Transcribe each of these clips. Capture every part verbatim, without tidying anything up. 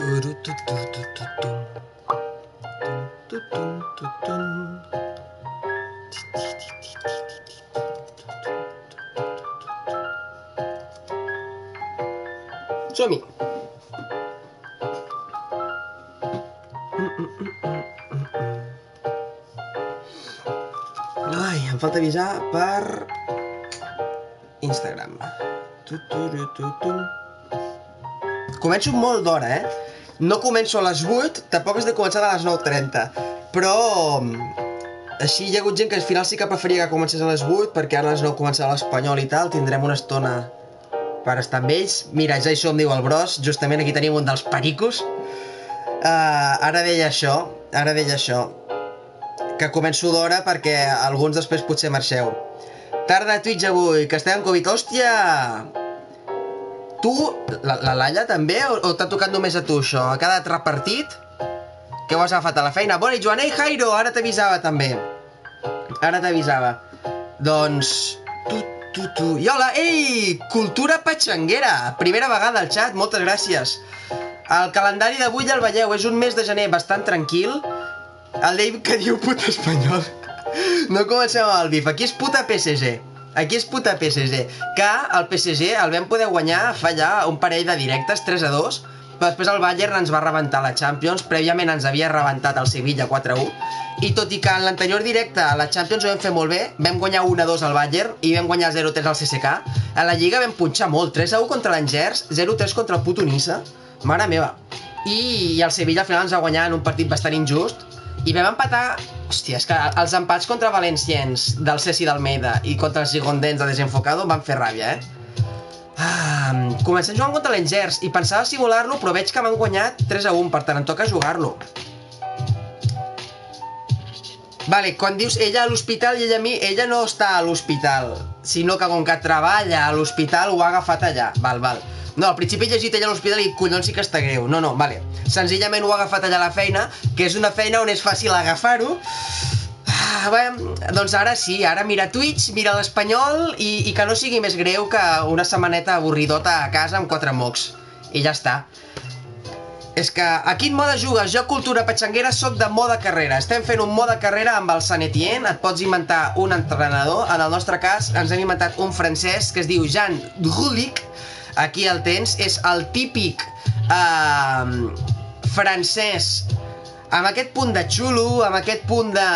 Som-hi! Ai, em falta avisar per Instagram. Començo molt d'hora, eh? No començo a les vuit, tampoc és de començar a les nou trenta. Però així hi ha hagut gent que al final sí que preferia que comencés a les vuit, perquè ara a les nou començarà l'Espanyol i tal, tindrem una estona per estar amb ells. Mira, ja hi som, diu el Bros, justament aquí tenim un dels pericos. Uh, ara deia això, ara deia això, que començo d'hora perquè alguns després potser marxeu. Tarda a Twitch avui, que estem en Covid. Hòstia! Tu, la, la Laia també, o, o t'ha tocat només a tu això? Ha quedat repartit? Què ho has agafat a la feina? Bona nit, Joan. Ei, Jairo, ara t'avisava també. Ara t'avisava. Doncs... Tu, tu, tu... I hola, ei! Cultura patxanguera! Primera vegada al xat, moltes gràcies. El calendari d'avui ja el veieu, és un mes de gener bastant tranquil. El Dave que diu puta espanyol. No comencem amb el bif, aquí és puta P S G. Aquí és puta P S G. Que el P S G el vam poder guanyar fa ja un parell de directes, tres a dos, però després el Bayern ens va rebentar la Champions, prèviament ens havia rebentat el Sevilla quatre a u, i tot i que en l'anterior directe a la Champions ho vam fer molt bé, vam guanyar un a dos al Bayern i vam guanyar zero a tres al C S K, a la Lliga vam punxar molt, tres a u contra l'Angers, zero a tres contra el puto Niça, mare meva, i, i el Sevilla al final ens va guanyar en un partit bastant injust, i vam empatar, hòstia, és que els empats contra Valenciens del Ceci d'Almeida i contra els Girondins de Desenfocado van fer ràbia, eh? Ah, comencem jugant contra l'Angers i pensava simular-lo, però veig que m'han guanyat tres a un, per tant em toca jugar-lo. Vale, quan dius ella a l'hospital i ella a mi, ella no està a l'hospital, sinó que com que treballa a l'hospital ho ha agafat allà, val, val. No, al principi he llegit ella a l'hospital i collons sí que està greu. No, no, vale. Senzillament ho ha agafat allà a la feina, que és una feina on és fàcil agafar-ho. Ah, bé, doncs ara sí, ara mira Twitch, mira l'Espanyol i, i que no sigui més greu que una setmaneta avorridota a casa amb quatre mocs. I ja està. És que a quin mode jugues? Jo, cultura patxanguera, soc de mode carrera. Estem fent un mode carrera amb el Sant Etienne. Et pots inventar un entrenador. En el nostre cas ens hem inventat un francès que es diu Jan Drulik. Aquí el tens, és el típic uh, francès amb aquest punt de xulo, amb aquest punt de...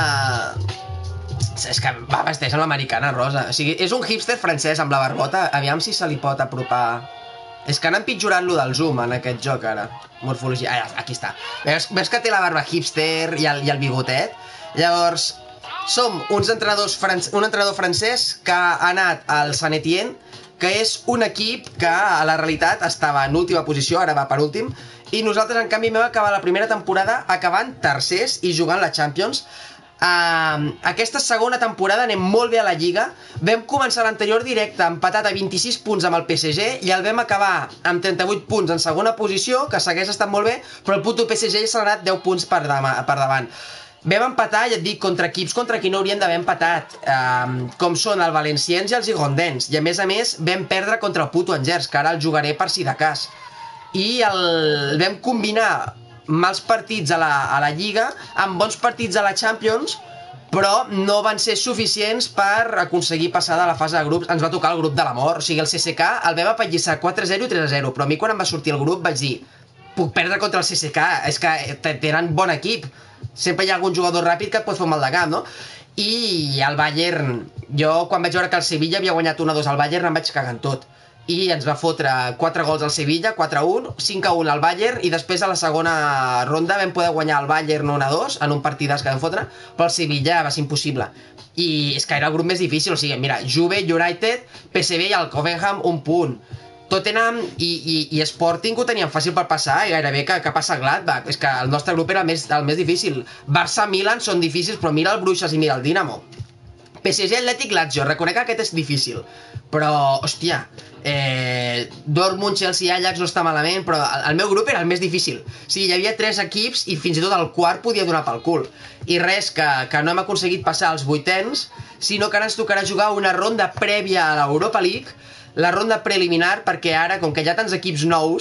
És que va vesteix amb l'americana rosa. O sigui, és un hipster francès amb la barbota. Aviam si se li pot apropar... És que han empitjorat lo del zoom en aquest joc ara. Morfologia... Ah, aquí està. Veus, veus que té la barba hipster i el, i el bigotet? Llavors, som uns entrenadors fran... un entrenador francès que ha anat al Sant Etienne, que és un equip que a la realitat estava en última posició, ara va per últim, i nosaltres en canvi vam acabar la primera temporada acabant tercers i jugant la Champions. Uh, aquesta segona temporada anem molt bé a la Lliga, vam començar l'anterior directe empatat a vint-i-sis punts amb el P S G i el vam acabar amb trenta-vuit punts en segona posició, que segueix estant molt bé, però el puto P S G s'ha anat deu punts per, per davant. Vam empatar, ja et dic, contra equips contra qui no haurien d'haver empatat, um, com són el Valenciens i els Girondins, i a més a més vam perdre contra el puto Angers, que ara el jugaré per si de cas. I el... vam combinar mals partits a la, a la Lliga amb bons partits a la Champions, però no van ser suficients per aconseguir passar de la fase de grups. Ens va tocar el grup de la mort, o sigui, el C S K el vam apallissar quatre a zero i tres a zero, però a mi quan em va sortir el grup vaig dir, puc perdre contra el C S K, és que tenen bon equip. Sempre hi ha algun jugador ràpid que et pot fer un mal de cap, no? I el Bayern, jo quan vaig veure que el Sevilla havia guanyat un a dos al Bayern em vaig cagar en tot. I ens va fotre quatre gols al Sevilla, quatre a un, cinc a un al Bayern, i després a la segona ronda vam poder guanyar el Bayern un a dos en un partidàs que vam fotre, però el Sevilla va ser impossible. I és que era el grup més difícil, o sigui, mira, Juve, United, P S V i el Covenham un punt. Tottenham i, i, i Sporting ho tenien fàcil per passar i gairebé que, que passa Gladbach. És que el nostre grup era el més, el més difícil. Barça-Milan són difícils, però mira el Bruixes i mira el Dinamo. P S G Atlètic Lazio, reconec que aquest és difícil, però, hòstia, eh, Dortmund, Chelsea, Ajax no està malament, però el, el meu grup era el més difícil. O sigui, hi havia tres equips i fins i tot el quart podia donar pel cul. I res, que, que no hem aconseguit passar als vuitens, sinó que ara ens tocarà jugar una ronda prèvia a l'Europa League, la ronda preliminar, perquè ara, com que hi ha tants equips nous,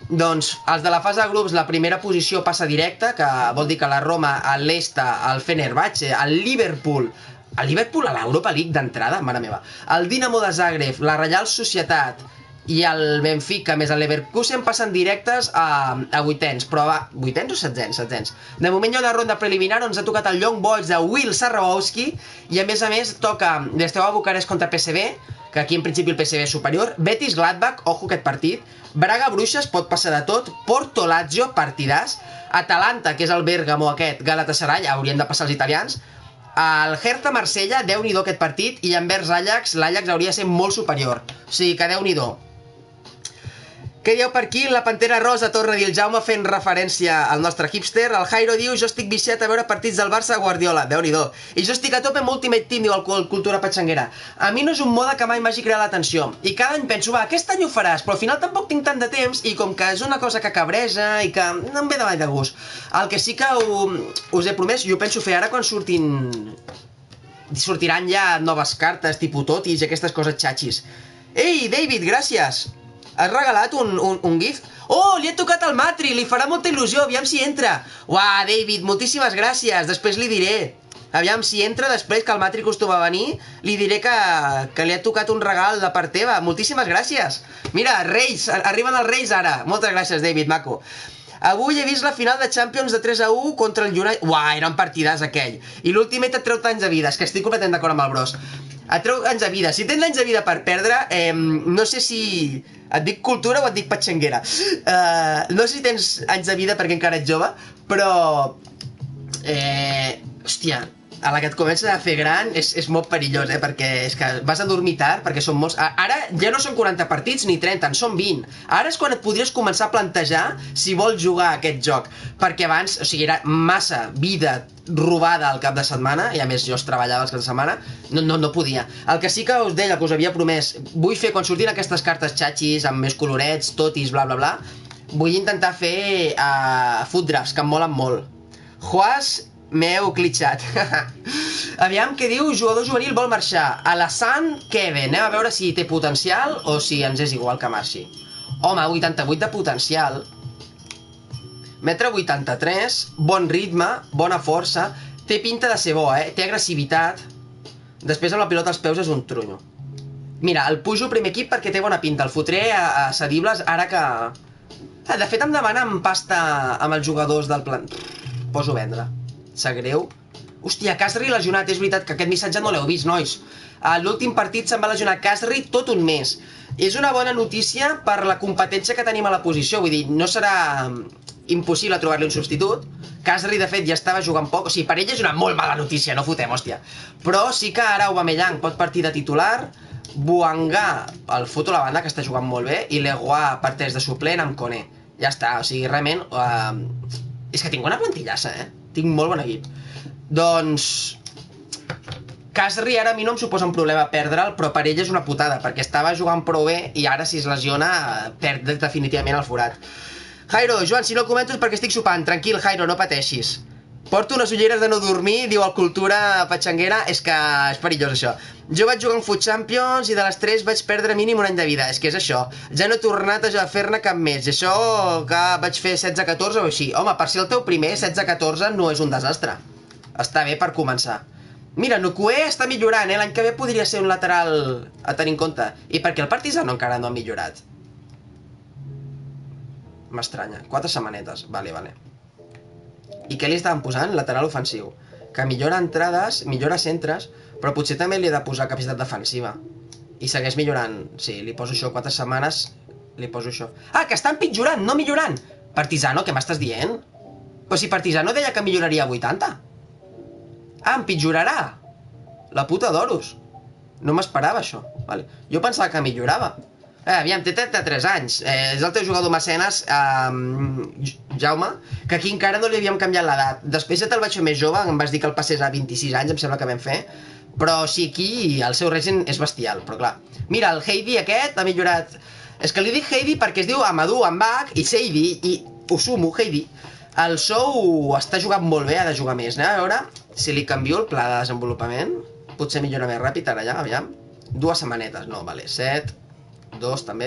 Doncs els de la fase de grups, la primera posició passa directa, que vol dir que la Roma, el Leicester, el Fenerbahçe, el Liverpool, el Liverpool a l'Europa League d'entrada, mare meva, el Dinamo de Zagreb, la Reial Societat i el Benfica més el Leverkusen passen directes a, a vuitens, però va, vuitens o setzens? Setzens. De moment hi ha una ronda preliminar on ens ha tocat el Young Boys de Will Sarrabowski i a més a més toca l'Steaua Bucarest contra P S V, que aquí en principi el P S V és superior, Betis Gladbach, ojo aquest partit, Braga Bruixes, pot passar de tot, Porto Lazio, partidàs, Atalanta, que és el Bèrgamo aquest, Galatasaray, haurien de passar els italians, el Hertha Marsella, déu-n'hi-do aquest partit, i envers Ajax, l'Ajax hauria de ser molt superior, o sigui que déu-n'hi-do. Què dieu per aquí? La Pantera Rosa torna a dir el Jaume fent referència al nostre hipster. El Jairo diu, jo estic viciat a veure partits del Barça a Guardiola. Déu-n'hi-do. I jo estic a tope amb Ultimate Team, diu el Cultura Patxanguera. A mi no és un mode que mai m'hagi creat l'atenció. I cada any penso, va, aquest any ho faràs, però al final tampoc tinc tant de temps i com que és una cosa que cabreja i que no em ve de mai de gust. El que sí que ho, us he promès, i ho penso fer ara quan surtin... sortiran ja noves cartes, tipus totis i aquestes coses xatxis. Ei, David, gràcies! Has regalat un, un, un gif? Oh, li he tocat al Matri, li farà molta il·lusió, aviam si entra. Uah, David, moltíssimes gràcies, després li diré. Aviam si entra després, que el Matri acostuma a venir, li diré que, que li ha tocat un regal de part teva. Moltíssimes gràcies. Mira, Reis, arriben els Reis ara. Moltes gràcies, David, maco. Avui he vist la final de Champions de tres a u contra el United. Uah, eren partidars aquell. I l'Ultimate et treu anys de vida, és que estic completament d'acord amb el Bros. Et treu anys de vida. Si tens anys de vida per perdre, eh, no sé si... Et dic cultura o et dic patxanguera. Uh, no sé si tens anys de vida perquè encara ets jove, però... Eh, hòstia, a la que et comences a fer gran és, és molt perillós, eh? Perquè és que vas a dormir tard, perquè són molts... Ara ja no són quaranta partits ni trenta, en són vint. Ara és quan et podries començar a plantejar si vols jugar a aquest joc. Perquè abans, o sigui, era massa vida robada al cap de setmana, i a més jo es treballava els caps de setmana, no, no, no podia. El que sí que us deia, que us havia promès, vull fer, quan surtin aquestes cartes xatxis, amb més colorets, totis, bla bla bla, vull intentar fer uh, food drafts, que em molen molt. Juas, m'heu clitxat. Aviam què diu, jugador juvenil vol marxar. Alassane Keve, anem a veure si té potencial o si ens és igual que marxi. Home, vuitanta-vuit de potencial. Metre vuitanta-tres, bon ritme, bona força, té pinta de ser bo, eh? Té agressivitat. Després amb la pilota als peus és un trunyo. Mira, el pujo al primer equip perquè té bona pinta. El fotré a, a cedibles ara que... Ah, de fet em demanen pasta amb els jugadors del plan... Poso a vendre. Sap greu. Hòstia, Casri lesionat, és veritat que aquest missatge no l'heu vist, nois. A l'últim partit se'n va lesionar Casri tot un mes. És una bona notícia per la competència que tenim a la posició, vull dir, no serà impossible trobar-li un substitut. Casri, de fet, ja estava jugant poc, o sigui, per ell és una molt mala notícia, no fotem, hòstia. Però sí que ara Aubameyang pot partir de titular, Boanga, el foto a la banda, que està jugant molt bé, i Leroy parteix de suplent amb Koné. Ja està, o sigui, realment... Uh... És que tinc una plantillassa, eh? Tinc molt bon equip. Doncs... Casri ara a mi no em suposa un problema perdre'l, però per ell és una putada, perquè estava jugant prou bé i ara si es lesiona perd definitivament el forat. Jairo, Joan, si no el comento és perquè estic sopant. Tranquil, Jairo, no pateixis. Porto unes ulleres de no dormir, diu el Cultura Patxanguera, és que és perillós això. Jo vaig jugar en Foot Champions i de les tres vaig perdre mínim un any de vida, és que és això. Ja no he tornat a fer-ne cap més, i això que vaig fer setze catorze o així. Home, per ser el teu primer, setze catorze no és un desastre. Està bé per començar. Mira, Nukue està millorant, eh? L'any que ve podria ser un lateral a tenir en compte. I per què el Partizano encara no ha millorat? M'estranya. Quatre setmanetes. Vale, vale. I què li estaven posant? Lateral ofensiu. Que millora entrades, millora centres, però potser també li he de posar capacitat defensiva. I segueix millorant. Sí, li poso això quatre setmanes, li poso això. Ah, que està empitjorant, no millorant! Partizano, què m'estàs dient? Però si Partizano deia que milloraria a vuitanta. Ah, empitjorarà! La puta d'oros. No m'esperava això. Vale. Jo pensava que millorava. Eh, aviam, té trenta-tres anys. Eh, és el teu jugador mecenes, eh, Jaume, que aquí encara no li havíem canviat l'edat. Després ja te'l vaig fer més jove, em vas dir que el passés a vint-i-sis anys, em sembla que vam fer. Però sí, aquí el seu règim és bestial, però clar. Mira, el Heidi aquest ha millorat... És que li dic Heidi perquè es diu Amadou Ambach i Seidi, i ho sumo, Heidi. El Sou està jugant molt bé, ha de jugar més. Anem a veure si li canvio el pla de desenvolupament. Potser millora més ràpid ara ja, aviam. Dues setmanetes, no, vale, set, dos també.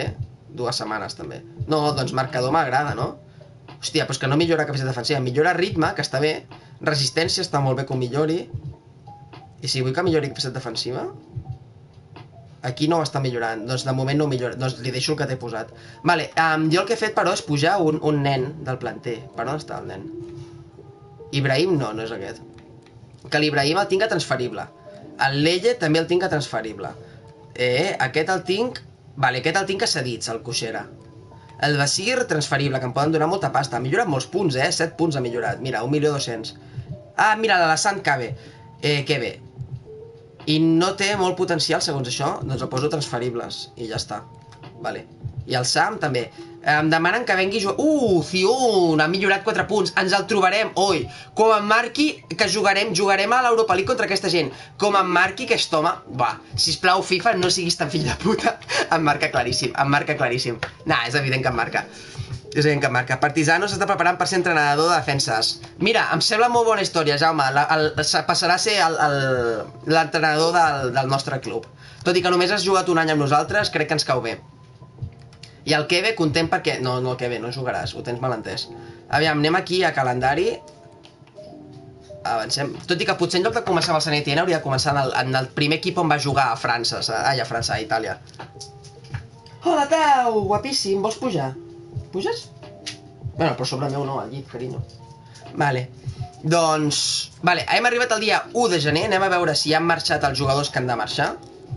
Dues setmanes, també. No, doncs marcador m'agrada, no? Hòstia, però és que no millora capacitat defensiva. Millora ritme, que està bé. Resistència està molt bé que ho millori. I si vull que millori capacitat defensiva... Aquí no ho està millorant. Doncs de moment no ho millora. Doncs li deixo el que t'he posat. Vale, um, jo el que he fet, però, és pujar un, un nen del planter. Per on està el nen? Ibrahim no, no és aquest. Que l'Ibrahim el tinc a transferible. El Leye també el tinc a transferible. Eh, aquest el tinc... Vale, aquest el tinc a cedits, el Cuixera. El Basir, transferible, que em poden donar molta pasta. Ha millorat molts punts, eh? set punts ha millorat. Mira, un milió dos-cents. Ah, mira, l'Alassane Cabe. Eh, que bé. I no té molt potencial, segons això, doncs el poso transferibles. I ja està. Vale. I el Sam també. Em demanen que vengui a jugar... Uh, Zion! Ha millorat quatre punts. Ens el trobarem, oi. Com em marqui que jugarem, jugarem a l'Europa League contra aquesta gent. Com em marqui aquest home... Va, sisplau, FIFA, no siguis tan fill de puta. Em marca claríssim, em marca claríssim. Nah, és evident que em marca. És evident que em marca. Partizano s'està preparant per ser entrenador de defenses. Mira, em sembla molt bona història, Jaume. La, el, passarà a ser l'entrenador del, del nostre club. Tot i que només has jugat un any amb nosaltres, crec que ens cau bé. I el Keve, content perquè... No, no, el Keve, no jugaràs, ho tens mal entès. Aviam, anem aquí a calendari. Avancem. Tot i que potser en lloc de començar amb el Sant Etienne hauria de començar en el, en el primer equip on va jugar a França. Ai, a França, a Itàlia. Hola, Tau! Guapíssim, vols pujar? Puges? Bueno, però sobre meu no, al llit, carinyo. Vale. Doncs... Vale, hem arribat al dia u de gener. Anem a veure si han marxat els jugadors que han de marxar.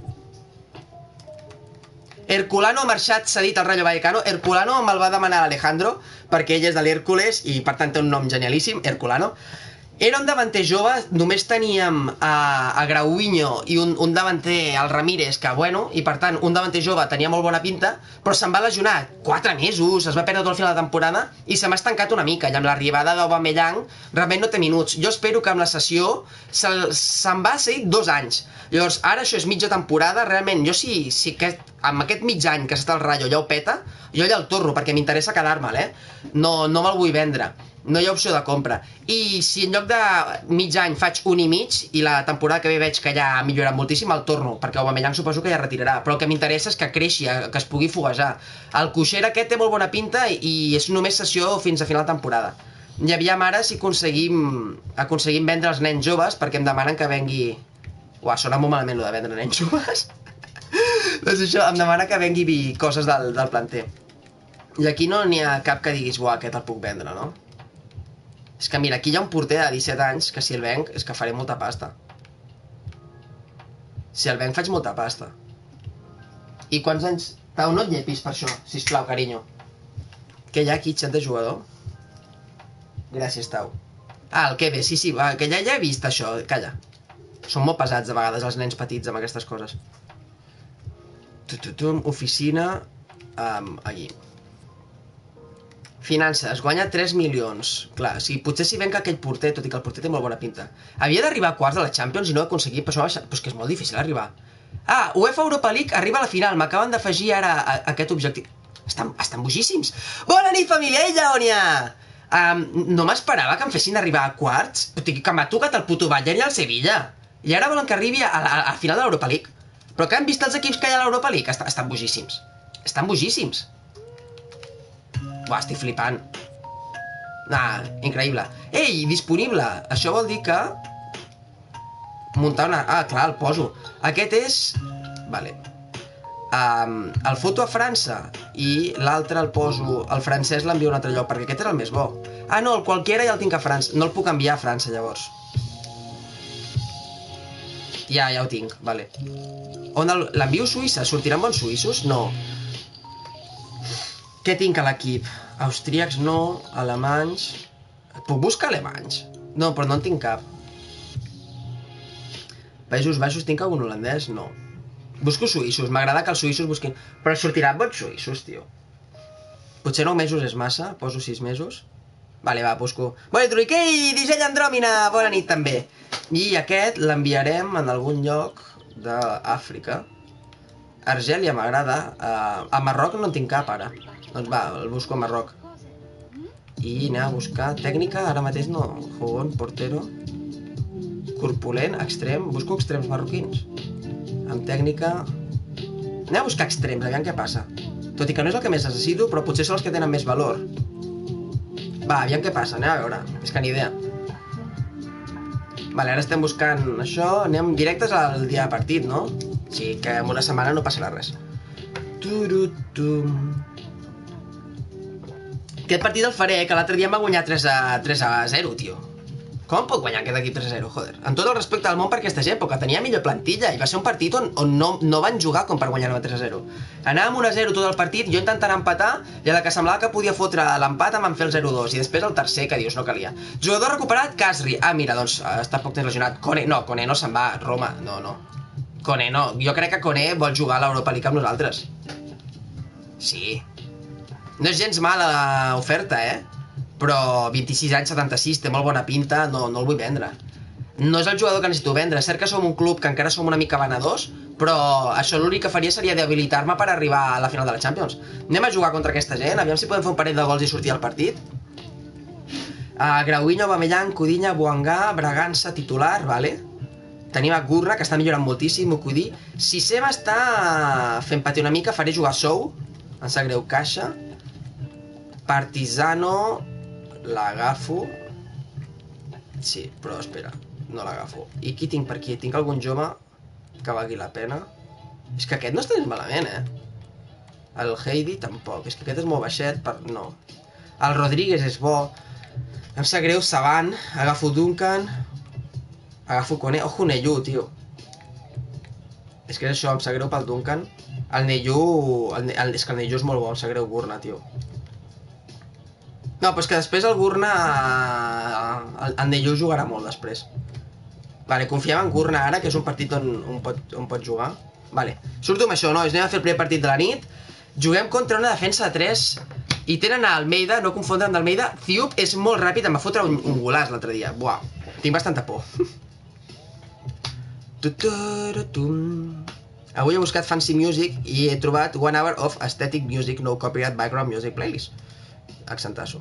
Herculano ha marxat cedit al Rayo Vallecano. Herculano me'l va demanar l'Alejandro perquè ell és de l'Hèrcules i per tant té un nom genialíssim, Herculano. Era un davanter jove, només teníem a, a Grauinho i un, un davanter, el Ramírez, que bueno, i per tant un davanter jove tenia molt bona pinta, però se'n va lesionar quatre mesos, es va perdre tot el final de temporada i se m'ha estancat una mica, i amb l'arribada d'Aubameyang realment no té minuts. Jo espero que amb la sessió se'n se va seguir dos anys. Llavors, ara això és mitja temporada, realment, jo sí, sí que amb aquest mig any que està el Rayo ja ho peta, jo ja el torno, perquè m'interessa quedar-me'l, eh? No, no me'l vull vendre. No hi ha opció de compra. I si en lloc de mig any faig un i mig i la temporada que ve veig que ja ha millorat moltíssim, el torno, perquè Aubameyang suposo que ja retirarà. Però el que m'interessa és que creixi, que es pugui foguejar. El Cuixera aquest té molt bona pinta i és només sessió fins a final de temporada. I aviam ara si aconseguim, aconseguim vendre els nens joves, perquè em demanen que vengui... Uah, sona molt malament lo de vendre nens joves. Doncs això, em demana que vengui coses del, del planter. I aquí no n'hi ha cap que diguis, uah, aquest el puc vendre, no? És que mira, aquí hi ha un porter de disset anys que si el venc és que faré molta pasta. Si el venc faig molta pasta. I quants anys... Tau, no et llepis per això, sisplau, carinyo. Què hi ha aquí, xat de jugador? Gràcies, Tau. Ah, el Keve, sí, sí, va, que ja, ja he vist això, calla. Són molt pesats a vegades els nens petits amb aquestes coses. Tututum, oficina... Um, aquí. Finances, guanya tres milions. Clar, si potser si venc aquell porter, tot i que el porter té molt bona pinta. Havia d'arribar a quarts de la Champions i no ho he aconseguit, però això és que és molt difícil arribar. Ah, UEFA Europa League arriba a la final, m'acaben d'afegir ara a, a aquest objectiu. Estan, estan bojíssims. Bona nit, família, ei, Lleònia! Um, no m'esperava que em fessin arribar a quarts, que m'ha tocat el puto Bayern i el Sevilla. I ara volen que arribi a la, a la final de l'Europa League. Però que han vist els equips que hi ha a l'Europa League? Estan, estan bojíssims. Estan bojíssims. Buah, estic flipant. Nah, increïble. Ei, disponible. Això vol dir que... Muntar una... Ah, clar, el poso. Aquest és... Vale. Um, el foto a França i l'altre el poso... El francès l'envio a un altre lloc, perquè aquest era el més bo. Ah, no, el qualquiera ja el tinc a França. No el puc enviar a França, llavors. Ja, ja ho tinc, vale. On l'envio a Suïssa? Sortiran bons suïssos? No. Què tinc a l'equip? Austríacs no, alemanys... Puc buscar alemanys? No, però no en tinc cap. Països Baixos tinc algun holandès? No. Busco suïssos, m'agrada que els suïssos busquin... Però sortiran bons suïssos, tio. Potser nou mesos és massa, poso sis mesos. Vale, va, busco... Bona nit, Ruiquei, disseny Andròmina, bona nit també. I aquest l'enviarem en algun lloc d'Àfrica. Argèlia m'agrada. Uh, a Marroc no en tinc cap, ara. Doncs va, el busco a Marroc. I anem a buscar tècnica, ara mateix no. Jugón, portero. Corpulent, extrem. Busco extrems marroquins. Amb tècnica... Anem a buscar extrems, aviam què passa. Tot i que no és el que més necessito, però potser són els que tenen més valor. Va, aviam què passa, anem a veure. És que ni idea. Vale, ara estem buscant això. Anem directes al dia de partit, no? Sí, que en una setmana no passarà res. Turutum. Aquest partit el faré, que l'altre dia em va guanyar tres a zero, tio. Com pot guanyar aquest equip tres a zero, joder? Amb tot el respecte del món per aquesta època, tenia millor plantilla i va ser un partit on, on no, no van jugar com per guanyar-me tres a zero. Anàvem un a zero tot el partit, jo intentant empatar i a la que semblava que podia fotre l'empat em van fer el zero a dos i després el tercer, que dius, no calia. Jugador recuperat, Kasri. Ah, mira, doncs està poc temps lesionat. Kone, no, Kone no se'n va, Roma, no, no. Kone no, jo crec que Kone vol jugar a l'Europa League amb nosaltres. Sí. No és gens mala oferta, eh? Però vint-i-sis anys, setanta-sis, té molt bona pinta, no, no el vull vendre. No és el jugador que necessito vendre, és cert que som un club que encara som una mica venedors, però això l'únic que faria seria debilitar-me per arribar a la final de la Champions. Anem a jugar contra aquesta gent, aviam si podem fer un parell de gols i sortir al partit. Uh, Grauinho, Aubameyang, Codinha, Boangá, Bragança, titular, vale. Tenim a Gurra, que està millorant moltíssim, Ukudi. Si Seba està fent patir una mica, faré jugar Sou, em sap greu, Caixa. Partizano... L'agafo. Sí, però espera, no l'agafo. I qui tinc per aquí? Tinc algun jove que valgui la pena? És que aquest no està gens malament, eh? El Heidi tampoc, és que aquest és molt baixet per... no. El Rodríguez és bo. Em sap greu, Saban. Agafo Duncan. Agafo Kone. Ojo, Neyu, tio. És que és això, em sap greu pel Duncan. El Neyu... El, el, és que el Neyu és molt bo, em sap greu Gurna, tio. No, però és que després el Gurna... El, el Neyu jugarà molt després. Vale, confiem en Gurna ara, que és un partit on, on, pot, on pot jugar. Vale, surto amb això, nois, anem a fer el primer partit de la nit. Juguem contra una defensa de tres i tenen a Almeida, no confondre amb Almeida. Thiup és molt ràpid, em va fotre un, un golàs l'altre dia. Buah, tinc bastanta por. Avui he buscat Fancy Music i he trobat One Hour of Aesthetic Music No Copyright Background Music Playlist. Accentasso.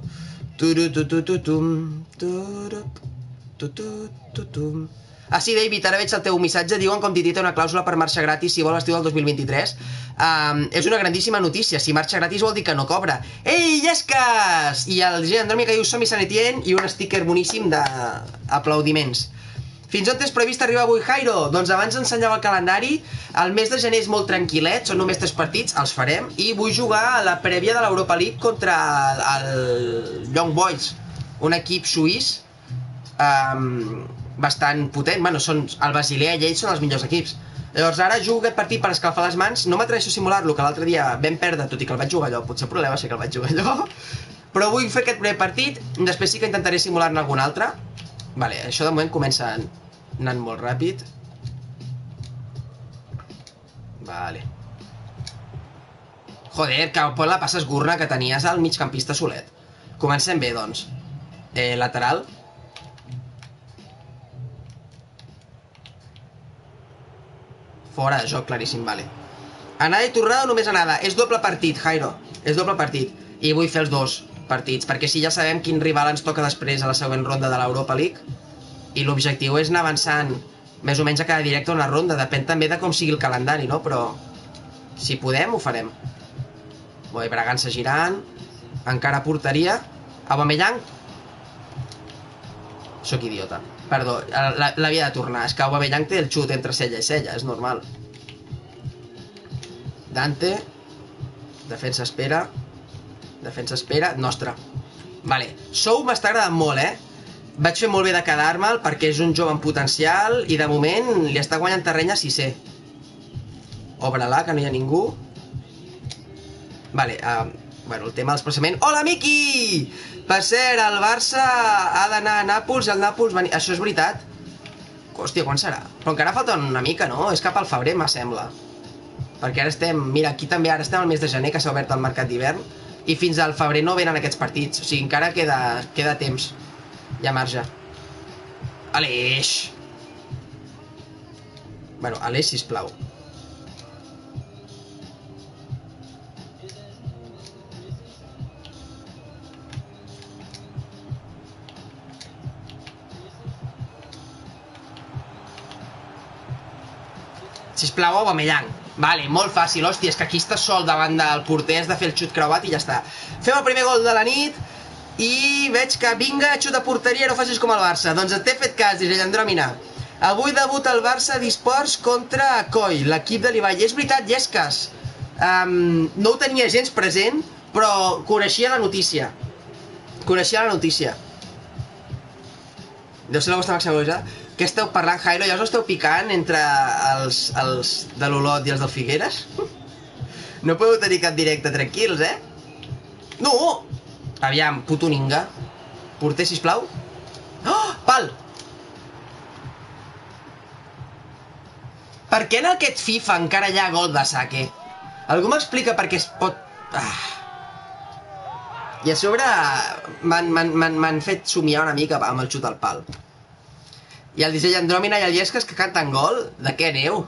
Ah, sí, David, ara veig el teu missatge. Diuen com Titi té una clàusula per marxa gratis si vol l'estiu del dos mil vint-i-tres. Um, és una grandíssima notícia. Si marxa gratis vol dir que no cobra. Ei, llesques! I el G. Andròmic que diu som i Sant Etienne i un sticker boníssim d'aplaudiments. Fins on tens previst arribar avui, Jairo? Doncs abans ensenyava el calendari. El mes de gener és molt tranquil·let, són només tres partits, els farem. I vull jugar a la prèvia de l'Europa League contra el, el Young Boys, un equip suís um, bastant potent. Bueno, són el Basilea i ells són els millors equips. Llavors ara jugo aquest partit per escalfar les mans. No m'atreveixo a simular-lo, que l'altre dia vam perdre, tot i que el vaig jugar allò. Potser el problema és que el vaig jugar allò. Però vull fer aquest primer partit, després sí que intentaré simular-ne algun altre. Vale, això de moment comença anant molt ràpid. Vale. Joder, que pot la passa esgurna que tenies al migcampista solet. Comencem bé, doncs. Eh, lateral. Fora de joc, claríssim, vale. Anada i tornada o només anada? És doble partit, Jairo. És doble partit. I vull fer els dos partits, perquè si ja sabem quin rival ens toca després a la següent ronda de l'Europa League. I l'objectiu és anar avançant més o menys a cada directe una ronda. Depèn també de com sigui el calendari, no? Però si podem, ho farem. Bé, Bragança girant. Encara portaria. Aubameyang. Soc idiota. Perdó, l'havia de tornar. És que Aubameyang té el xut entre cella i cella, és normal. Dante. Defensa espera. Defensa espera. Nostra. Vale. Sou m'està agradant molt, eh? Vaig fer molt bé de quedar-me'l perquè és un jove amb potencial i de moment li està guanyant terreny a Cissé. Obre-la, que no hi ha ningú. Vale, uh, bueno, el tema del desplaçament. Hola, Miki! Per cert, el Barça ha d'anar a Nàpols i el Nàpols... Veni... Això és veritat? Hòstia, quan serà? Però encara falta una mica, no? És cap al febrer, m'assembla. Perquè ara estem... Mira, aquí també ara estem al mes de gener, que s'ha obert el mercat d'hivern, i fins al febrer no venen aquests partits. O sigui, encara queda, queda temps. Hi ha marge. Aleix! Bueno, Aleix, sisplau. Sisplau, Aubameyang. Vale, molt fàcil, hòstia, és que aquí està sol davant del porter, has de fer el xut creuat i ja està. Fem el primer gol de la nit i veig que vinga, xut a porteria, no facis com el Barça. Doncs t'he fet cas, Isell Andròmina. Avui debuta el Barça d'esports contra Coi, l'equip de l'Ibai. És veritat, Llesques, um, no ho tenia gens present, però coneixia la notícia. Coneixia la notícia. Deu ser la vostra màxima velocitat. Què esteu parlant, Jairo? Ja us esteu picant entre els, els de l'Olot i els del Figueres? No podeu tenir cap directe tranquils, eh? No! Aviam, puto ninga. Porter, sisplau. Oh, pal! Per què en aquest FIFA encara hi ha gol de saque? Algú m'explica per què es pot... Ah. I a sobre m'han fet somiar una mica amb el xut al pal. I el Disseny Andròmina i el Llesques que canten gol? De què aneu?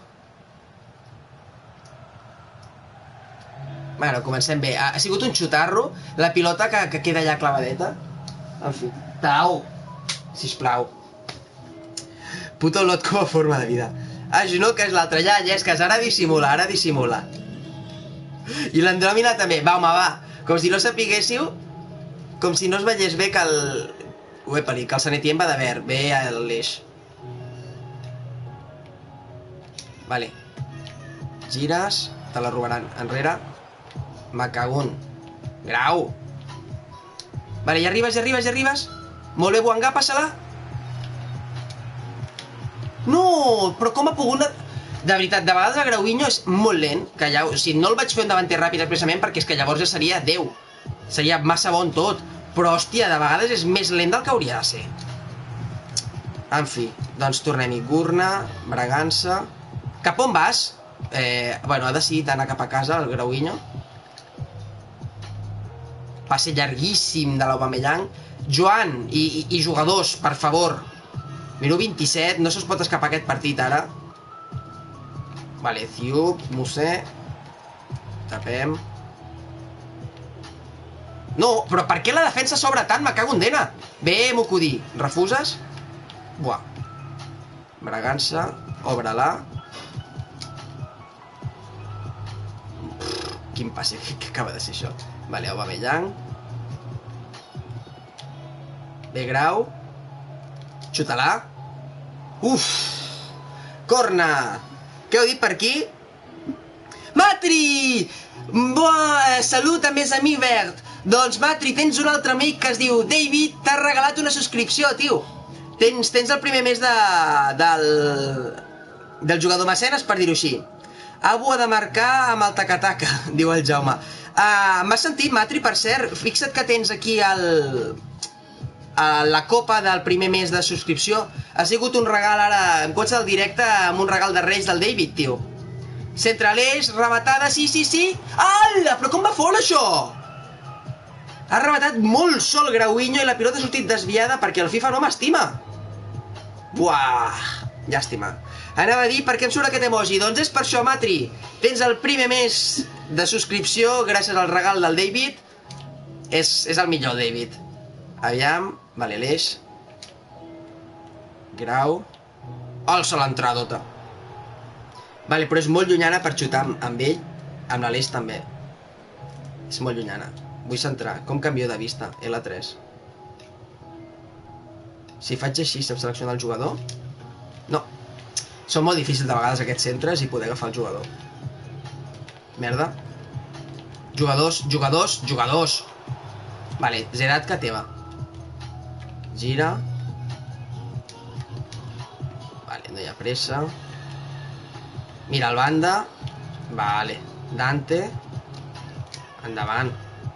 Bueno, comencem bé. Ha sigut un xutarro. La pilota que, que queda allà clavadeta. En fi. Tau! Sisplau. Puto Olot com a forma de vida. Ah, no, que és l'altre. Ja, Llesques, ara dissimula, ara dissimula. I l'Andròmina també. Va, home, va. Com si no sapiguéssiu... Com si no es veiés bé que el... Uepali, que el Sanetien va de verd. Bé a l'eix. Vale. Gires. Te la robaran. Enrere. Macagun. Grau. Vale, ja arribes, ja arribes, ja arribes. Molt bé, Boangà, passa-la. No, però com ha pogut... De veritat, de vegades el Grauinho és molt lent. Que ja, o sigui, no el vaig fer un davanter ràpid expressament perquè és que llavors ja seria Déu. Seria massa bon tot. Però, hòstia, de vegades és més lent del que hauria de ser. En fi, doncs tornem-hi. Gurna, Bragança... Cap on vas? Eh, bueno, ha decidit anar cap a casa, el Grauinho. Passe llarguíssim de l'Aubameyang. Joan i, i, i jugadors, per favor. Minut vint-i-set, no se'ls pot escapar aquest partit ara. Vale, Ciup, Musé. Tapem. No, però per què la defensa s'obre tant? Me cago en dena. Bé, Mocudí. Refuses? Buah. Bragança. Obre-la. Quin passe que acaba de ser això. Vale, Aubameyang. Bé, Grau. Xuta-la. Uf. Corna. Què heu dit per aquí? Matri! Buah, salut a més amic verd. Doncs Matri, tens un altre amic que es diu David, t'ha regalat una subscripció, tio. Tens, tens el primer mes de, del, del jugador mecenes, per dir-ho així. Abu ha de marcar amb el taca-taca, diu el Jaume. Uh, M'has sentit, Matri, per cert? Fixa't que tens aquí el, uh, la copa del primer mes de subscripció. Ha sigut un regal ara, em comença el directe amb un regal de Reis del David, tio. Centre l'eix, rematada, sí, sí, sí. Ala, però com va fora això? Ha rematat molt sol Grauinho i la pilota ha sortit desviada perquè el FIFA no m'estima. Buah, llàstima. Anava a dir per què em surt aquest emoji. Doncs és per això, Matri. Tens el primer mes de subscripció gràcies al regal del David. És, és el millor, David. Aviam, vale, l'eix. Grau. Oh, se l'ha entrat tota. Vale, però és molt llunyana per xutar amb ell. Amb l'Aleix també. És molt llunyana. Vull centrar. Com canvio de vista? L tres. Si faig així, se'm selecciona el jugador? No. Són molt difícils de vegades aquests centres i poder agafar el jugador. Merda. Jugadors, jugadors, jugadors. Vale, Zeratka teva. Gira. Vale, no hi ha pressa. Mira el banda. Vale. Dante. Endavant.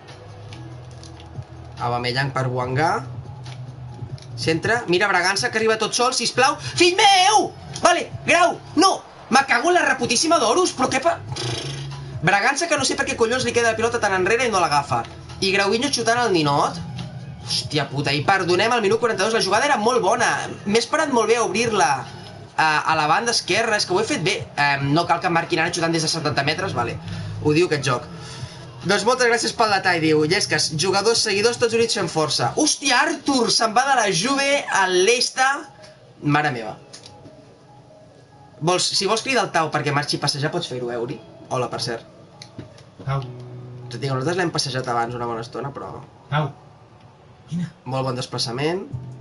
Aubameyang per Boangà. Centre. Mira Bragança que arriba tot sol, sisplau. Fill meu! Vale, Grau. No! Me cago en la reputíssima d'Horus, però què pa... Bragança que no sé per què collons li queda la pilota tan enrere i no l'agafa. I Grauinho xutant el ninot. Hòstia puta, i perdonem al minut quaranta-dos. La jugada era molt bona. M'he esperat molt bé a obrir-la a, a la banda esquerra. És que ho he fet bé. eh, No cal que em marquin ara xutant des de setanta metres. Vale, ho diu aquest joc. Doncs moltes gràcies pel detall, diu Llesques. Jugadors, seguidors, tots units fent força. Hòstia, Artur se'n va de la Juve a l'Esta. Mare meva. Vols, si vols cridar el Tau perquè marxi a passejar, pots fer-ho, eh, Uri? Hola, per cert. Tau. Tot i que nosaltres l'hem passejat abans una bona estona, però... Tau. Quina? Molt bon desplaçament.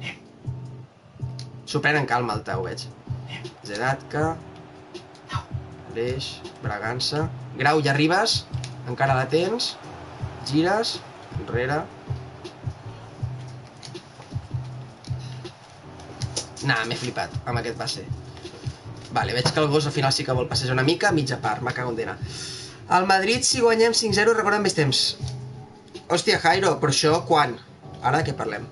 S'ho pren en calma el Tau, veig. Zeratka. Aleix, Bragança. Grau, ja arribes. Encara la tens. Gires. Enrere. Nah, m'he flipat amb aquest passe. Vale, veig que el gos al final sí que vol passejar una mica, mitja part, me cago en dena. Al Madrid, si guanyem cinc zero, recordem més temps. Hòstia, Jairo, però això quan? Ara de què parlem?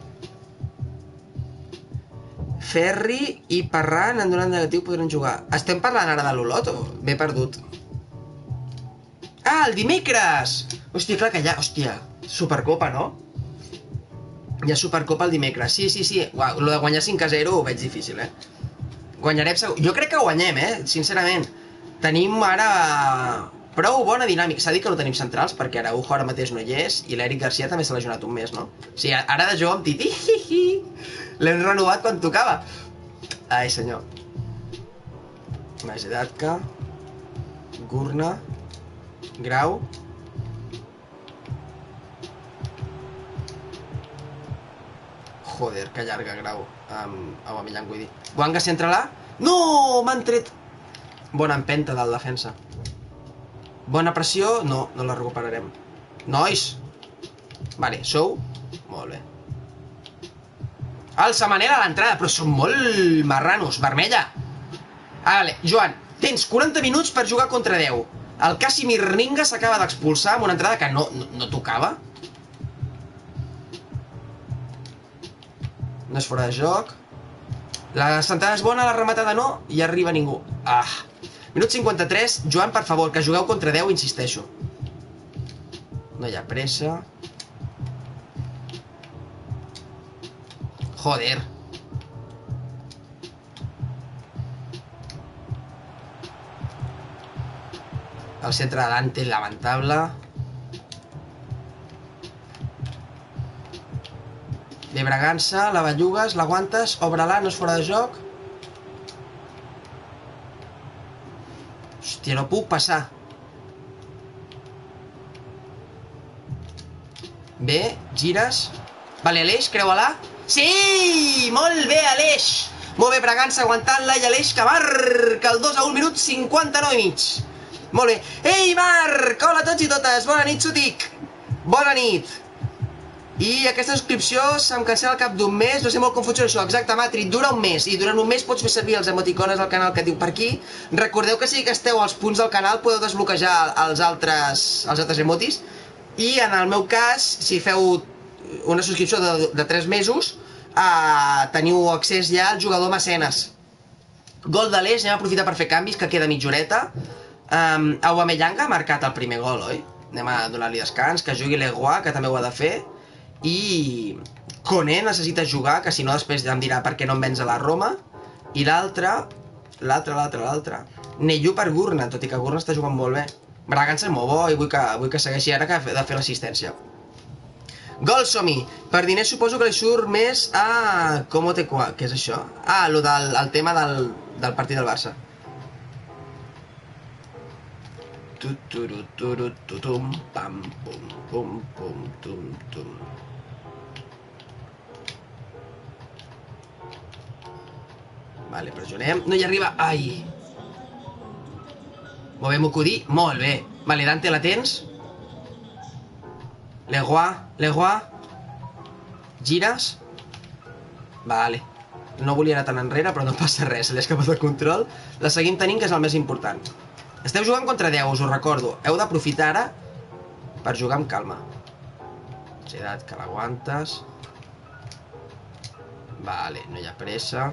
Ferri i Parran en donant negatiu podran jugar. Estem parlant ara de l'Olot o m'he perdut? Ah, el dimecres! Hòstia, clar que ja... Hòstia, Supercopa, no? Hi ha Supercopa el dimecres. Sí, sí, sí. Uau, lo de guanyar cinc a zero ho veig difícil, eh? Guanyarem segur... Jo crec que guanyem, eh? Sincerament. Tenim ara... prou bona dinàmica. S'ha dit que no tenim centrals, perquè Araujo ara mateix no hi és, i l'Eric Garcia també se l'ha jonat un mes, no? O sigui, ara de jugar amb Titi... L'hem renovat quan tocava. Ai, senyor. Majedatka. Gurna. Grau. Joder, que llarga, Grau. Amb Aubameyang, vull dir. Boanga centra-la. No! M'han tret... Bona empenta del defensa. Bona pressió. No, no la recuperarem. Nois! Vale, sou? Molt bé. El Samanera a l'entrada, però són molt marranos. Vermella. Vale, Joan, tens quaranta minuts per jugar contra deu. El Casimir Ninga s'acaba d'expulsar amb una entrada que no, no, no tocava. No és fora de joc. La sentada és bona, la rematada no, i arriba ningú. Ah. Minut cinquanta-tres. Joan, per favor, que jugueu contra deu, insisteixo. No hi ha pressa. Joder. El centre de Dante, lamentable. De Bragança, la bellugues, l'aguantes, obre-la, no és fora de joc. Hòstia, no puc passar. Bé, gires. Vale, Aleix, creu-la. Sí! Molt bé, Aleix! Molt bé, Bragança aguantant-la i Aleix que marca el dos a un minut cinquanta-nou i mig. Molt bé. Ei, Marc! Hola a tots i totes! Bona nit, Sutic! Bona nit! I aquesta subscripció se'm cancela al cap d'un mes, no sé molt com funciona això. Exacte, Matri, dura un mes, i durant un mes pots fer servir els emoticones del canal que diu per aquí. Recordeu que si que esteu als punts del canal podeu desbloquejar els altres, els altres emotis. I en el meu cas, si feu una subscripció de, de tres mesos, eh, teniu accés ja al jugador mecenes. Gol de l'Eix, anem a aprofitar per fer canvis, que queda mitja horeta. Um, Aubameyang ha marcat el primer gol, oi? Anem a donar-li descans, que jugui l'Eguà, que també ho ha de fer. I Koné necessita jugar, que si no després em dirà per què no em vens a la Roma. I l'altre, l'altre, l'altre, l'altre Neyu per Gurna, tot i que Gurna està jugant molt bé. Bragança és molt bo i vull que, vull que segueixi ara que ha de fer l'assistència. Gol, som-hi! Per diners suposo que li surt més a... Com te qua? Què és això? Ah, lo del el tema del, del partit del Barça. Tuturuturututum, pam, pum, pum, pum, tum, tum. Vale, pressionem. No hi arriba. Ai. Molt bé, Mukudi. Molt bé. Vale, Dante, la tens? Leguà, Leguà. Gires. Vale. No volia anar tan enrere, però no passa res. Se li ha escapat el control. La seguim tenint, que és el més important. Esteu jugant contra deu, us ho recordo. Heu d'aprofitar ara per jugar amb calma. Gedat, que l'aguantes. Vale, no hi ha pressa.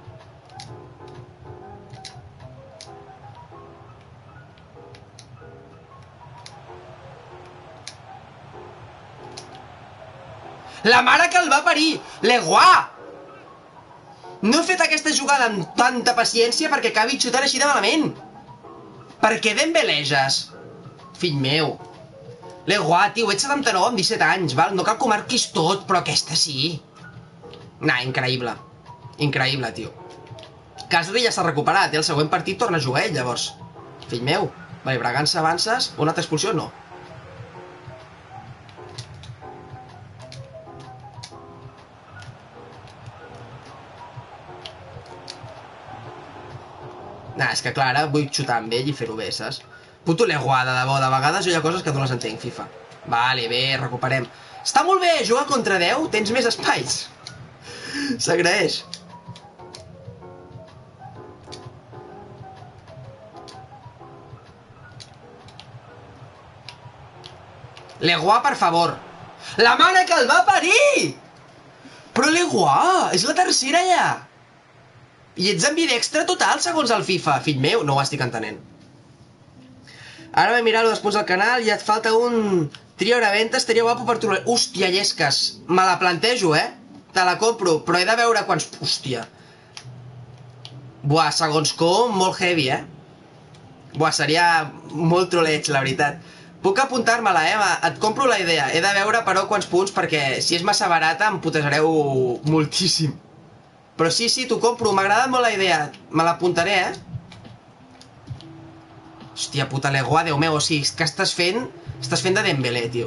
La mare que el va parir! L'Eguà! No he fet aquesta jugada amb tanta paciència perquè acabi xutant així de malament. Per què d'embeleges? Fill meu. L'Eguà, tio, ets setanta-nou amb disset anys, val? No cal que ho marquis tot, però aquesta sí. Nah, increïble. Increïble, tio. Casri ja s'ha recuperat, i el següent partit torna a jugar ell, llavors. Fill meu. Vale, Bragança avances. Una altra expulsió? No. Nah, és que clar, ara vull xutar amb ell i fer-ho bé, saps? Puto Leguà, de debò, de vegades hi ha coses que no les entenc, FIFA. Vale, bé, recuperem. Està molt bé, jugar contra deu, tens més espais. S'agraeix. Leguà, per favor. La mare que el va parir! Però Leguà, és la tercera ja. I ets ambidextre total, segons el FIFA. Fill meu, no ho estic entenent. Ara vam mirar-ho després del canal i et falta un trio de venta, estaria guapo per trobar... Hòstia, llesques. Me la plantejo, eh? Te la compro, però he de veure quants... Hòstia. Buah, segons com, molt heavy, eh? Buah, seria molt troleig, la veritat. Puc apuntar-me-la, eh? Et compro la idea. He de veure, però, quants punts, perquè si és massa barata em putejareu moltíssim. Però sí, sí, t'ho compro. M'agrada molt la idea. Me l'apuntaré, eh? Hòstia puta, Leguà, Déu meu, o sigui, que estàs fent... Estàs fent de Dembélé, tio.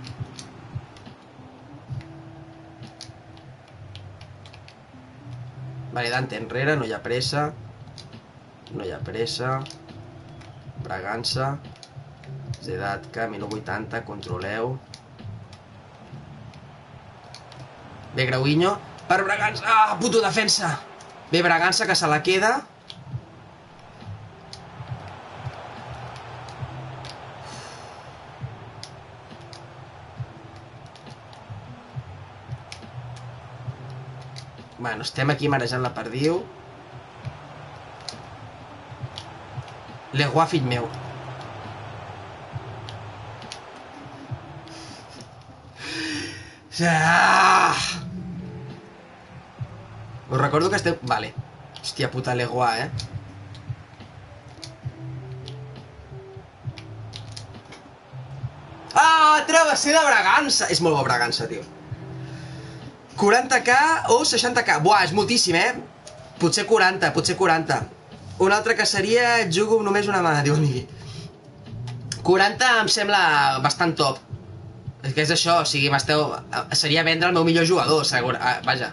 Vale, Dante enrere, no hi ha pressa. No hi ha pressa. Bragança. Zedatka, minut vuitanta, controleu. Bé, Grauinho. Per Bragança. Ah, puto defensa. Bé, Bragança, que se la queda. Bueno, estem aquí marejant la perdiu. Leguà, fill meu. Ah! Us recordo que estem... Vale. Hòstia puta, Leguà, eh? Ah, travesser de Bragança! És molt bo Bragança, tio. quaranta k o seixanta k. Buah, és moltíssim, eh? Potser quaranta, potser quaranta. Un altre que seria... Jugo només una mà, diu amigui. quaranta em sembla bastant top. És que és això, o sigui, m'esteu... Seria vendre el meu millor jugador, segur. Ah, vaja.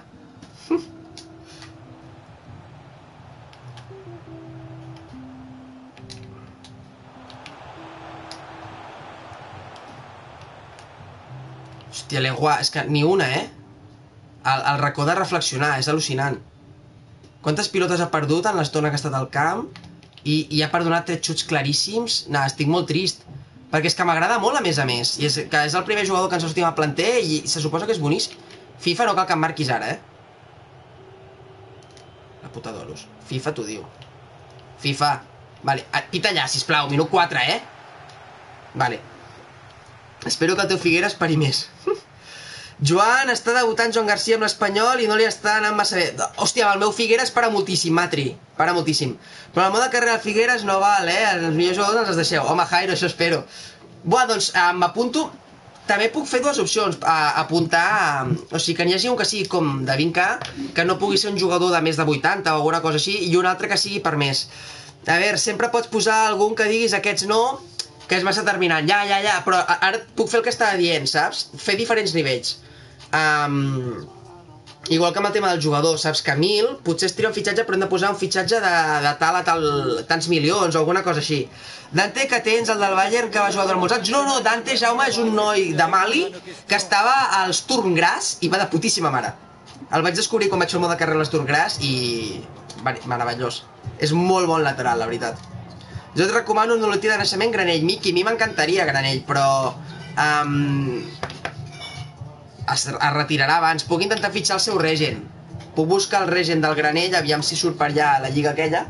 Hòstia, Leguà, és que ni una, eh? El, el racó de reflexionar, és al·lucinant. Quantes pilotes ha perdut en l'estona que ha estat al camp? I, i ha perdonat tres xuts claríssims? Nah, estic molt trist. Perquè és que m'agrada molt, a més a més. I és que és el primer jugador que ens sortim al planter i se suposa que és boníssim. FIFA no cal que em marquis ara, eh? La puta d'oros. FIFA t'ho diu. FIFA. Vale, pita allà, sisplau. Minut quatre, eh? Vale. Espero que el teu Figueres pari més. Joan, està debutant Joan Garcia amb l'Espanyol i no li està anant massa bé. Hòstia, el meu Figueres para moltíssim, Matri. Para moltíssim. Però el mode de carrera del Figueres no val, eh? Els millors jugadors ens els deixeu. Home, Jairo, això espero. Buah, doncs eh, m'apunto... També puc fer dues opcions. A, apuntar... A... O sigui, que n'hi hagi un que sigui com de vint k, que no pugui ser un jugador de més de vuitanta o alguna cosa així, i un altre que sigui per més. A veure, sempre pots posar algun que diguis aquests no, que és massa determinant. Ja, ja, ja, però ara puc fer el que estava dient, saps? Fer diferents nivells. Um, igual que amb el tema del jugador, saps que mil potser es tira un fitxatge però hem de posar un fitxatge de, de tal a tal, tants milions o alguna cosa així. Dante, que tens, el del Bayern, que va jugar durant molts anys. No, no, Dante, Jaume, és un noi de Mali que estava als Turmgras i va de putíssima mare. El vaig descobrir quan vaig fer el mode de carrera als Turmgras i... meravellós. És molt bon lateral, la veritat. Jo et recomano un noletí de naixement Granell. Miqui, a mi m'encantaria Granell, però... Um... Es, es retirarà abans. Puc intentar fitxar el seu regen. Puc buscar el regen del Granell, aviam si surt per allà a la lliga aquella.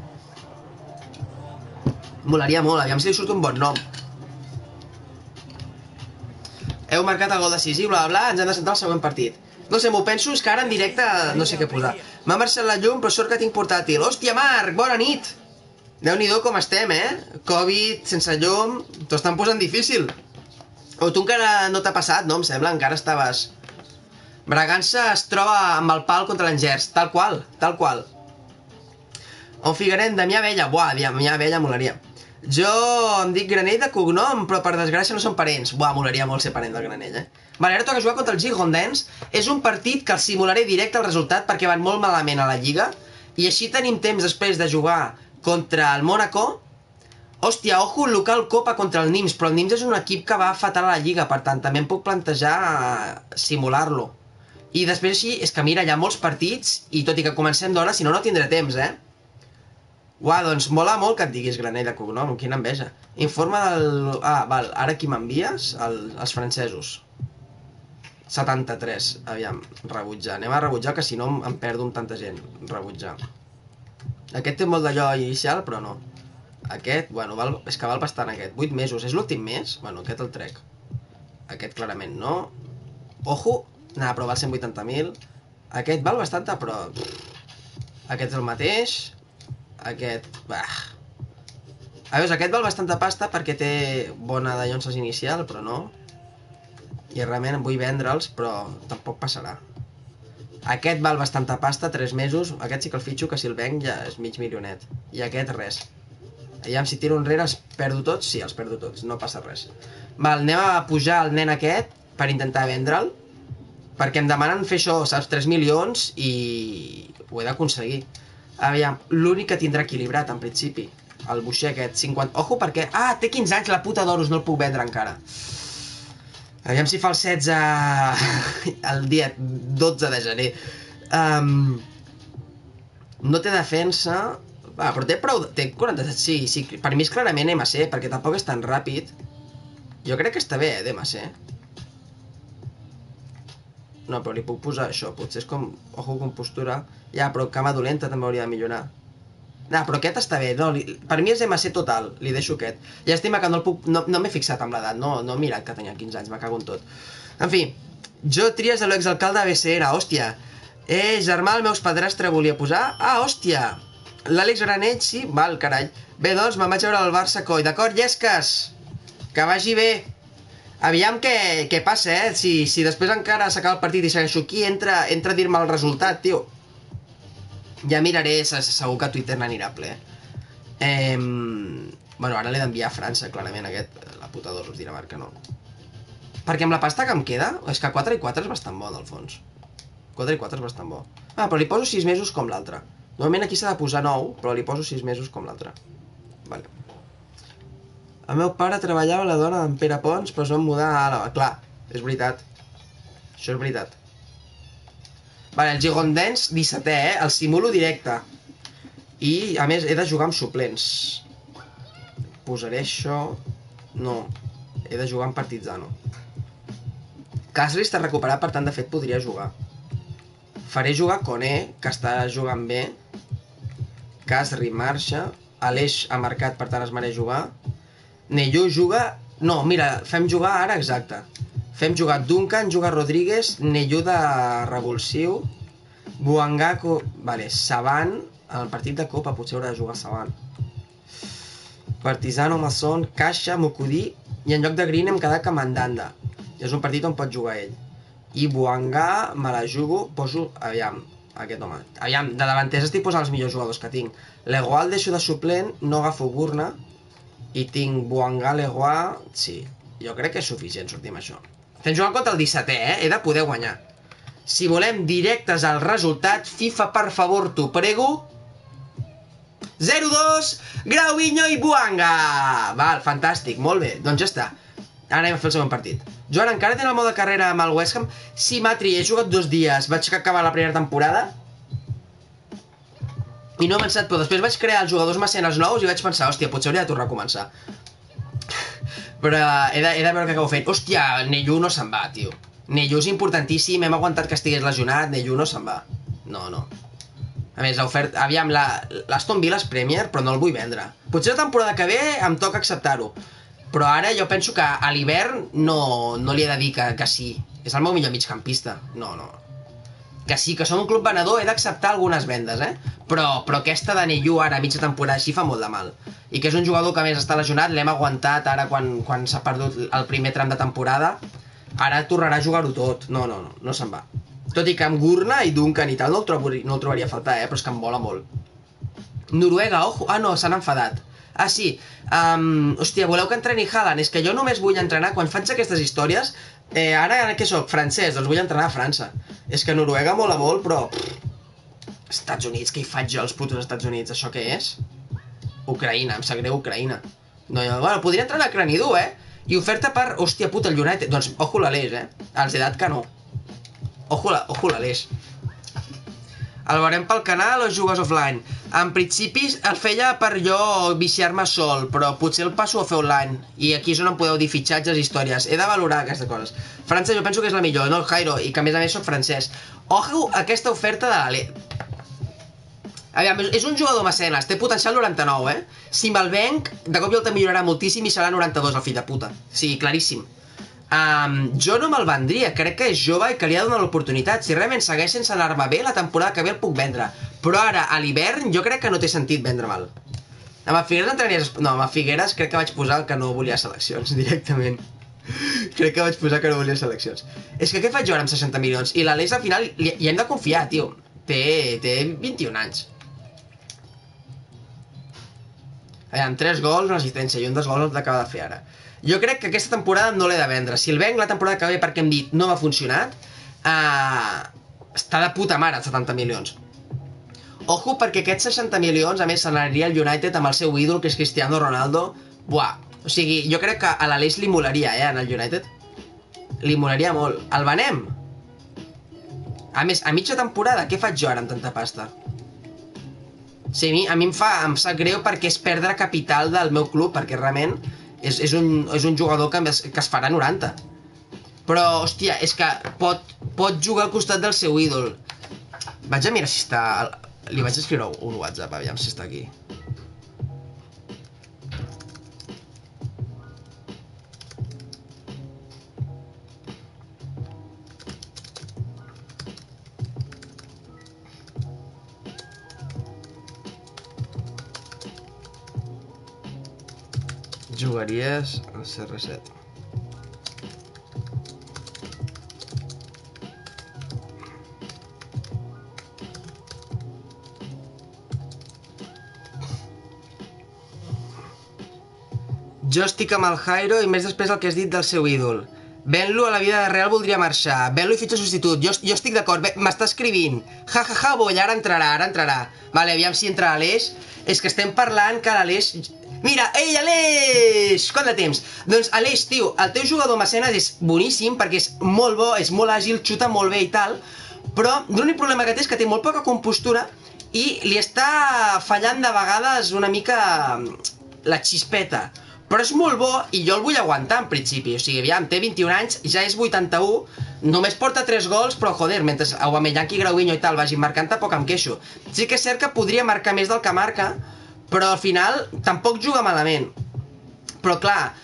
Molaria molt, aviam si li surt un bon nom. Heu marcat el gol decisiu, bla bla bla, ens hem de centrar al següent partit. No sé, m'ho penso, és que ara en directe no sé què posar. M'ha marxat la llum, però sort que tinc portàtil. Hòstia, Marc, bona nit! Déu-n'hi-do com estem, eh? Covid, sense llum, t'ho estan posant difícil. O tu encara no t'ha passat, no? Em sembla, encara estaves... Bragança es troba amb el pal contra l'Angers, tal qual, tal qual. On ficarem Damià Vella? Buah, Damià Vella molaria. Jo em dic Granell de cognom, però per desgràcia no som parents. Buah, molaria molt ser parent del Granell, eh? Vale, ara toca jugar contra el Girondins. És un partit que el simularé directe al resultat perquè van molt malament a la Lliga. I així tenim temps després de jugar contra el Mónaco. Hòstia, ojo, el local Copa contra el Nims, però el Nims és un equip que va fatal a la Lliga, per tant, també em puc plantejar simular-lo. I després així, és que mira, hi ha molts partits, i tot i que comencem d'hora, si no, no tindré temps, eh? Uah, doncs mola molt que et diguis Granell de cognom, quina enveja. Informa del... Ah, val, ara qui m'envies? El, els francesos. setanta-tres, aviam, rebutjar. Anem a rebutjar, que si no em perdo amb tanta gent. Rebutjar. Aquest té molt d'allò inicial, però no. Aquest, bueno, val, és que val bastant aquest. vuit mesos, és l'últim mes? Bueno, aquest el trec. Aquest clarament no. Ojo, nah, però val cent vuitanta mil. Aquest val bastanta, però... Aquest és el mateix. Aquest... Bah. A veure, aquest val bastanta pasta perquè té bona de llonces inicial, però no. I realment vull vendre'ls, però tampoc passarà. Aquest val bastanta pasta, tres mesos. Aquest sí que el fitxo, que si el venc ja és mig milionet. I aquest res. Aviam, si tiro enrere els perdo tots? Sí, els perdo tots, no passa res. Val, anem a pujar el nen aquest per intentar vendre'l. Perquè em demanen fer això, saps? tres milions i ho he d'aconseguir. Aviam, l'únic que tindrà equilibrat, en principi. El boixer aquest, cinquanta... Ojo, perquè... Ah, té quinze anys, la puta d'oros, no el puc vendre encara. Aviam si fa el setze... el dia dotze de gener. Um... No té defensa... Ah, però té prou... Té quaranta-set... Sí, sí, per mi és clarament M C, perquè tampoc és tan ràpid. Jo crec que està bé, eh, d'M C. No, però li puc posar això, potser és com... Ojo, compostura... Ja, però cama dolenta també hauria de millorar. No, però aquest està bé, no, li... per mi és M C total, li deixo aquest. Llàstima que no el puc... No, no m'he fixat amb l'edat, no, no he mirat que tenia quinze anys, me cago en tot. En fi, jo tries a l'exalcalde de B C N, hòstia. Eh, germà, el meus padrastre volia posar... Ah, hòstia! L'Àlex Granell, sí? Val, carall. Bé, doncs, me'n vaig veure el Barça coi. D'acord, llesques? Que vagi bé. Aviam què, què passa, eh? Si, si després encara s'acaba el partit i segueixo aquí, entra, entra a dir-me el resultat, tio. Ja miraré, segur que a Twitter n'anirà ple. Eh, bueno, ara l'he d'enviar a França, clarament, aquest. La puta d'oros Dinamarca, no. Perquè amb la pasta que em queda, és que quatre i quatre és bastant bo, del fons. quatre i quatre és bastant bo. Ah, però li poso sis mesos com l'altre. Normalment aquí s'ha de posar nou, però li poso sis mesos com l'altre. Vale. El meu pare treballava a la dona d'en Pere Pons, però es van mudar a la... Clar, és veritat. Això és veritat. Vale, el Girondins dissetè, eh? El simulo directe. I, a més, he de jugar amb suplents. Posaré això... No. He de jugar amb Partizano. Casri està recuperat, per tant, de fet, podria jugar. Faré jugar Koné, que està jugant bé. Casri marxa. Aleix ha marcat, per tant, es mereix jugar. Neyu juga... No, mira, fem jugar ara, exacte. Fem jugar Duncan, juga Rodríguez, Neyu de revulsiu, Buangaco... Vale, Saban, en el partit de Copa potser haurà de jugar Saban. Partizano, Masson, Caixa, Mukudi, i en lloc de Green hem quedat que Mandanda. És un partit on pot jugar ell. I Buanga, me la jugo, poso... Aviam, aquest home. Aviam, de davanters estic posant els millors jugadors que tinc. Leroy el deixo de suplent, no agafo Gurna, i tinc Buanga, Leroy... Sí, jo crec que és suficient sortir amb això. Estem jugant contra el dissetè, eh? He de poder guanyar. Si volem directes al resultat, FIFA, per favor, t'ho prego. zero dos, Grauinho i Buanga! Val, fantàstic, molt bé, doncs ja està. Ara anem a fer el segon partit. Joan, encara tens el mode carrera amb el West Ham? Sí, Matri, he jugat dos dies. Vaig acabar la primera temporada i no he avançat, però després vaig crear els jugadors mecenes nous i vaig pensar, hòstia, potser hauria de tornar a començar. Però he de, he de veure què acabo fent. Hòstia, Neyu no se'n va, tio. Neyu és importantíssim, hem aguantat que estigués lesionat, Neyu no se'n va. No, no. A més, l'oferta... Aviam, l'Aston Villa és Premier, però no el vull vendre. Potser la temporada que ve em toca acceptar-ho. Però ara jo penso que a l'hivern no, no li he de dir que, que sí. És el meu millor migcampista. No, no. Que sí, que som un club venedor, he d'acceptar algunes vendes, eh? Però, però aquesta de Neyu ara, mitja temporada així, fa molt de mal. I que és un jugador que a més està lesionat, l'hem aguantat ara quan, quan s'ha perdut el primer tram de temporada. Ara tornarà a jugar-ho tot. No, no, no, no se'n va. Tot i que amb Gurna i Duncan i tal no el, trobo, no el trobaria a faltar, eh? Però és que em mola molt. Noruega, ojo. Ah, no, s'han enfadat. Ah, sí. Um, hòstia, voleu que entreni Haaland? És que jo només vull entrenar, quan faig aquestes històries, eh, ara que sóc francès, doncs vull entrenar a França. És que Noruega mola molt, però... Pff, Estats Units, què hi faig jo als putos Estats Units? Això què és? Ucraïna, em sap greu Ucraïna. No, jo, bueno, podria entrenar a Cranidú, eh? I oferta per... Hòstia puta, el United. Doncs, ojo l'Aleix, eh? Els he dat que no. Ojo l'Aleix. El veurem pel canal o jugues offline? En principi el feia per jo viciar-me sol, però potser el passo a fer online. I aquí és on em podeu dir fitxatges i històries. He de valorar aquestes coses. França jo penso que és la millor, no el Jairo, i que a més a més soc francès. Ojo aquesta oferta de l'Ale. Aviam, és un jugador mecenes, té potencial noranta-nou, eh? Si me'l venc, de cop i volta millorarà moltíssim i serà noranta-dos el fill de puta. Sí, claríssim. Um, jo no me'l vendria, crec que és jove i que li ha donat l'oportunitat. Si realment segueix sense anar-me bé, la temporada que ve el puc vendre. Però ara, a l'hivern, jo crec que no té sentit vendre'l. Amb el Figueres entraries... No, amb el Figueres crec que vaig posar que no volia seleccions, directament. Crec que vaig posar que no volia seleccions. És que què faig jo ara amb seixanta milions? I l'Aleix al final hi, hi hem de confiar, tio. Té, té vint-i-un anys. Aviam, tres gols, una assistència i un dels gols els l'acaba de fer ara. Jo crec que aquesta temporada no l'he de vendre. Si el venc la temporada que ve perquè hem dit no m'ha funcionat, uh, està de puta mare, setanta milions. Ojo, perquè aquests seixanta milions, a més, se n'aniria al United amb el seu ídol, que és Cristiano Ronaldo. Buah, o sigui, jo crec que a l'Aleix li molaria, eh, en el United. Li molaria molt. El venem? A més, a mitja temporada, què faig jo ara amb tanta pasta? Sí, a mi, a mi em fa, em sap greu perquè és perdre capital del meu club, perquè realment... És, és, un, és un jugador que, que es farà noranta. Però, hòstia, és que pot, pot jugar al costat del seu ídol. Vaig a mirar si està... Li vaig escriure un WhatsApp, aviam si està aquí. Jugaries al C R set. Jo estic amb el Jairo i més després el que has dit del seu ídol. Ven-lo a la vida real voldria marxar. Ven-lo i fitxa substitut. Jo, jo estic d'acord. M'està escrivint. Ja, ja, ja, boll, ara entrarà, ara entrarà. Vale, aviam si entra l'Aleix. És que estem parlant que l'Aleix... Mira, ei, Aleix! Quant de temps? Doncs, Aleix, tio, el teu jugador mecenes és boníssim perquè és molt bo, és molt àgil, xuta molt bé i tal, però l'únic problema que té és que té molt poca compostura i li està fallant de vegades una mica la xispeta. Però és molt bo i jo el vull aguantar en principi. O sigui, aviam, té vint-i-un anys, ja és vuitanta-u, només porta tres gols, però joder, mentre Aubameyang i Grauinho i tal vagin marcant, tampoc em queixo. Sí que és cert que podria marcar més del que marca, però al final tampoc juga malament. Però clar,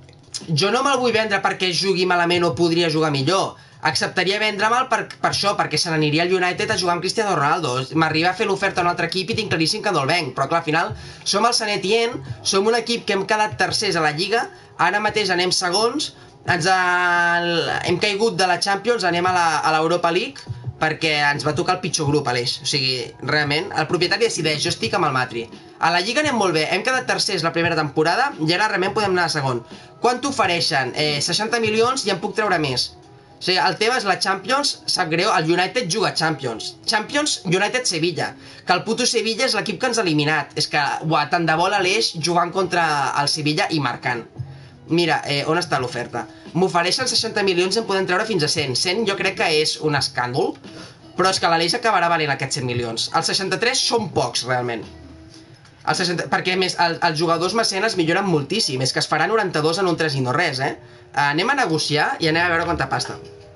jo no me'l vull vendre perquè jugui malament o podria jugar millor. Acceptaria vendre'l per, per això, perquè se n'aniria al United a jugar amb Cristiano Ronaldo. M'arriba a fer l'oferta a un altre equip i tinc claríssim que no el venc. Però clar, al final som el Saint Etienne, som un equip que hem quedat tercers a la Lliga, ara mateix anem segons, ens ha... hem caigut de la Champions, anem a l'Europa League, perquè ens va tocar el pitjor grup, Aleix. O sigui, realment, el propietari decideix, jo estic amb el Matri. A la Lliga anem molt bé, hem quedat tercers la primera temporada i ara realment podem anar a segon. Quant t'ofereixen? Eh, seixanta milions i en puc treure més. O sigui, el tema és la Champions, sap greu, el United juga Champions. Champions, United-Sevilla. Que el puto Sevilla és l'equip que ens ha eliminat. És que, uah, tant de bo l'Aleix jugant contra el Sevilla i marcant. Mira, eh, on està l'oferta? M'ofereixen seixanta milions i en podem treure fins a cent. cent jo crec que és un escàndol, però és que l'Aleix acabarà valent aquests cent milions. Els seixanta-tres són pocs, realment. El seixanta... Perquè, a més, el, els jugadors mecenes milloren moltíssim. És que es farà noranta-dos en un tres i no res, eh? Anem a negociar i anem a veure quanta pasta.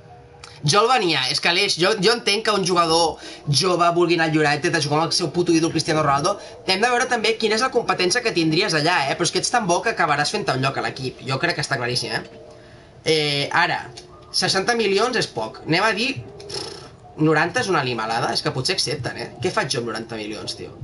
Jo el venia, és que Aleix, jo, jo entenc que un jugador jove vulgui anar al United a jugar amb el seu puto ídol Cristiano Ronaldo. Hem de veure també quina és la competència que tindries allà, eh? Però és que ets tan bo que acabaràs fent-te un lloc a l'equip. Jo crec que està claríssim, eh? Eh, ara, seixanta milions és poc. Anem a dir... noranta és una limalada, és que potser accepten, eh? Què faig jo amb noranta milions, tio?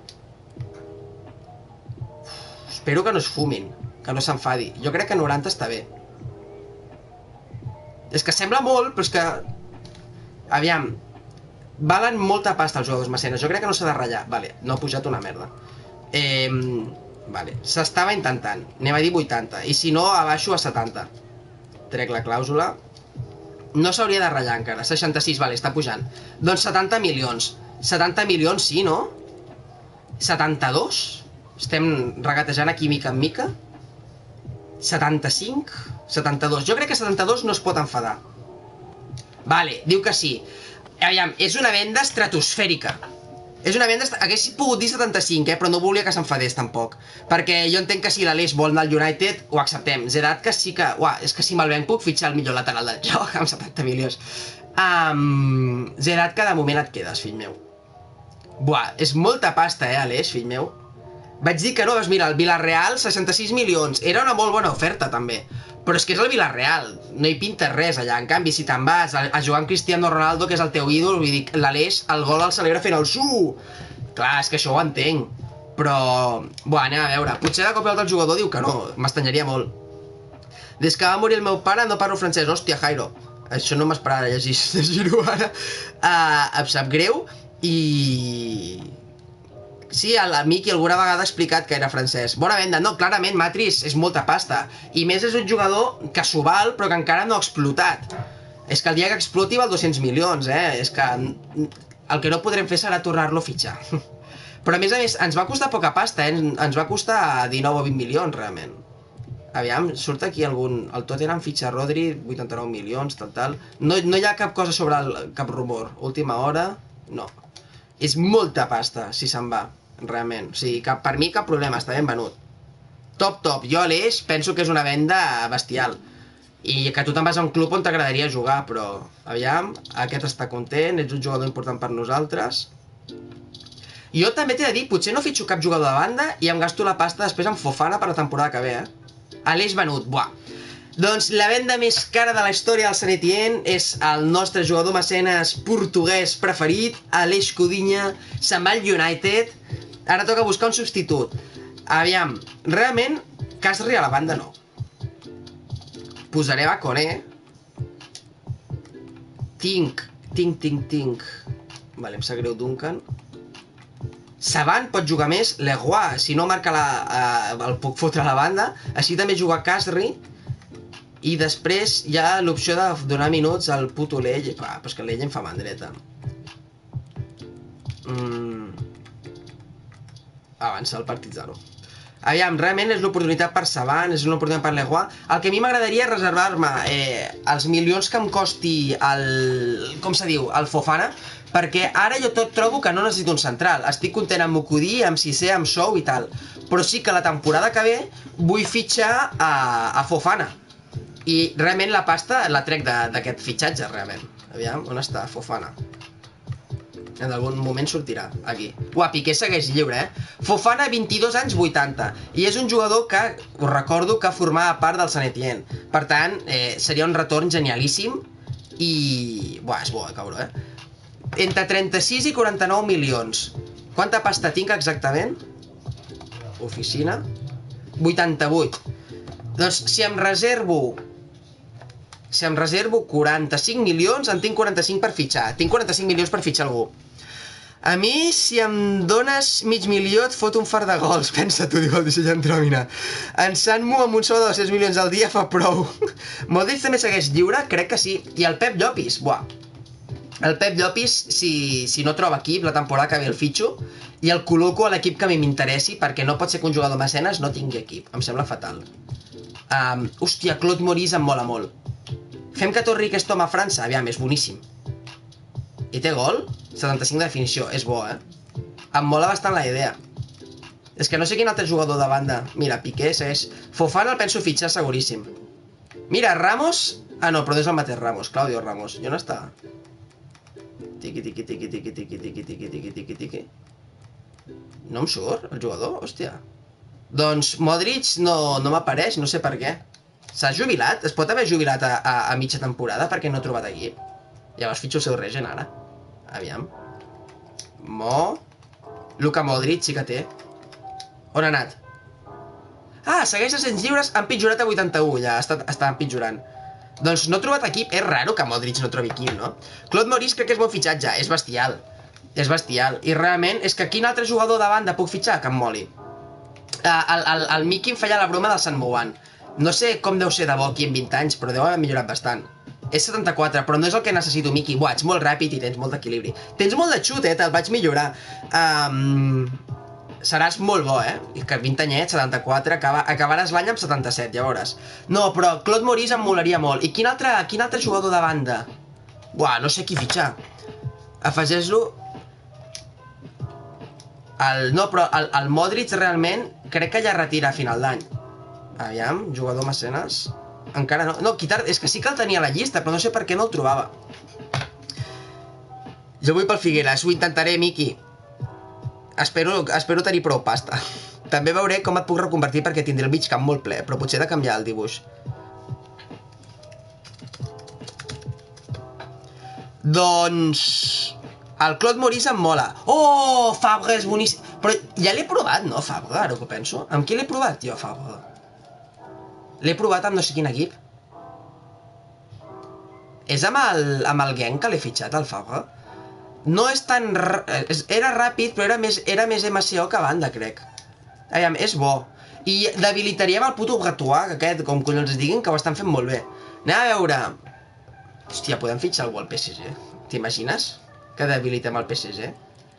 Espero que no es fumin, que no s'enfadi. Jo crec que noranta està bé. És que sembla molt, però és que... Aviam... valen molta pasta els jugadors mecenes. Jo crec que no s'ha de ratllar. Vale, no ha pujat una merda. Eh, vale, s'estava intentant. Anem a dir vuitanta. I si no, abaixo a setanta. Trec la clàusula. No s'hauria de ratllar encara. seixanta-sis, vale, està pujant. Doncs setanta milions. setanta milions, sí, no? setanta-dos? Estem regatejant aquí mica en mica? setanta-cinc? setanta-dos. Jo crec que setanta-dos no es pot enfadar. Vale, diu que sí. Aviam, és una venda estratosfèrica. És una venda... Hagués pogut dir setanta-cinc, eh? Però no volia que s'enfadés tampoc. Perquè jo entenc que si l'Aleix vol anar al United, ho acceptem. Zedat que sí que... Uah, és que si me'l venc puc fitxar el millor lateral del joc amb setanta milions. Um, Zedat que de moment et quedes, fill meu. Buah, és molta pasta, eh, Aleix, fill meu. Vaig dir que no, doncs mira, el Villarreal, seixanta-sis milions. Era una molt bona oferta, també. Però és que és el Villarreal, no hi pinta res allà. En canvi, si te'n vas a, a jugar amb Cristiano Ronaldo, que és el teu ídol, vull dir, l'Aleix, el gol el celebra fent el su. Clar, és que això ho entenc. Però, buah, anem a veure. Potser de cop i volta el jugador diu que no, m'estanyaria molt. Des que va morir el meu pare no parlo francès. Hòstia, Jairo, això no m'esperava llegir, llegir-ho ara. Uh, em sap greu i... Sí, l'amic i alguna vegada ha explicat que era francès. Bona venda. No, clarament, Matris és molta pasta. I més és un jugador que s'ho val, però que encara no ha explotat. És que el dia que exploti val dos-cents milions, eh? És que el que no podrem fer serà tornar-lo a fitxar. Però a més a més, ens va costar poca pasta, eh? Ens va costar dinou o vint milions, realment. Aviam, surt aquí algun... El Tottenham fitxa Rodri, vuitanta-nou milions, tal, tal. No, no hi ha cap cosa sobre el... cap rumor. Última hora, no. És molta pasta, si se'n va. Realment, o sigui, que per mi cap problema, està ben venut. Top, top, jo a l'Eix penso que és una venda bestial. I que tu te'n vas a un club on t'agradaria jugar, però aviam, aquest està content, ets un jugador important per nosaltres. Jo també t'he de dir, potser no fitxo cap jugador de banda i em gasto la pasta després en Fofana per la temporada que ve, eh? A l'Eix venut, buah. Doncs la venda més cara de la història del Sant Etienne és el nostre jugador mecenes portuguès preferit, Aleix Codinha, se'n va al United. Ara toca buscar un substitut. Aviam, realment, Casri a la banda no. Posaré Baconé. Tinc, tinc, tinc, tinc. Vale, em sap greu Duncan. Savant pot jugar més, Leroy, si no marca la, uh, el puc fotre a la banda. Així també juga Casri. I després hi ha l'opció de donar minuts al puto Lell. Clar, però és que Lell em fa mandreta. Mm. Avança el partit zero. Aviam, realment és l'oportunitat per Savant, és l'oportunitat per Leroy. El que a mi m'agradaria és reservar-me eh, els milions que em costi el... com se diu? El Fofana, perquè ara jo tot trobo que no necessito un central. Estic content amb Mukudi, amb Cissé, amb Sou i tal. Però sí que la temporada que ve vull fitxar a, a Fofana. I realment la pasta la trec d'aquest fitxatge, realment. Aviam, on està Fofana? En algun moment sortirà, aquí. Uah, Piqué segueix lliure, eh? Fofana, vint-i-dos anys, vuitanta. I és un jugador que, us recordo, que formava part del Sant Etienne. Per tant, eh, seria un retorn genialíssim. I... Buah, és bo, eh, cabró, eh? Entre trenta-sis i quaranta-nou milions. Quanta pasta tinc exactament? Oficina. vuitanta-vuit. Doncs si em reservo... Si em reservo quaranta-cinc milions, en tinc quaranta-cinc per fitxar. Tinc quaranta-cinc milions per fitxar algú. A mi, si em dones mig milió, et fot un fart de gols. Pensa tu, diu el disseny Andròmina. En Sanmu amb un sou de dos-cents milions al dia fa prou. Modric també segueix lliure? Crec que sí. I el Pep Llopis, buah. El Pep Llopis, si, si no troba equip, la temporada que ve el fitxo, i el col·loco a l'equip que a mi m'interessi, perquè no pot ser que un jugador mecenes no tingui equip. Em sembla fatal. Um, hòstia, Claude Maurice em mola molt. Fem que torni aquest home a França, aviam, és boníssim. I té gol? setanta-cinc de definició, és bo, eh? Em mola bastant la idea. És que no sé quin altre jugador de banda. Mira, Piqué és... Fofana el penso fitxar seguríssim. Mira, Ramos... Ah, no, però no és el mateix Ramos, Claudio Ramos. I on està? Tiqui, tiqui, tiqui, tiqui, tiqui, tiqui, tiqui, tiqui, tiqui, tiqui. No em surt, el jugador? Hòstia. Doncs Modric no, no m'apareix, no sé per què. S'ha jubilat? Es pot haver jubilat a, a, a mitja temporada perquè no ha trobat equip? Llavors fitxo el seu regen ara. Aviam. Mo... Luka Modric sí que té. On ha anat? Ah, segueix a cents lliures, ha empitjorat a vuitanta-u, ja està, està empitjorant. Doncs no he trobat equip, és raro que Modric no trobi equip, no? Claude Maurice crec que és bon fitxatge, és bestial. És bestial, i realment és que quin altre jugador de banda puc fitxar que em moli? Uh, el, el, el Miki em feia la broma del Sant Mouant. No sé com deu ser de bo aquí en vint anys, però deu haver millorat bastant. És setanta-quatre, però no és el que necessito, Miki. Buah, ets molt ràpid i tens molt d'equilibri. Tens molt de xut, eh? Te'l vaig millorar. Um, seràs molt bo, eh? I que vint anyets, setanta-quatre, acaba, acabaràs l'any amb setanta-set, ja veuràs. No, però Claude Maurice em molaria molt. I quin altre, quin altre jugador de banda? Buah, no sé qui fitxar. Afegeix-lo... El, no, però el, el Modric realment crec que ja retira a final d'any. Aviam, jugador mecenes... Encara no... No, quitar... És que sí que el tenia a la llista, però no sé per què no el trobava. Jo vull pel Figueres, ho intentaré, Miki. Espero, espero tenir prou pasta. També veuré com et puc reconvertir perquè tindré el mig camp molt ple, però potser he de canviar el dibuix. Doncs... El Claude Maurice em mola. Oh, Fabre és boníssim. Però ja l'he provat, no, Fabre, ara que ho penso. Amb qui l'he provat, jo, Fabre? L'he provat amb no sé quin equip. És amb el, amb el Genk que l'he fitxat, el Fabre? No és tan... Era ràpid, però era més, era més M C O que banda, crec. Aviam, és bo. I debilitaríem el puto Bratois, aquest, com collons es diguin, que ho estan fent molt bé. Anem a veure... Hòstia, podem fitxar algú al P S G. T'imagines? Que debilitem el P S G?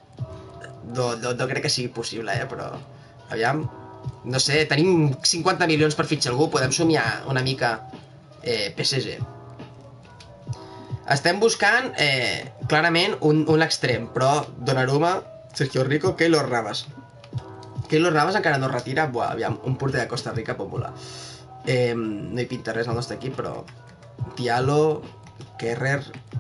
No, no, no crec que sigui possible, eh, però... Aviam... No sé, tenim cinquanta milions per fitxar algú, podem somiar una mica eh, P S G. Estem buscant, eh, clarament, un, un extrem, però Donnarumma, Sergio Rico, Keylor Navas. Keylor Navas encara no retira, buah, aviam, un porter de Costa Rica pot volar. Eh, no hi pinta res al nostre equip, però... Diallo, Kerrer...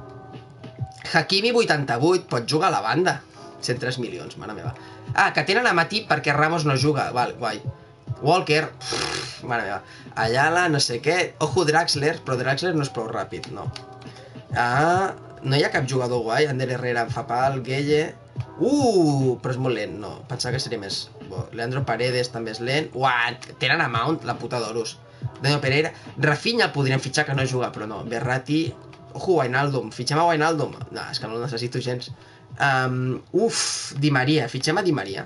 Hakimi vuitanta-vuit, pot jugar a la banda. cent tres milions, mare meva. Ah, que tenen a Matip perquè Ramos no juga. Val, guai. Walker, pff, mare meva. Ayala, no sé què. Ojo, Draxler, però Draxler no és prou ràpid, no. Ah, no hi ha cap jugador guai. Ander Herrera em fa pal, Gueye... Uh, però és molt lent, no. Pensava que seria més... Bo, Leandro Paredes també és lent. Uah, tenen a Mount, la puta d'oros. Daniel Pereira. Rafinha el podríem fitxar, que no juga, però no. Berratti... Ojo, Wijnaldum. Fitxem a Wijnaldum. No, és que no el necessito gens. Um, uf, Di Maria, fitxem a Di Maria.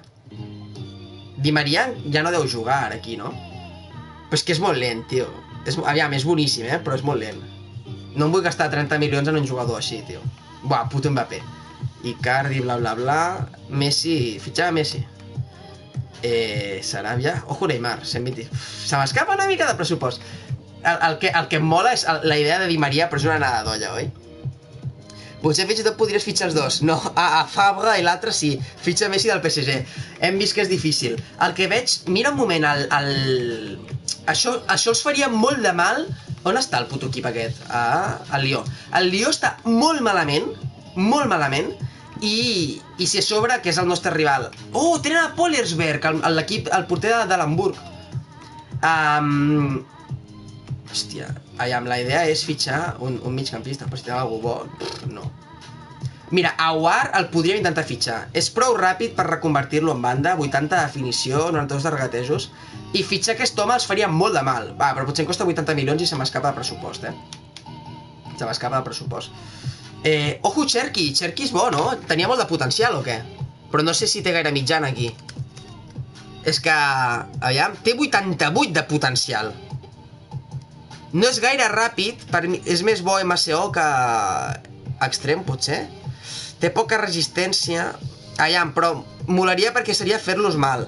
Di Maria ja no deu jugar ara aquí, no? Però és que és molt lent, tio. És, aviam, és boníssim, eh? Però és molt lent. No em vull gastar trenta milions en un jugador així, tio. Buah, puto Mbappé. Icardi, bla bla bla. Messi, fitxem a Messi. Eh, Sarabia. Ojo, Neymar, cent vint. Se m'escapa una mica de pressupost. El, el, que, el que em mola és la idea de Di Maria, però és una anada d'olla, oi? Potser fins i tot podries fitxar els dos. No, a, a Fabre i l'altre sí. Fitxa Messi del P S G. Hem vist que és difícil. El que veig... Mira un moment, el... el... Això, això els faria molt de mal... On està el puto equip aquest? Ah, el Lió. El Lió està molt malament. Molt malament. I... I si a sobre, que és el nostre rival. Oh, tenen a Pollersberg, l'equip, el porter de, de l'Hamburg. Um... Hòstia, aviam, la idea és fitxar un, un migcampista, però si tenen algú bo, pff, no. Mira, Aouar el podríem intentar fitxar. És prou ràpid per reconvertir-lo en banda, vuitanta de definició, noranta-dos de regatejos, i fitxar aquest home els faria molt de mal. Va, però potser em costa vuitanta milions i se m'escapa de pressupost, eh? Se m'escapa de pressupost. Eh, ojo, Cherki, Cherki és bo, no? Tenia molt de potencial, o què? Però no sé si té gaire mitjana aquí. És que, aviam, té vuitanta-vuit de potencial. No és gaire ràpid, per mi, és més bo M C O que extrem, potser. Té poca resistència. Aviam, però molaria perquè seria fer-los mal.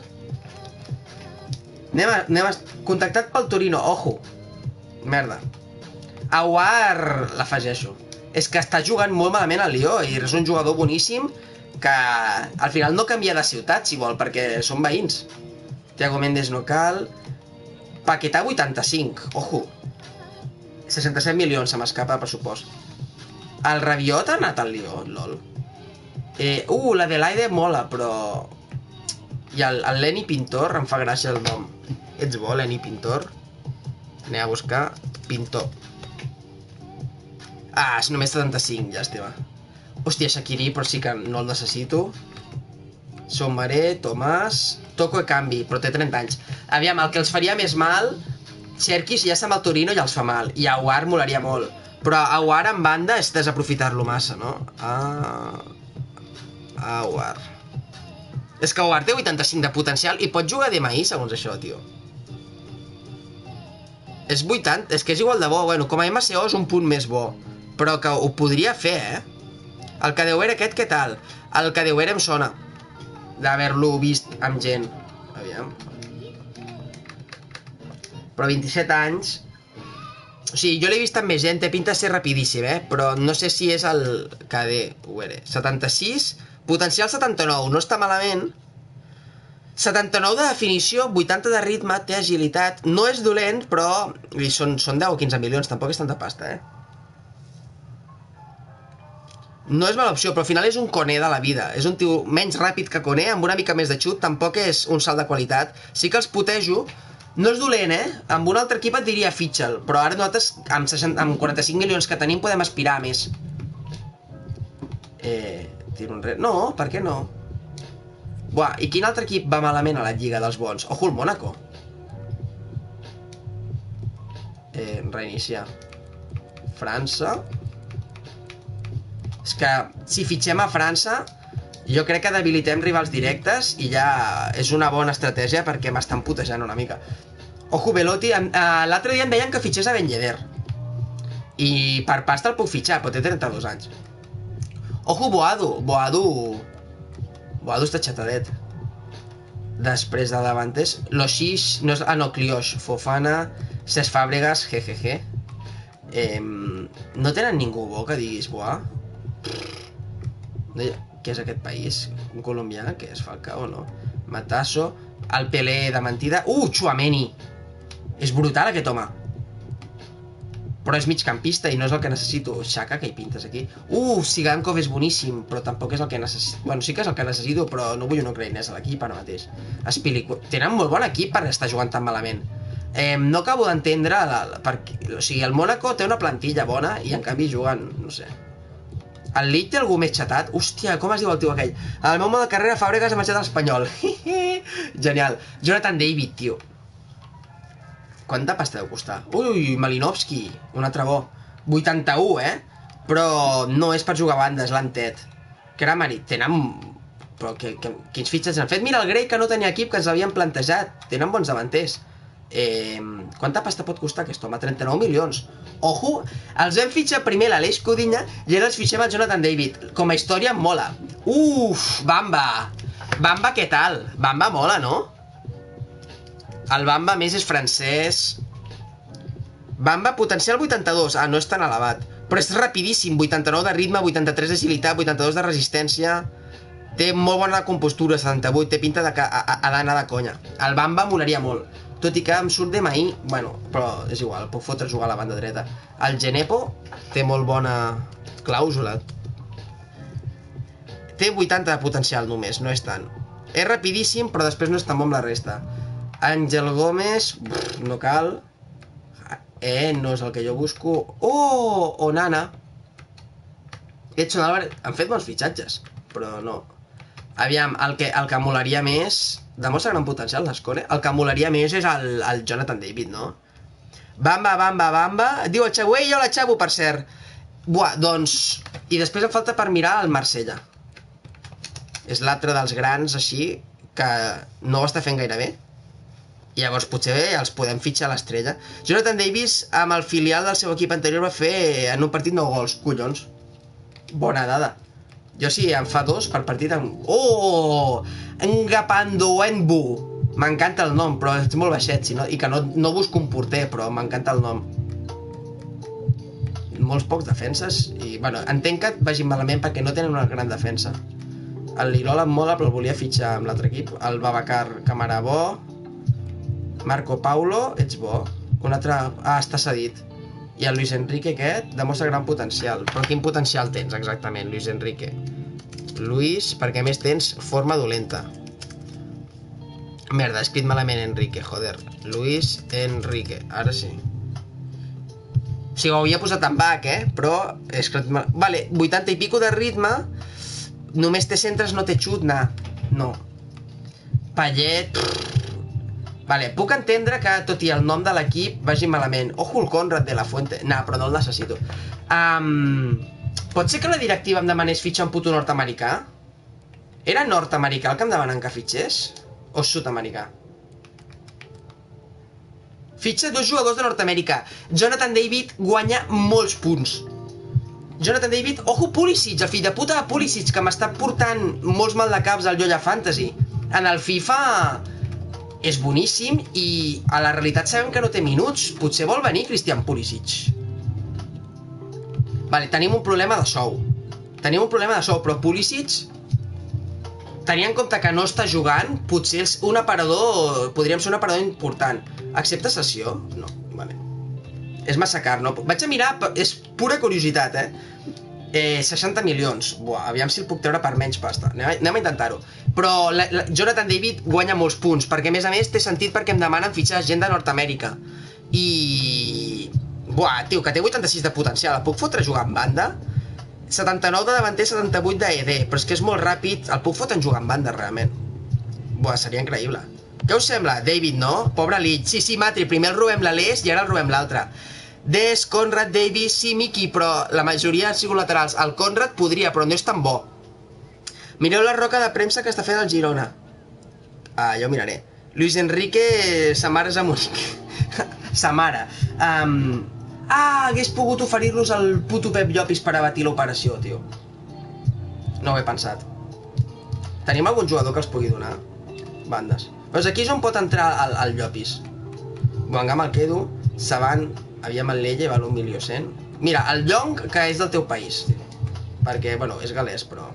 Anem a, anem a... Contactat pel Torino, ojo. Merda. Aouar l'afegeixo. És que està jugant molt malament al Lió i és un jugador boníssim que al final no canvia de ciutat, si vol, perquè són veïns. Thiago Mendes no cal. Paquetá vuitanta-cinc, ojo. seixanta-set milions, se m'escapa de pressupost. El Rabiot ha anat al Lió, lol. Eh, uh, l'Adelaide mola, però... I el, el Lenny Pintor, em fa gràcia el nom. Ets bo, Lenny Pintor? Anem a buscar Pintor. Ah, és només setanta-cinc, llàstima. Hòstia, Shaqiri, però sí que no el necessito. Sommaré, Tomàs... Toco de canvi, però té trenta anys. Aviam, el que els faria més mal... Cherkis ja està amb el Torino i els fa mal. I Aouar molaria molt. Però Aouar en banda és desaprofitar-lo massa, no? Ah... Aouar. És que Aouar té vuitanta-cinc de potencial i pot jugar de maí, segons això, tio. És vuitanta, és que és igual de bo. Bueno, com a M C O és un punt més bo. Però que ho podria fer, eh? El Kadewere aquest, què tal? El Kadewere em sona d'haver-lo vist amb gent. Aviam. Però vint-i-set anys... O sigui, jo l'he vist amb més gent, té pinta de ser rapidíssim, eh? Però no sé si és el Kadewere. setanta-sis, potencial setanta-nou, no està malament. setanta-nou de definició, vuitanta de ritme, té agilitat. No és dolent, però... Són, són deu o quinze milions, tampoc és tanta pasta, eh? No és mala opció, però al final és un Koné de la vida. És un tio menys ràpid que Koné, amb una mica més de xut, tampoc és un salt de qualitat. Sí que els putejo. No és dolent, eh? Amb un altre equip et diria fitxa'l, però ara nosaltres, amb, seixanta, amb quaranta-cinc milions que tenim, podem aspirar a més. Eh... Tiro un ret... No, per què no? Buah, i quin altre equip va malament a la lliga dels bons? Ojo, el Mónaco. Eh, reiniciar. França. És que si fitxem a França, jo crec que debilitem rivals directes i ja és una bona estratègia perquè m'estan putejant una mica. Ojo, Belotti, uh, l'altre dia em deien que fitxés a Ben Yedder. I per pasta el puc fitxar, però té trenta-dos anys. Ojo, Boadu, Boadu... Boadu està xatadet. Després de davanters, Loxix, no és... Ah, no, Clioix, Fofana, Cesc Fàbregas, jejeje. Eh, no tenen ningú bo que diguis, buah. Què és aquest país? Un colombià? Què és? Falcao, no? Matasso, el Pelé de mentida... Uh, Tchouaméni! És brutal aquest home. Però és migcampista i no és el que necessito. Xaca, que hi pintes aquí? Uh, Sigankov és boníssim, però tampoc és el que necessito. Bueno, sí que és el que necessito, però no vull un ucraïnès a l'equip ara mateix. Espilicu... Tenen molt bon equip per estar jugant tan malament. Eh, no acabo d'entendre... La, la, perquè, o sigui, el Mónaco té una plantilla bona i en canvi juguen, no sé... El Lit té algú més xatat? Hòstia, com es diu el tio aquell? El meu mode de carrera, Fàbregas ha marxat a l'Espanyol. Genial. Jonathan David, tio. Quanta pasta deu costar? Ui, Malinovski, un altre bo. vuitanta-u, eh? Però no és per jugar a banda, és l'Antet. Kramaric, tenen... Però que, que, quins fitxes han fet? Mira, el Grey que no tenia equip, que ens l'havien plantejat. Tenen bons davanters. Eh, quanta pasta pot costar aquest home? trenta-nou milions. Ojo, els vam fitxar primer l'Aleix Codinha i ara els fitxem el Jonathan David. Com a història em mola. Uf, Bamba. Bamba què tal? Bamba mola, no? El Bamba més és francès. Bamba potencial vuitanta-dos. Ah, no és tan elevat, però és rapidíssim. Vuitanta-nou de ritme, vuitanta-tres d'agilitat, vuitanta-dos de resistència. Té molt bona compostura, setanta-vuit. Té pinta de que ha, ha d'anar de conya. El Bamba molaria molt. Tot i que em surt de maí, bueno, però és igual, puc fotre a jugar a la banda dreta. El Genepo té molt bona clàusula. Té vuitanta de potencial només, no és tant. És rapidíssim, però després no és tan bon amb la resta. Àngel Gómez, no cal. Eh, no és el que jo busco. Oh, Onana. Edson Álvarez, han fet bons fitxatges, però no. Aviam, el que, el que molaria més... Demostra gran potencial, l'Escone. El que molaria més és el, el Jonathan David, no? Bamba, bamba, bamba. Diu el Xabu, ei, hola Xabu, per cert. Buah, doncs... I després em falta per mirar el Marsella. És l'altre dels grans, així, que no ho està fent gaire bé. I llavors potser els podem fitxar a l'Estrella. Jonathan Davis, amb el filial del seu equip anterior, va fer en un partit nou gols. Collons. Bona dada. Jo sí, em fa dos per partit amb... Oh! Ngapandoenbu. M'encanta el nom, però és molt baixet, si no... I que no, no busco un porter, però m'encanta el nom. Molts pocs defenses. I, bueno, entenc que et vagin malament perquè no tenen una gran defensa. El Lirol em mola, però el volia fitxar amb l'altre equip. El Babacar Camara bo. Marco Paulo, ets bo. Un altre... Ah, està cedit. I el Luis Enrique aquest demostra gran potencial. Però quin potencial tens exactament, Luis Enrique? Luis, perquè més tens forma dolenta. Merda, he escrit malament Enrique, joder. Luis Enrique, ara sí. O sigui, ho havia posat en back, eh? Però he escrit mal... Vale, vuitanta i pico de ritme. Només té centres, no té xut, nah. No. Pallet... Vale, puc entendre que, tot i el nom de l'equip, vagi malament. Ojo el Conrad de la Fuente. Nah, però no el necessito. Um, pot ser que la directiva em demanés fitxar un puto nord-americà? Era nord-americà el que em demanen que fitxés? O sud-americà? Fitxa dos jugadors de Nord-Amèrica. Jonathan David guanya molts punts. Jonathan David, ojo Pulisic, el fill de puta de Pulisic, que m'està portant molts mal de caps al Joya Fantasy. En el FIFA és boníssim i a la realitat sabem que no té minuts. Potser vol venir Christian Pulisic. Vale, tenim un problema de sou. Tenim un problema de sou, però Pulisic, tenint en compte que no està jugant, potser un aparador, podríem ser un aparador important. Accepta sessió? No, vale. És massa car, no? Vaig a mirar, és pura curiositat, eh? eh seixanta milions. Buah, aviam si el puc treure per menys pasta. Anem a, anem a intentar-ho. Però la, la, Jonathan David guanya molts punts, perquè a més a més té sentit perquè em demanen fitxar gent de Nord-Amèrica. I... Buah, tio, que té vuitanta-sis de potencial. El puc fotre a jugar en banda? setanta-nou de davanter, setanta-vuit d'E D, però és que és molt ràpid, el puc fotre en jugar en banda, realment. Buah, seria increïble. Què us sembla? David, no? Pobre Lich. Sí, sí, Matri, primer el robem l'Alès i ara el robem l'altre. Des, Conrad, Davis, sí, Miki, però la majoria han sigut laterals. El Conrad podria, però no és tan bo. Mireu la roca de premsa que està fent el Girona. Ah, ja ho miraré. Luis Enrique, sa mare és a Munic. Sa mare. Um... Ah, hagués pogut oferir-los al puto Pep Llopis per abatir l'operació, tio. No ho he pensat. Tenim algun jugador que els pugui donar? Bandes. Doncs aquí és on pot entrar el, el Llopis. Boangam el quedo. Saban, aviam el Lelle, val un milió cent. Mira, el Young, que és del teu país, tio. Perquè, bueno, és galès, però...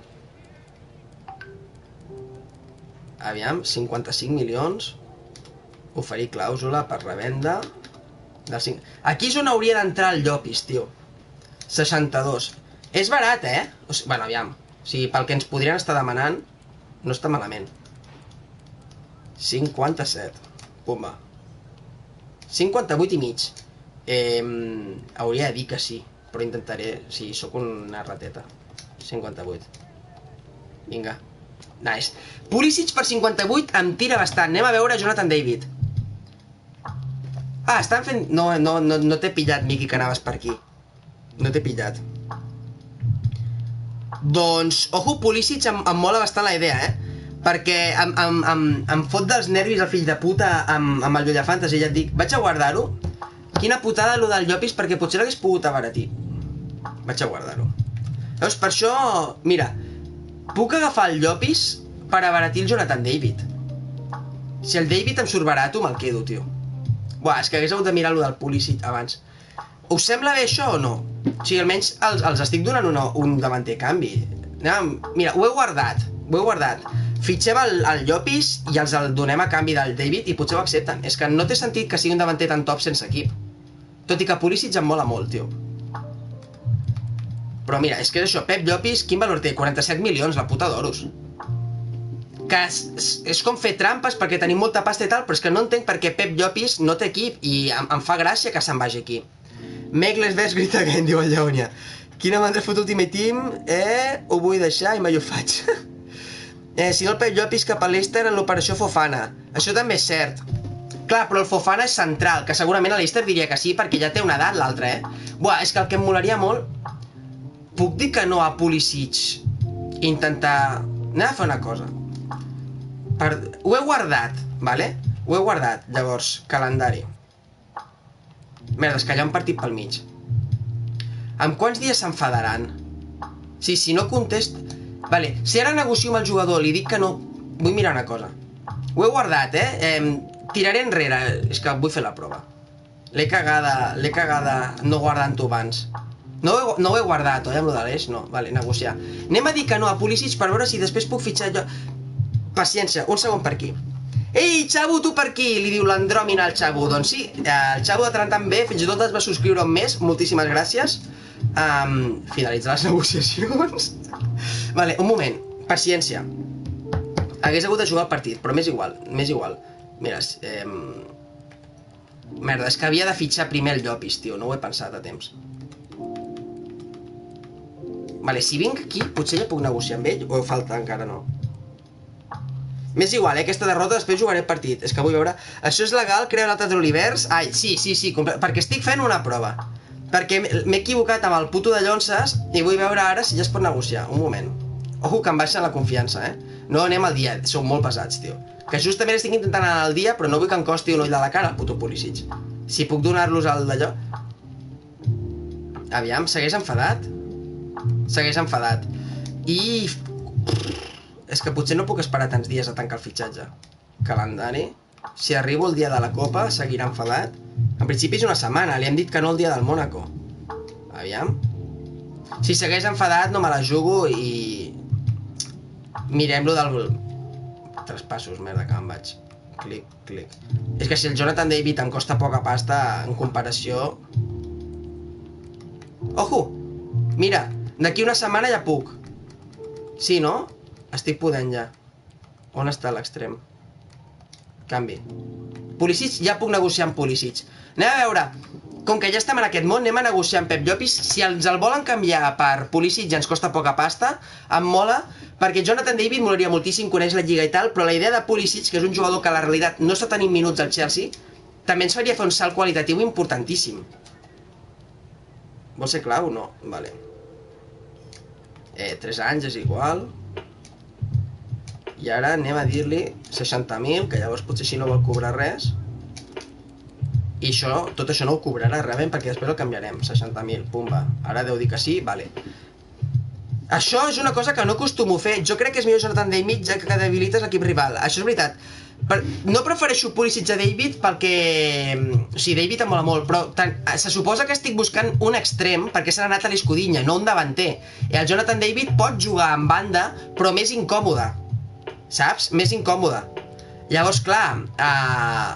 Aviam, cinquanta-cinc milions. Oferir clàusula per revenda. Del cinc... Aquí és on hauria d'entrar el Llopis, tio. seixanta-dos. És barat, eh? O sigui, bueno, aviam. O sigui, pel que ens podrien estar demanant, no està malament. cinquanta-set. Pumba. cinquanta-vuit i mig. Eh, hauria de dir que sí, però intentaré... Sí, sóc una rateta. cinquanta-vuit. Vinga. Nice. Pulisic per cinquanta-vuit em tira bastant. Anem a veure Jonathan David. Ah, estan fent... No, no, no, no t'he pillat, Miki, que anaves per aquí. No t'he pillat. Doncs, ojo, Pulisic em, em mola bastant la idea, eh? Perquè em, em, em, em fot dels nervis el fill de puta amb, amb el Joya Fantasy, ja et dic. Vaig a guardar-ho. Quina putada lo del Llopis, perquè potser l'hagués pogut abaratir. Vaig a guardar-ho. Llavors, per això... Mira, puc agafar el Llopis per abaratir el Jonathan David. Si el David em surt barato, me'l quedo, tio. Buah, és que hagués hagut de mirar lo del Pulisic abans. Us sembla bé això o no? O sigui, almenys els, els estic donant una, un davanter canvi. Anem, mira, ho he guardat. Ho he guardat. Fitxem el, el Llopis i els el donem a canvi del David i potser ho accepten. És que no té sentit que sigui un davanter tan top sense equip. Tot i que Pulisic em mola molt, tio. Però mira, és que és això. Pep Llopis, quin valor té? quaranta-set milions, la puta d'oros. Que és, és, és com fer trampes perquè tenim molta pasta i tal, però és que no entenc perquè Pep Llopis no té equip i em, em fa gràcia que se'n vagi aquí. Make les best great again, diu el Lleonia. Quina mandra fot Ultimate Team, eh? Ho vull deixar i mai ho faig. eh, si no el Pep Llopis cap a l'Eister en l'operació Fofana. Això també és cert. Clar, però el Fofana és central, que segurament a l'Eister diria que sí perquè ja té una edat l'altre, eh? Buah, és que el que em molaria molt... Puc dir que no a Pulisic? Intentar... Anem a fer una cosa. Per... Ho he guardat, vale? Ho he guardat, llavors, calendari. Merda, és que hi ha un partit pel mig. Amb quants dies s'enfadaran? Sí, si no contest... Vale, si ara negocio amb el jugador, li dic que no... Vull mirar una cosa. Ho he guardat, eh? eh tiraré enrere, és que vull fer la prova. L'he cagada, l'he cagada no guardant-ho abans. No ho, he, no ho he guardat, oi, amb lo de l'eix? No, vale, negociar. Anem a dir que no a Pulisic per veure si després puc fitxar jo... Paciència, un segon per aquí. Ei, Xavu, tu per aquí? Li diu l'andròmina al Xavu. Doncs sí, el Xavu de tant tant bé, fins i tot es va subscriure un mes, moltíssimes gràcies. Um, finalitzar les negociacions. Vale, un moment, paciència. Hagués hagut de jugar el partit, però m'és igual, m'és igual. Mira, eh... merda, és que havia de fitxar primer el Llopis, tio, no ho he pensat a temps. Vale, si vinc aquí, potser ja puc negociar amb ell, o falta encara no? M'és igual, eh? Aquesta derrota després jugaré el partit. És que vull veure... Això és legal? Crea un altre de l'univers? Ai, sí, sí, sí, perquè estic fent una prova. Perquè m'he equivocat amb el puto de llonces i vull veure ara si ja es pot negociar. Un moment. Ojo que em baixa la confiança, eh? No anem al dia, sou molt pesats, tio. Que justament estic intentant anar al dia, però no vull que em costi un ull de la cara, el puto Pulisic. Si puc donar-los al d'allò... Aviam, segueix enfadat? Segueix enfadat. I... És que potser no puc esperar tants dies a tancar el fitxatge. Calendari. Si arribo el dia de la Copa, seguirà enfadat. En principi és una setmana, li hem dit que no el dia del Mónaco. Aviam. Si segueix enfadat no me la jugo i... Mirem-lo del... Traspassos, merda, que me'n vaig. Clic, clic. És que si el Jonathan David em costa poca pasta en comparació... Ojo! Mira, d'aquí una setmana ja puc. Sí, no? Estic podent ja. On està l'extrem? Canvi. Pulisic, ja puc negociar amb Pulisic. Anem a veure, com que ja estem en aquest món, anem a negociar amb Pep Llopis. Si ens el volen canviar per Pulisic ja ens costa poca pasta, em mola, perquè Jonathan David molaria moltíssim, coneix la lliga i tal, però la idea de Pulisic, que és un jugador que a la realitat no està tenint minuts al Chelsea, també ens faria fer un salt qualitatiu importantíssim. Vol ser clau o no? Vale. Eh, tres anys és igual. I ara anem a dir-li seixanta mil, que llavors potser si no vol cobrar res. I això, tot això no ho cobrarà realment perquè després el canviarem. seixanta mil, pumba. Ara deu dir que sí, vale. Això és una cosa que no acostumo a fer. Jo crec que és millor Jonathan David ja que debilites l'equip rival. Això és veritat. Per... No prefereixo Pulisic a David perquè... O sigui, David em mola molt, però tant... se suposa que estic buscant un extrem perquè se n'ha anat a l'Escudinha, no un davanter. I el Jonathan David pot jugar en banda, però més incòmode. Saps? Més incòmode. Llavors, clar, uh...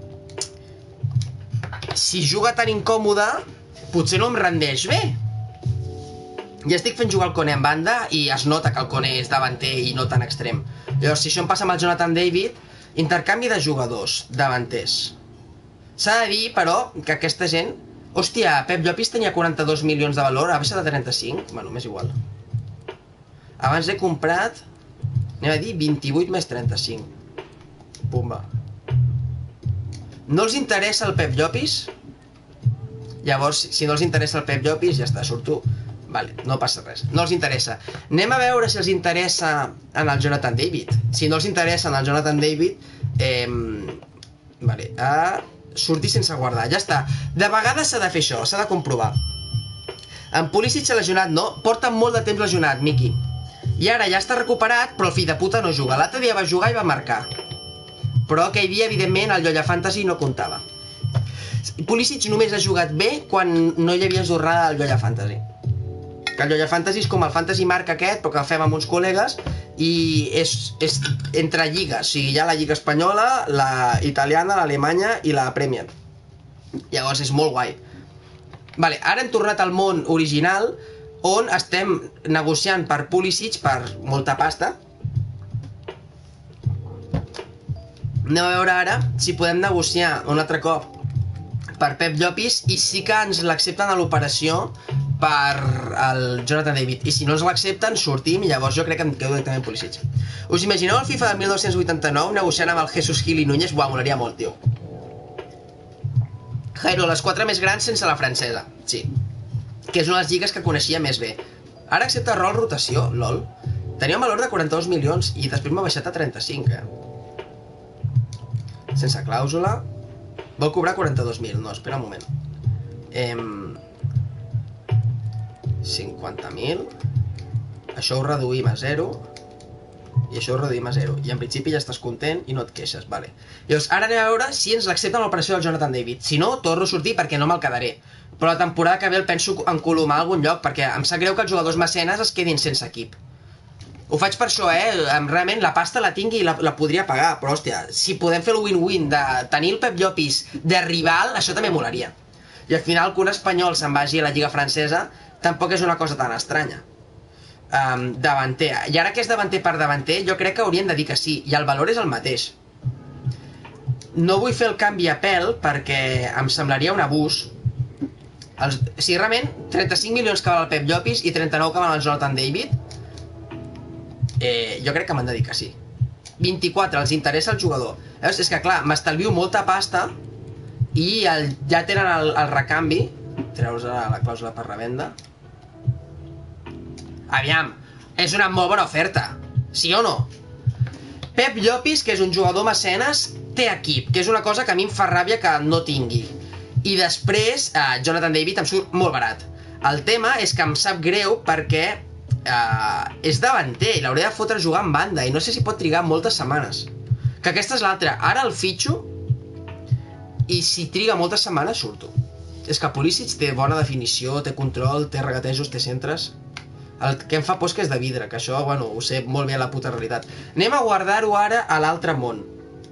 si juga tan incòmode, potser no em rendeix bé. Ja estic fent jugar el Koné en banda i es nota que el Koné és davanter i no tan extrem. Llavors, si això em passa amb el Jonathan David, intercanvi de jugadors, davanters. S'ha de dir, però, que aquesta gent... Hòstia, Pep Llopis tenia quaranta-dos milions de valor, ara baixa de trenta-cinc. Bueno, m'és igual. Abans he comprat... Anem a dir vint-i-vuit més trenta-cinc. Pumba. No els interessa el Pep Llopis? Llavors, si no els interessa el Pep Llopis, ja està, surto. Vale, no passa res. No els interessa. Anem a veure si els interessa en el Jonathan David. Si no els interessa en el Jonathan David, eh... vale, a sortir sense guardar. Ja està. De vegades s'ha de fer això, s'ha de comprovar. En Pulisic s'ha lesionat, no? Porta molt de temps lesionat, Miki. I ara ja està recuperat, però el fill de puta no juga. L'altre dia va jugar i va marcar. Però aquell dia, evidentment, el Llolla Fantasy no comptava. Pulisic només ha jugat bé quan no hi havia jornada al Llolla Fantasy. Que el Llolla Fantasy és com el Fantasy Marc aquest, però que el fem amb uns col·legues, i és, és entre lligues. O sigui, hi ha la Lliga Espanyola, la italiana, l'Alemanya i la Premier. Llavors és molt guai. Vale, ara hem tornat al món original, on estem negociant per Pulisic per molta pasta. Anem a veure ara si podem negociar un altre cop per Pep Llopis i sí que ens l'accepten a l'operació per el Jonathan David. I si no ens l'accepten, sortim i llavors jo crec que em quedo directament Pulisic. Us imagineu el FIFA de mil nou-cents vuitanta-nou negociant amb el Jesús Gil i Núñez? Buah, molaria molt, tio. Jairo, les quatre més grans sense la francesa. Sí. Que és una de les lligues que coneixia més bé. Ara accepta rol rotació, lol. Tenia un valor de quaranta-dos milions i després m'ha baixat a trenta-cinc, eh? Sense clàusula. Vol cobrar quaranta-dos mil. No, espera un moment. Ehm... cinquanta mil. Això ho reduïm a zero. I això ho reduïm a zero. I en principi ja estàs content i no et queixes, vale. Llavors, ara anem a veure si ens l'accepten l'operació del Jonathan David. Si no, torno a sortir perquè no me'l quedaré. Però la temporada que ve el penso encolomar a algun lloc, perquè em sap greu que els jugadors mecenes es quedin sense equip. Ho faig per això, eh? Realment la pasta la tingui i la, la podria pagar, però hòstia, si podem fer el win-win de tenir el Pep Llopis de rival, això també molaria. I al final que un espanyol se'n vagi a la Lliga Francesa tampoc és una cosa tan estranya. Um, davanter. I ara que és davanter per davanter, jo crec que haurien de dir que sí, i el valor és el mateix. No vull fer el canvi a pèl perquè em semblaria un abús. Els, si realment trenta-cinc milions que val el Pep Llopis i trenta-nou que val el Jonathan David, eh, jo crec que m'han de dir que sí. vint-i-quatre, els interessa el jugador. Veus? És que clar, m'estalvio molta pasta i el, ja tenen el, el recanvi. Treus la clàusula per revenda. Aviam, és una molt bona oferta, sí o no? Pep Llopis, que és un jugador mecenes, té equip, que és una cosa que a mi em fa ràbia que no tingui. I després, eh, Jonathan David em surt molt barat. El tema és que em sap greu perquè Uh, és davanter i l'hauré de fotre a jugar en banda i no sé si pot trigar moltes setmanes, que aquesta és l'altra. Ara el fitxo i si triga moltes setmanes surto. És que Pulisic té bona definició, té control, té regatejos, té centres. El que em fa por és que és de vidre, que això, bueno, ho sé molt bé a la puta realitat. Anem a guardar-ho ara a l'altre món.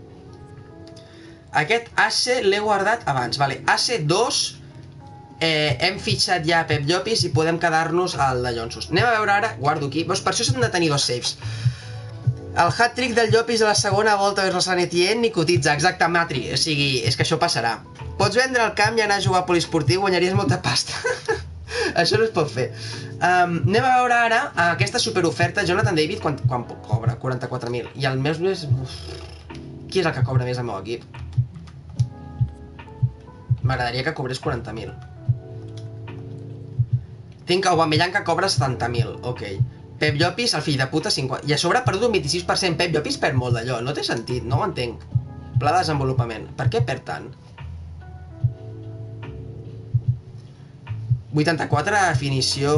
Aquest Ace l'he guardat abans, vale. Ace dos. Eh, hem fitxat ja Pep Llopis i podem quedar-nos al de Llonsos. Anem a veure ara, guardo aquí, doncs per això s'han de tenir dos saves. El hat-trick del Llopis a la segona volta vers la Sant Etienne ni cotitza, exacte, Matri, o sigui, és que això passarà. Pots vendre el camp i anar a jugar a poliesportiu, guanyaries molta pasta. Això no es pot fer. Um, anem a veure ara aquesta superoferta. Jonathan David, quan, quan cobra? quaranta-quatre mil. I el meu més... Uf. Qui és el que cobra més al meu equip? M'agradaria que cobrés quaranta mil. Tinc Aubameyang que cobra setanta mil, ok. Pep Llopis, el fill de puta, cinquanta... I a sobre ha perdut un vint-i-sis per cent. Pep Llopis perd molt d'allò, no té sentit, no ho entenc. Pla de desenvolupament, per què perd tant? vuitanta-quatre de definició...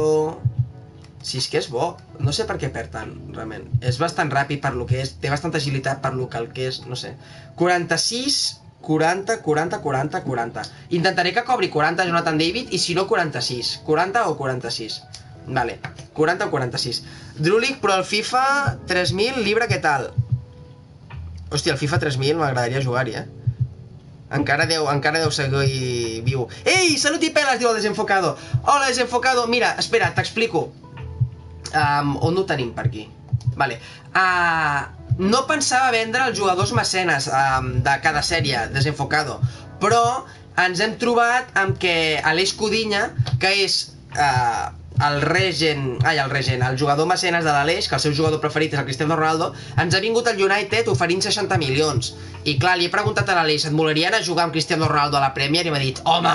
Si és que és bo, no sé per què perd tant, realment. És bastant ràpid per lo que és, té bastanta agilitat per lo que el que és, no sé. quaranta-sis... quaranta, quaranta, quaranta, quaranta. Intentaré que cobri quaranta Jonathan David i si no quaranta-sis. quaranta o quaranta-sis. Vale, quaranta o quaranta-sis. Drulik, però el FIFA tres mil, Libra, què tal? Hòstia, el FIFA tres mil m'agradaria jugar-hi, eh? Encara deu, encara deu seguir viu. Ei, salut i peles, diu el Desenfocado. Hola, Desenfocado. Mira, espera, t'explico. Um, on ho tenim per aquí? Vale. Ah... Uh... No pensava vendre els jugadors mecenes um, de cada sèrie, Desenfocado, però ens hem trobat amb que Aleix Codinha, que és uh, el regent, ai, el regent, el jugador mecenes de l'Aleix, que el seu jugador preferit és el Cristiano Ronaldo, ens ha vingut al United oferint seixanta milions. I clar, li he preguntat a l'Aleix, et molaria anar a jugar amb Cristiano Ronaldo a la Premier? I m'ha dit, home!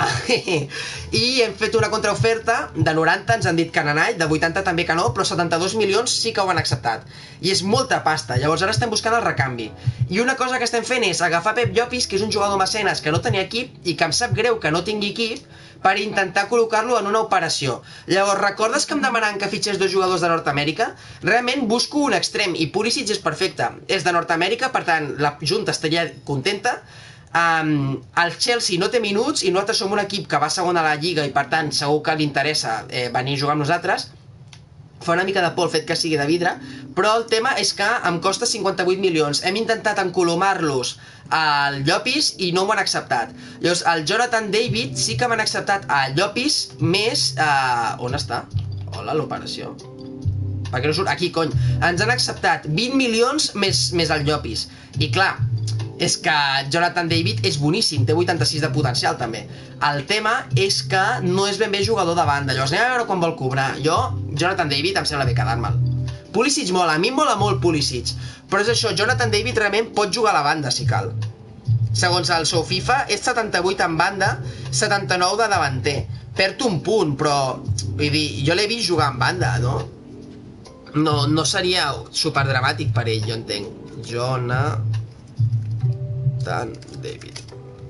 I hem fet una contraoferta de noranta, ens han dit que n'anall, de vuitanta també que no, però setanta-dos milions sí que ho han acceptat. I és molta pasta, llavors ara estem buscant el recanvi. I una cosa que estem fent és agafar Pep Llopis, que és un jugador mecenes que no tenia equip i que em sap greu que no tingui equip, per intentar col·locar-lo en una operació. Llavors, recordes que em demanen que fitxés dos jugadors de Nord-Amèrica? Realment busco un extrem i Pulisic és perfecte. És de Nord-Amèrica, per tant, la Junta estaria contenta. Um, el Chelsea no té minuts i nosaltres som un equip que va segon a la Lliga i per tant segur que li interessa eh, venir a jugar amb nosaltres. Fa una mica de por el fet que sigui de vidre, però el tema és que em costa cinquanta-vuit milions. Hem intentat encolomar-los al Llopis i no m'ho han acceptat. Llavors, el Jonathan David sí que m'han acceptat al Llopis més... Uh, on està? Hola, l'operació. Per què no surt? Aquí, cony. Ens han acceptat vint milions més, més el Llopis. I clar, és que Jonathan David és boníssim, té vuitanta-sis de potencial també. El tema és que no és ben bé jugador de banda. Llavors anem a veure quan vol cobrar. Jo, Jonathan David, em sembla bé quedar-me'l. Pulisic mola, a mi em mola molt Pulisic. Però és això, Jonathan David realment pot jugar a la banda si cal. Segons el seu FIFA, és setanta-vuit en banda, setanta-nou de davanter. Perd un punt, però... Vull dir, jo l'he vist jugar en banda, no? No, no seria superdramàtic per ell, jo entenc. Jonathan David.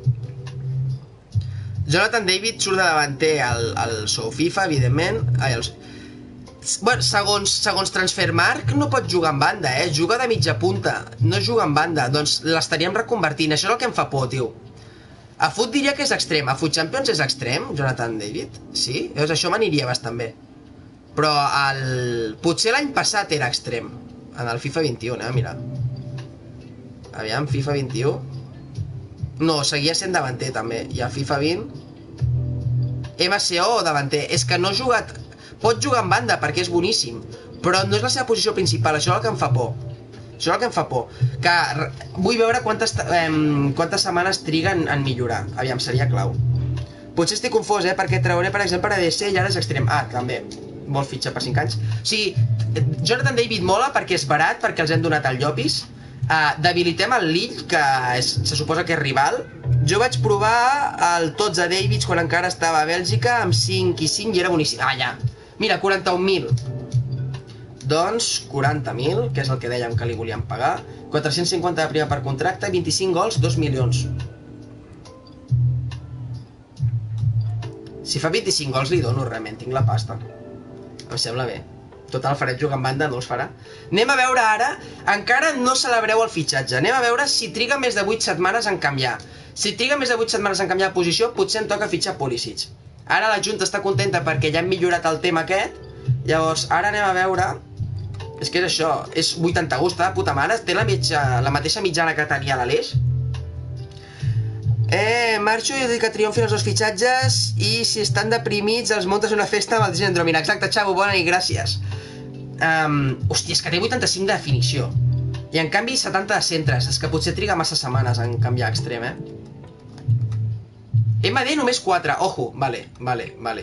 Jonathan David surt de davanter al, al seu FIFA, evidentment. Ai, el... Bueno, segons, segons Transfermarkt no pot jugar en banda, eh? Juga de mitja punta, no juga en banda. Doncs l'estaríem reconvertint, això és el que em fa por, tio. A Foot diria que és extrem, a Foot Champions és extrem, Jonathan David? Sí? Llavors això m'aniria bastant bé. Però el... potser l'any passat era extrem, en el FIFA vint-i-u, eh? Mira. Aviam, FIFA vint-i-u. No, seguia sent davanter també. I el FIFA vint... M C O o davanter. És que no ha jugat... Pot jugar en banda perquè és boníssim, però no és la seva posició principal, això és el que em fa por. Això és el que em fa por. Que vull veure quantes, eh, quantes setmanes triguen en millorar. Aviam, seria clau. Potser estic confós, eh, perquè trauré, per exemple, a D C i ara és extrem. Ah, també. Vol fitxar per cinc anys. O sigui, Jonathan David mola perquè és barat, perquè els hem donat al Llopis. Uh, debilitem el Lille, que és, se suposa que és rival. Jo vaig provar el Totza Davids quan encara estava a Bèlgica amb cinc i cinc i era boníssim. Ah, ja. Mira, quaranta-un mil. Doncs quaranta mil, que és el que dèiem que li volíem pagar. quatre-cents cinquanta de prima per contracte, vint-i-cinc gols, dos milions. Si fa vint-i-cinc gols li dono, realment, tinc la pasta. Em sembla bé. Total, farem jugar en banda, no els farà. Anem a veure ara, encara no celebreu el fitxatge. Anem a veure si triga més de vuit setmanes en canviar. Si triga més de vuit setmanes en canviar de posició, potser em toca fitxar Pulisic. Ara la Junta està contenta perquè ja hem millorat el tema aquest. Llavors, ara anem a veure... És que és això, és vuitanta gols, està de puta mare. Té la, mitja, la mateixa mitjana que tenia l'Aleix. Eh, marxo i dic que triomfin els dos fitxatges i si estan deprimits els muntes una festa amb el Disney Andromina. Exacte, Xavo, bona nit, gràcies. Um, hòstia, és que té vuitanta-cinc de definició. I en canvi setanta de centres. És que potser triga massa setmanes en canviar extrem, eh? M D només quatre. Ojo, vale, vale, vale.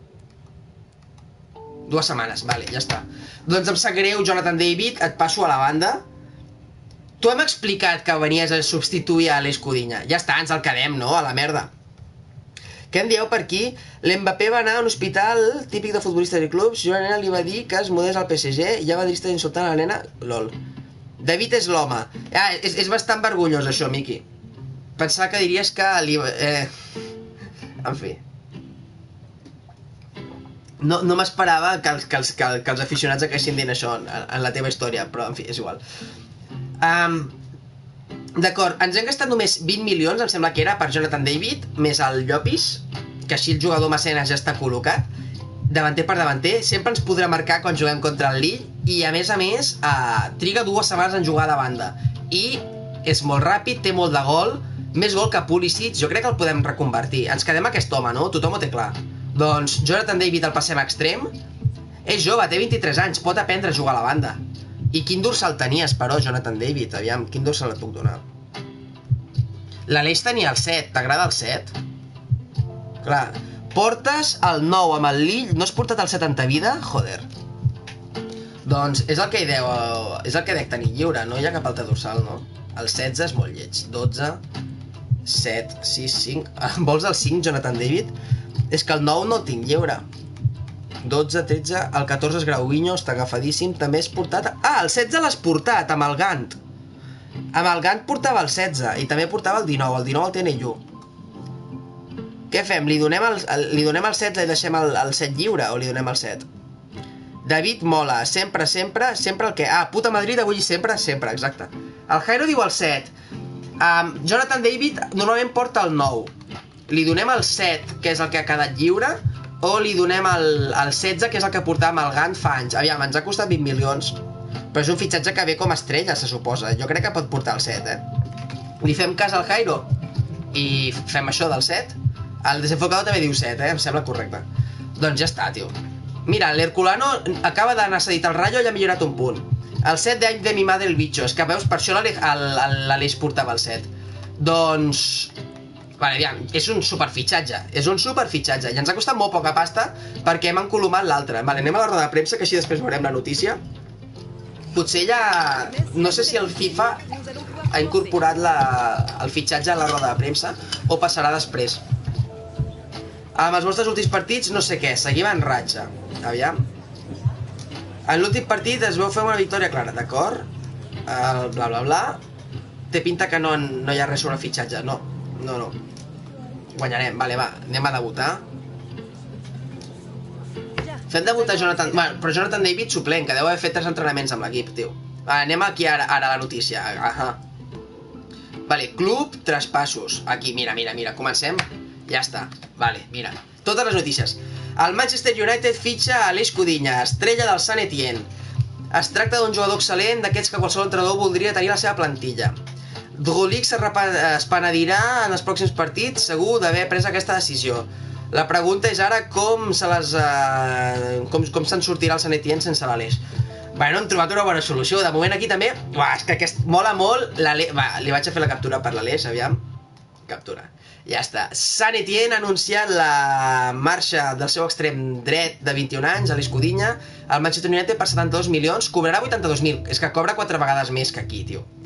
Dues setmanes, vale, ja està. Doncs em sap greu, Jonathan David, et passo a la banda. Tu hem explicat que venies a substituir a l'Escudinha. Ja està, ens el quedem, no? A la merda. Què em dieu per aquí? L'Mbappé va anar a un hospital típic de futbolistes i clubs. Jo a la nena li va dir que es mudés al P S G i ja va dir-te insultant a la nena. Lol. David és l'home. Ah, és, és bastant vergonyós això, Miqui. Pensava que diries que li... Eh... En fi. No, no m'esperava que, els, que, els, que, que els aficionats haguessin dit això en, en la teva història, però en fi, és igual. Um, D'acord, ens hem gastat només vint milions, em sembla que era, per Jonathan David, més el Llopis, que així el jugador mecenes ja està col·locat, davanter per davanter, sempre ens podrà marcar quan juguem contra el Lille, i a més a més, uh, triga dues setmanes en jugar de banda, i és molt ràpid, té molt de gol, més gol que Pulisic, jo crec que el podem reconvertir. Ens quedem aquest home, no? Tothom ho té clar. Doncs Jonathan David el passem a extrem, és jove, té vint-i-tres anys, pot aprendre a jugar a la banda. I quin dorsal tenies, però, Jonathan David? Aviam, quin dorsal et puc donar? L'Aleix tenia el set, t'agrada el set? Clar, portes el nou amb el Lille, no has portat el setanta vida? Joder. Doncs és el que hi deu, és el que dec tenir lliure, no hi ha cap altre dorsal, no? El setze és molt lleig, dotze, set, sis, cinc... Vols el cinc, Jonathan David? És que el nou no el tinc lliure. dotze, tretze, el catorze és Grauinho, està agafadíssim, també és portat... Ah, el setze l'has portat, amb el Gant. Amb el Gant portava el setze, i també portava el dinou, el dinou el té Neyú. Què fem? Li donem el, el, li donem el setze i deixem el, el set lliure, o li donem el set? David mola, sempre, sempre, sempre el que... Ah, puta Madrid, avui i sempre, sempre, exacte. El Jairo diu el set. Um, Jonathan David normalment porta el nou. Li donem el set, que és el que ha quedat lliure, o li donem el, el setze, que és el que portàvem al Gant fa anys. Aviam, ens ha costat vint milions. Però és un fitxatge que ve com a estrella, se suposa. Jo crec que pot portar el set, eh? Li fem cas al Jairo i fem això del set. El desenfocado també diu set, eh? Em sembla correcte. Doncs ja està, tio. Mira, l'Herculano acaba d'anar cedit al Rayo i ha millorat un punt. El set d'any de mi madre el bicho. És que veus, per això l'Aleix portava el set. Doncs... Vale, aviam, és un superfitxatge, és un superfitxatge, i ens ha costat molt poca pasta perquè hem encolomat l'altre. Vale, anem a la roda de premsa, que així després veurem la notícia. Potser ja... No sé si el FIFA ha incorporat la... el fitxatge a la roda de premsa o passarà després. Amb els vostres últims partits, no sé què, seguim en ratxa. Aviam. En l'últim partit es veu fer una victòria clara, d'acord? El bla bla bla. Té pinta que no, no hi ha res sobre fitxatge, no. No, no. Guanyarem, vale, va, anem a debutar. Fem debutar Jonathan... Bueno, però Jonathan David suplent, que deu haver fet tres entrenaments amb l'equip, tio. Va, anem aquí ara, ara a la notícia. Ahà. Vale, club, traspassos. Aquí, mira, mira, mira, comencem. Ja està, vale, mira. Totes les notícies. El Manchester United fitxa a l'Escudinha, estrella del Saint Etienne. Es tracta d'un jugador excel·lent, d'aquests que qualsevol entrenador voldria tenir a la seva plantilla. Drulik es penedirà en els pròxims partits, segur, d'haver pres aquesta decisió. La pregunta és ara com se les... Eh, com com se'n sortirà el Saint Etienne sense l'Aleix. Bueno, hem trobat una bona solució. De moment aquí també... Uah, és que aquest mola molt l'Aleix... Va, li vaig a fer la captura per l'Aleix, aviam. Captura. Ja està. Saint Etienne ha anunciat la marxa del seu extrem dret de vint-i-un anys a l'Escudinha. El Manchester United per setanta-dos milions cobrarà vuitanta-dos mil. És que cobra quatre vegades més que aquí, tio.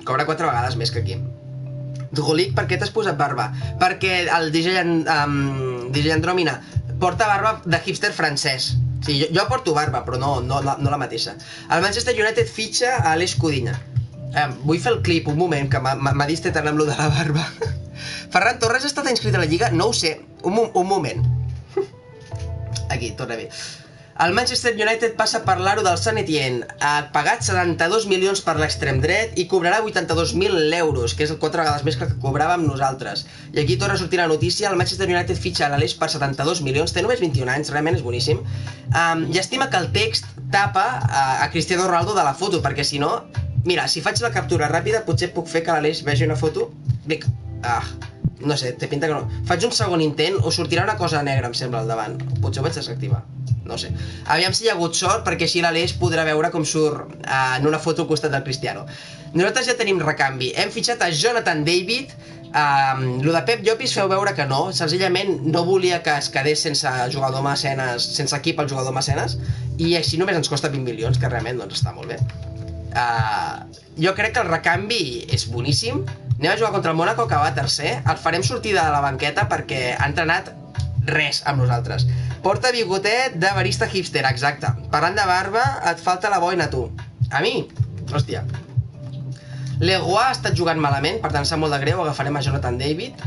Cobra quatre vegades més que aquí. Drulic, per què t'has posat barba? Perquè el D J, um, D J Andròmina porta barba de hipster francès. Sí, jo, jo porto barba, però no, no, no la mateixa. El Manchester United fitxa a Aleix Codina. Eh, vull fer el clip, un moment, que m'ha distret amb lo de la barba. Ferran Torres ha estat inscrit a la Lliga? No ho sé. Un, un moment. Aquí, torna bé. El Manchester United passa a parlar-ho del Saint Etienne. Ha pagat setanta-dos milions per l'extrem dret i cobrarà vuitanta-dos mil euros, que és quatre vegades més que el que cobràvem nosaltres. I aquí torna a sortir la notícia, el Manchester United fitxa a l'Aleix per setanta-dos milions, té només vint-i-un anys, realment és boníssim. Um, I estima que el text tapa a, a Cristiano Ronaldo de la foto, perquè si no... Mira, si faig la captura ràpida, potser puc fer que l'Aleix vegi una foto. Dic, ah, no sé, té pinta que no. Faig un segon intent, o sortirà una cosa negra, em sembla, al davant. Potser ho vaig desactivar. No sé. Aviam si hi ha hagut sort, perquè així l'Aleix podrà veure com surt uh, en una foto al costat del Cristiano. Nosaltres ja tenim recanvi. Hem fitxat a Jonathan David. Uh, lo de Pep Llopis feu veure que no. Senzillament no volia que es quedés sense jugador mecenes, sense equip el jugador mecenes, i així només ens costa vint milions, que realment doncs, està molt bé. Uh, jo crec que el recanvi és boníssim. Anem a jugar contra el Mónaco, que va tercer. El farem sortir de la banqueta perquè ha entrenat res amb nosaltres. Porta bigotet de barista hipster, exacte. Parlant de barba, et falta la boina, tu. A mi? Hòstia. Leroy ha estat jugant malament, per tant, sap molt de greu. Agafarem a Jonathan David.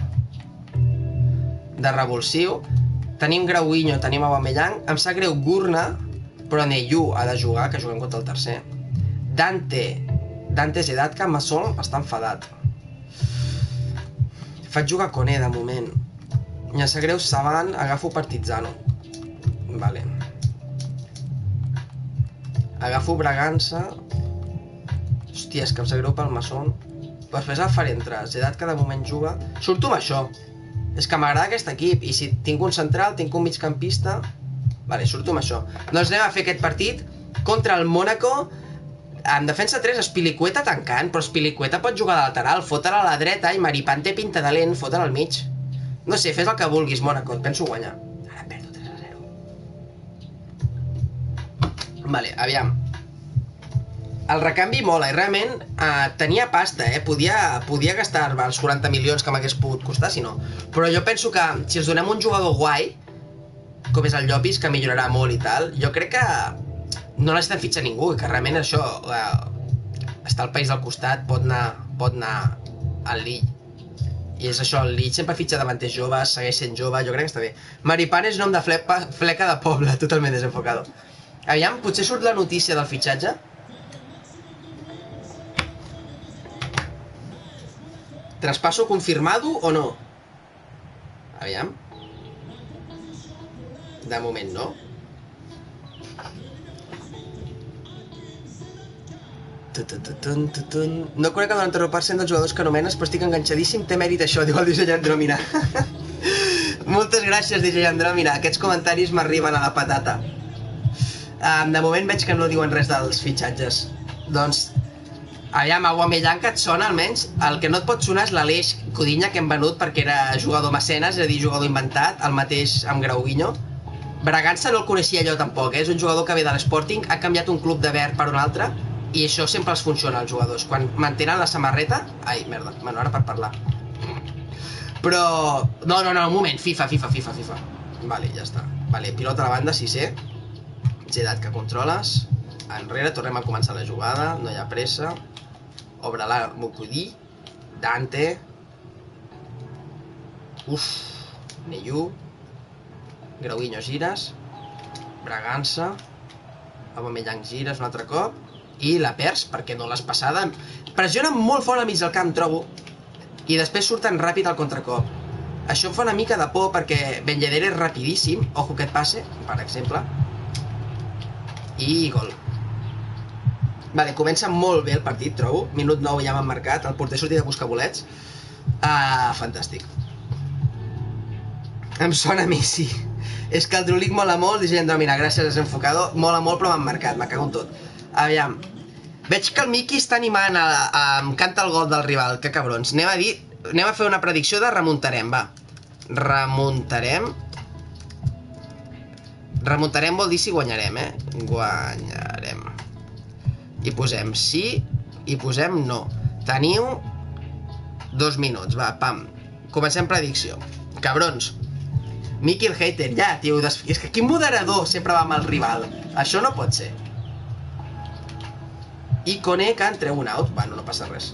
De revulsiu. Tenim Grauinho, tenim Aubameyang. Em sap greu Gurna, però Neyu ha de jugar, que juguem contra el tercer. Dante. Dante Zedatka, Massol, està enfadat. Faig jugar Koné, de moment. I em sap greu Saban, agafo Partizano. Vale. Agafo Bragança. Hòstia, és que em sap greu pel Masson. Després el faré entrar. Zedat que de moment juga. Surto amb això. És que m'agrada aquest equip. I si tinc un central, tinc un migcampista. Vale, surto amb això. Doncs anem a fer aquest partit contra el Mónaco. En defensa tres, Spilicueta tancant. Però Spilicueta pot jugar de lateral. Fotre-la a la dreta i Maripán té pinta de lent. Fotre-la al mig. No sé, fes el que vulguis, Mónaco. Penso guanyar. Ara perdo tres a zero. Vale, aviam. El recanvi mola i realment eh, tenia pasta, eh? Podia, podia gastar els quaranta milions que m'hagués pogut costar, si no. Però jo penso que si els donem un jugador guai, com és el Llopis, que millorarà molt i tal, jo crec que no necessitem fitxar ningú, i que realment això eh, està al país del costat, pot anar, pot anar al Lille. I és això, el Lille sempre fitxa davanters joves, segueix sent jove, jo crec que està bé. Maripán és nom de fleca, fleca de poble, totalment desenfocado. Aviam, potser surt la notícia del fitxatge? Traspasso confirmado o no? Aviam. De moment no. No conec el noranta-nou per cent dels jugadors que anomenes, però estic enganxadíssim, té mèrit això, diu el D J Andròmina. Moltes gràcies, D J Andròmina, aquests comentaris m'arriben a la patata. Um, de moment veig que no diuen res dels fitxatges. Doncs, aviam, Aubameyang que et sona almenys, el que no et pot sonar és l'Aleix Codina que hem venut perquè era jugador mecenes, és a dir, jugador inventat, el mateix amb Grauinho. Bragança no el coneixia jo tampoc, eh? És un jugador que ve de l'Sporting, ha canviat un club de verd per un altre, i això sempre els funciona als jugadors. Quan mantenen la samarreta... Ai, merda, bueno, ara per parlar. Però... No, no, no, un moment, FIFA, FIFA, FIFA, FIFA. Vale, ja està. Vale, pilota a la banda, si sé. Zedat que controles. Enrere, tornem a començar la jugada, no hi ha pressa. Obre-la, Mukudi. Dante. Uf. Neyu. Grauinho gires. Bragança. Aubameyang gires un altre cop. I la perds, perquè no l'has passada. Pressionen molt fort al mig del camp, trobo. I després surten ràpid al contracop. Això em fa una mica de por, perquè Ben Yedder és rapidíssim. Ojo que et passe, per exemple. I gol. Vale, comença molt bé el partit, trobo. Minut nou ja m'han marcat. El porter sortit a buscar bolets. Ah, fantàstic. Em sona Messi. És que el Drulic mola molt, D J Andròmina, gràcies, desenfocado. Mola molt, però m'han marcat, me cago en tot. Aviam. Veig que el Miki està animant a, a, a em canta el gol del rival, que cabrons. Anem a dir, anem a fer una predicció de remuntarem, va. Remuntarem. Remuntarem vol dir si guanyarem, eh? Guanyarem. I posem sí, i posem no. Teniu dos minuts, va, pam. Comencem predicció. Cabrons. Mickey el hater, ja, tio. Des... És que quin moderador sempre va amb el rival? Això no pot ser. I Kone que en treu un out. Bueno, no passa res.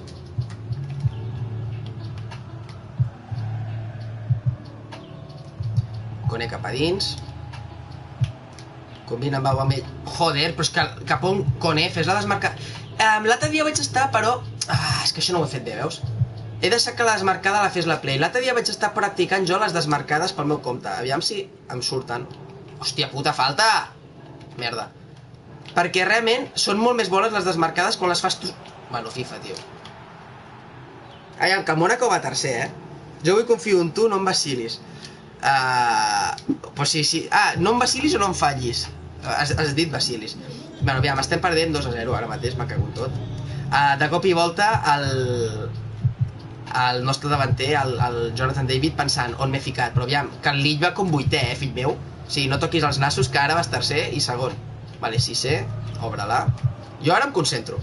Kone cap a dins. Combina amb Aubameyang. Joder, però és que cap on Kone, fes la desmarcada. Um, L'altre dia vaig estar, però... Ah, és que això no ho he fet bé, veus? He deixat que la desmarcada la fes la Play. L'altre dia vaig estar practicant jo les desmarcades pel meu compte. Aviam si em surten. Hòstia puta, falta! Merda. Perquè realment són molt més bones les desmarcades quan les fas tu... Bueno, FIFA, tio. Aviam, que el Mónaco va tercer, eh? Jo avui confio en tu, no em vacilis. Uh, pues sí, sí. Ah, no em vacilis o no em fallis? Has, has dit vacilis. Bueno, aviam, estem perdent dos a zero ara mateix, m'ha cagut tot. Uh, de cop i volta, el... el nostre davanter, el, el Jonathan David, pensant on m'he ficat. Però aviam, que el Lille va com vuitè, eh, fill meu. O sigui, no toquis els nassos, que ara vas tercer i segon. Vale, sisè, obre-la. Jo ara em concentro.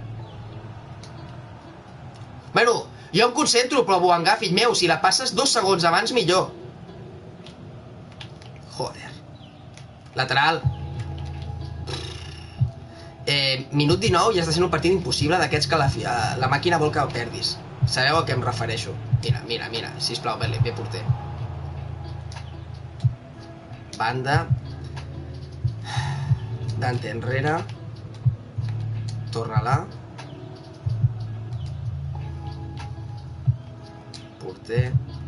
Bueno, jo em concentro, però Boangà, fill meu, si la passes dos segons abans, millor. Joder. Lateral. Eh, minut dinou i està sent un partit impossible d'aquests que la, la màquina vol que el perdis. Sabeu a què em refereixo? Mira, mira, mira, sisplau, bé, bé porter. Banda. Dante enrere. Torna-la. Porter.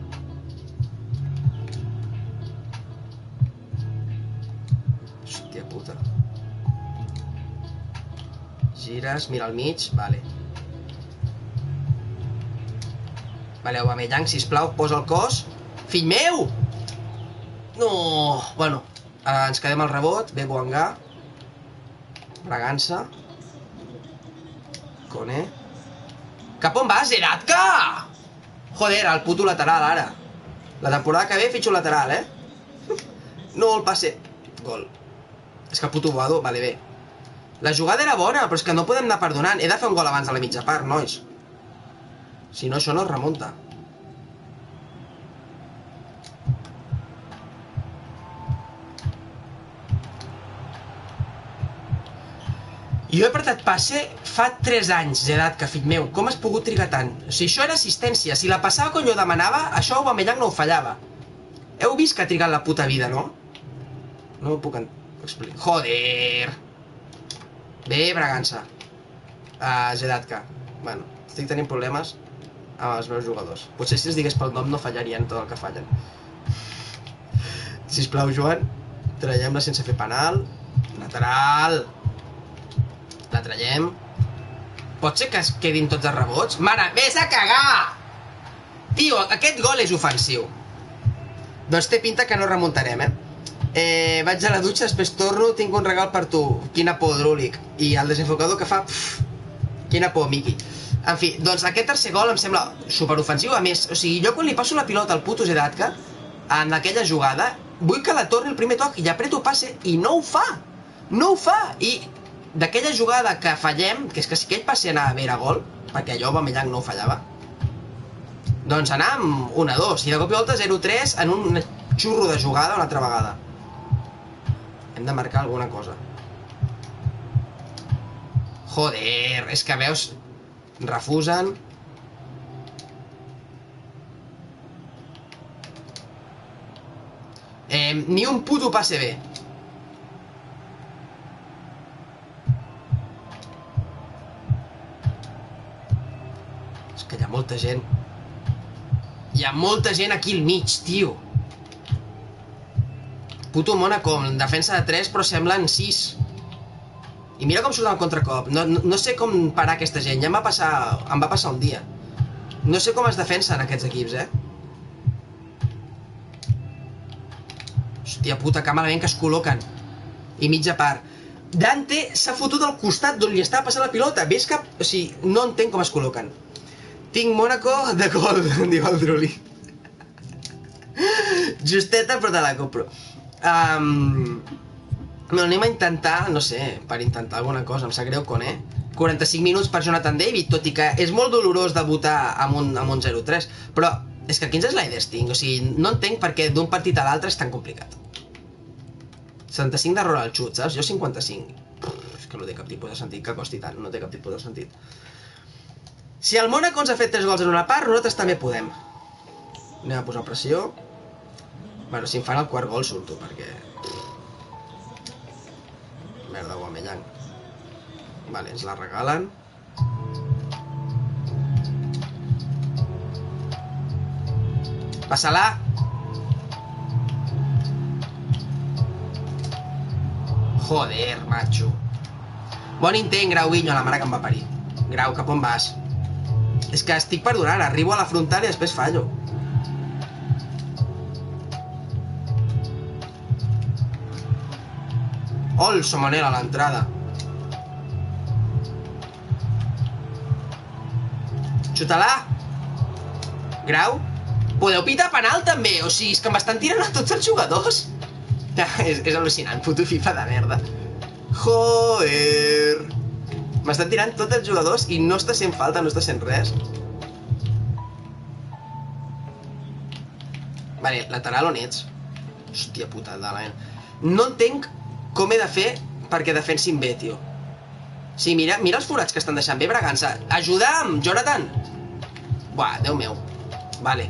Hòstia puta. Gires, mira al mig, vale. Vale, Aubameyang, sisplau, posa el cos. Fill meu! No! Bueno, eh, ens quedem al rebot, ve Boangà. Bragança. Kone. Cap on vas, Zeratka? Joder, el puto lateral, ara. La temporada que ve fitxo lateral, eh? No, el passe. Gol. És que el puto Boado, vale, bé. La jugada era bona, però és que no podem anar perdonant. He de fer un gol abans de la mitja part, nois. Si no, això no es remunta. Jo he apretat passe fa tres anys, Zeratka, fill meu. Com has pogut trigar tant? O sigui, això era assistència. Si la passava quan jo demanava, això Aubameyang no ho fallava. Heu vist que ha trigat la puta vida, no? No ho puc explicar. Joder! Bé, Bragança. Uh, Zeratka. Bueno, estic tenint problemes amb els meus jugadors. Potser si els digués pel nom no fallarien tot el que fallen. Sisplau, Joan, traiem-la sense fer penal. Lateral. La traiem. Pot ser que es quedin tots els rebots? Mare, vés a cagar! Tio, aquest gol és ofensiu. Doncs té pinta que no remuntarem, eh? Eh, vaig a la dutxa, després torno, tinc un regal per tu. Quina por, Drúlic. I el desenfocador que fa... Pff, quina por, Miqui. En fi, doncs aquest tercer gol em sembla superofensiu. A més, o sigui, jo quan li passo la pilota al puto Zeratka, en aquella jugada, vull que la torni el primer toc i apreto passe i no ho fa. No ho fa. I d'aquella jugada que fallem, que és que si aquell passe anava bé era gol, perquè allò Aubameyang no ho fallava, doncs anàvem un a dos. I de cop i volta zero tres en un xurro de jugada una altra vegada. Hem de marcar alguna cosa. Joder, és que veus... Refusen. Eh, ni un puto passe bé. És que hi ha molta gent. Hi ha molta gent aquí al mig, tio. Puto Mónaco, en defensa de tres, però semblen sis. I mira com surt el contracop. No, no, no sé com parar aquesta gent. Ja em va passar, em va passar un dia. No sé com es defensen aquests equips, eh? Hòstia puta, que malament que es col·loquen. I mitja part. Dante s'ha fotut al costat d'on li estava passant la pilota. Ves que... O sigui, no entenc com es col·loquen. Tinc Mónaco de gol, diu el Druli. Justeta, però te la compro. Um, bueno, anem a intentar, no sé, per intentar alguna cosa. Em sap greu, Kone, quaranta-cinc minuts per Jonathan David, tot i que és molt dolorós debutar amb un, amb un zero tres, però és que quins sliders tinc? O sigui, no entenc per què d'un partit a l'altre és tan complicat. setanta-cinc d'error al xut, saps? Jo cinquanta-cinc. Pff, és que no té cap tipus de sentit que costi tant, no té cap tipus de sentit. Si el Mónaco ens ha fet tres gols en una part, nosaltres també podem. Anem a posar pressió. Bueno, si em fan el quart gol surto, perquè... Merda, Aubameyang. Vale, ens la regalen. Passa-la. Joder, macho. Bon intent, Grauinho, a la mare que em va parir. Grau, cap on vas? És que estic perdonant, arribo a la frontal i després fallo. Ol, Somonel a l'entrada. Xuta-la. Grau. Podeu pitar penal també, o sigui, és que m'estan tirant a tots els jugadors. és, és al·lucinant, puto FIFA de merda. Joder. M'estan tirant tots els jugadors i no està sent falta, no està sent res. Vale, lateral on ets? Hòstia puta de la... No entenc com he de fer perquè defensin bé, tio. Sí, mira, mira els forats que estan deixant bé Bragança. Ajuda'm, Jonathan! Buah, Déu meu. Vale.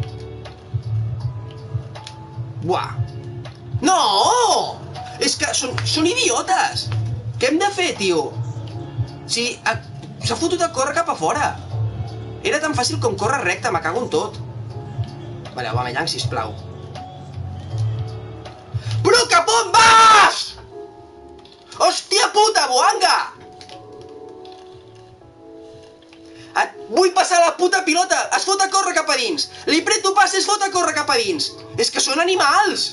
Buah. No! És que són, són idiotes! Què hem de fer, tio? Sí, s'ha fotut a córrer cap a fora. Era tan fàcil com córrer recte, me cago en tot. Vale, Aubameyang, sisplau. Però cap on vas? Hòstia puta, Boanga! Et vull passar la puta pilota, es fot a córrer cap a dins. Li preto pas, es fot a córrer cap a dins. És que són animals.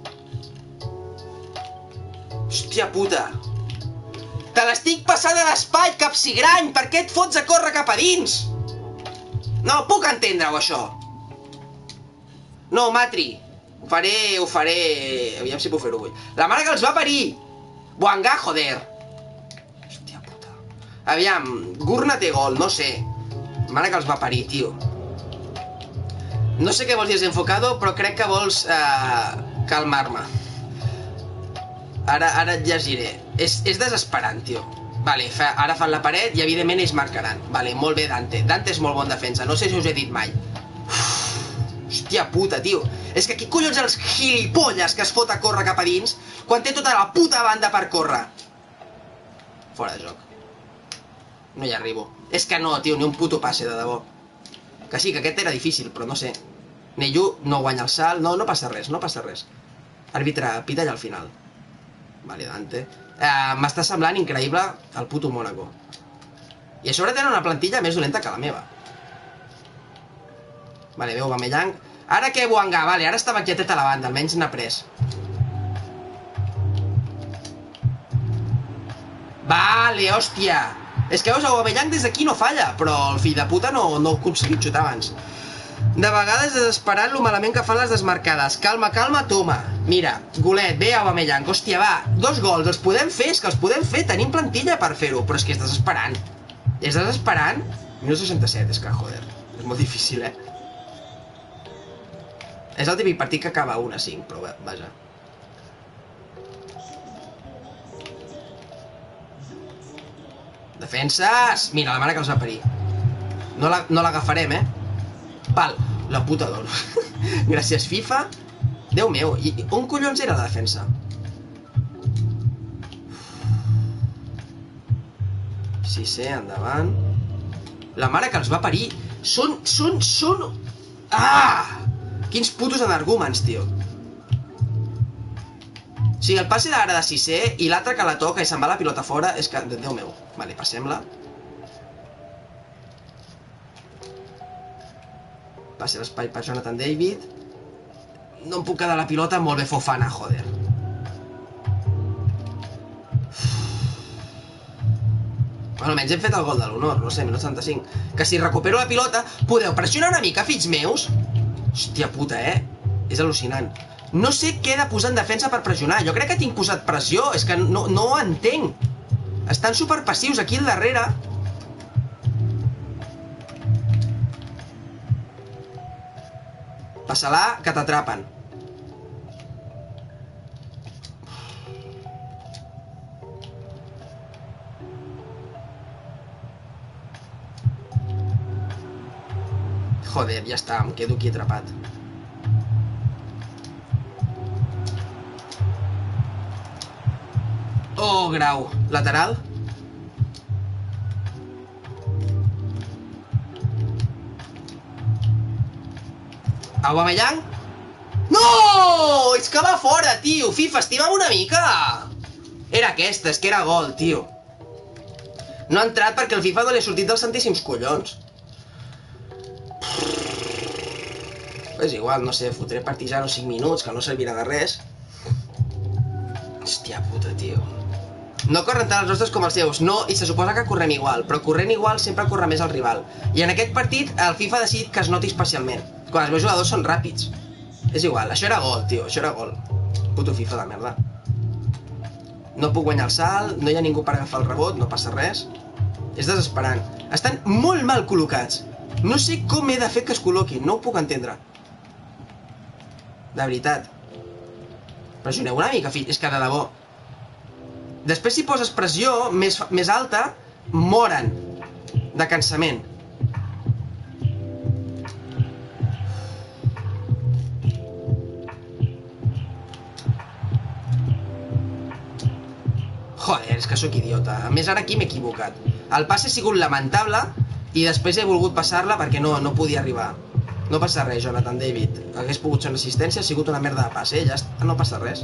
Hòstia puta. Te l'estic passant a l'espai, capsigrany, per què et fots a córrer cap a dins? No, puc entendre-ho, això. No, Matri. Ho faré, ho faré... Aviam si puc fer-ho avui. La mare que els va parir. Boanga, joder. Hòstia puta. Aviam, Gurna té gol, no sé. Mare que els va parir, tio. No sé què vols dir desenfocado, però crec que vols eh, calmar-me. Ara, ara et llegiré. És, és desesperant, tio. Vale, fa, ara fan la paret i evidentment ells marcaran. Vale, molt bé Dante. Dante és molt bon defensa, no sé si us he dit mai. Uf, hòstia puta, tio. És que qui collons els gilipolles que es fot a córrer cap a dins quan té tota la puta banda per córrer? Fora de joc. No hi arribo. És que no, tio, ni un puto passe, de debò. Que sí, que aquest era difícil, però no sé. Neyu no guanya el salt. No, no passa res, no passa res. Àrbitre, pita allà al final. Vale, Dante. Uh, M'està semblant increïble el puto Mónaco. I a sobre tenen una plantilla més dolenta que la meva. Vale, veu, Aubameyang. Ara què, Boanga? Vale, ara estava quietet a la banda, almenys n'ha pres. Vale, hòstia. És que veus, Aubameyang des d'aquí no falla, però el fill de puta no, no ha aconseguit xutar abans. De vegades desesperant lo malament que fan les desmarcades. Calma, calma, toma. Mira, golet, bé Aubameyang, hòstia, va. Dos gols, els podem fer, és que els podem fer, tenim plantilla per fer-ho, però és que és desesperant. És desesperant? Minut seixanta-set, és que, joder, és molt difícil, eh? És el típic partit que acaba un a cinc, però vaja. Defenses! Mira, la mare que els va parir. No l'agafarem, eh? Pal, la puta d'or. Gràcies, FIFA. Déu meu, i on collons era la defensa? Sí, sí, endavant. La mare que els va parir. Són, són, són... Ah! Quins putos energúmens, tio. O sigui, el passe d'ara de Cissé i l'altre que la toca i se'n va la pilota fora és que... Déu meu. Vale, passem-la. Passe l'espai per Jonathan David. No em puc quedar la pilota. Molt bé, Fofana, joder. Bueno, almenys hem fet el gol de l'honor, no sé, minut setanta-cinc. Que si recupero la pilota, podeu pressionar una mica, fills meus? Hòstia puta, eh? És al·lucinant. No sé què he de posar en defensa per pressionar. Jo crec que tinc posat pressió, és que no, no ho entenc. Estan superpassius aquí al darrere. Passa-la, que t'atrapen. Joder, ja està, em quedo aquí atrapat. Oh, grau. Lateral. Aubameyang. No! És que va fora, tio. FIFA, estima'm una mica. Era aquesta, és que era gol, tio. No ha entrat perquè el FIFA no li ha sortit dels santíssims collons. És igual, no sé, fotré Partizano cinc minuts, que no servirà de res. Hòstia puta, tio. No corren tant els nostres com els seus, no, i se suposa que correm igual, però corrent igual sempre corre més el rival. I en aquest partit el FIFA ha decidit que es noti especialment, quan els meus jugadors són ràpids. És igual, això era gol, tio, això era gol. Puto FIFA de merda. No puc guanyar el salt, no hi ha ningú per agafar el rebot, no passa res. És desesperant. Estan molt mal col·locats. No sé com he de fer que es col·loquin, no ho puc entendre. De veritat. Pressioneu una mica, fill, és que de debò. Després si poses pressió més, més alta, moren de cansament. Joder, és que sóc idiota. A més, ara aquí m'he equivocat. El pas ha sigut lamentable i després he volgut passar-la perquè no, no podia arribar. No passa res, Jonathan David. Hagués pogut ser una assistència, ha sigut una merda de pas, eh? Ja està, no passa res.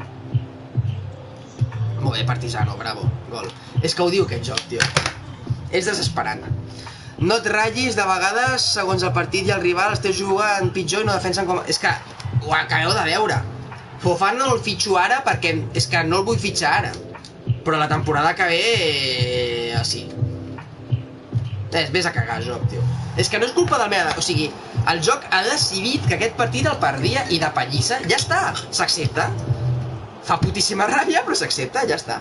Molt bé, Partizano, bravo, gol. És que odio aquest joc, tio. És desesperant. No et ratllis, de vegades, segons el partit i el rival, els teus juguen pitjor i no defensen com... És que ho acabeu de veure. Fofana no el fitxo ara perquè és que no el vull fitxar ara. Però la temporada que ve... Eh, sí. Eh, vés a cagar, joc, tio. És que no és culpa del meu... O sigui, el joc ha decidit que aquest partit el perdia i de pallissa, ja està, s'accepta. Fa putíssima ràbia, però s'accepta, ja està.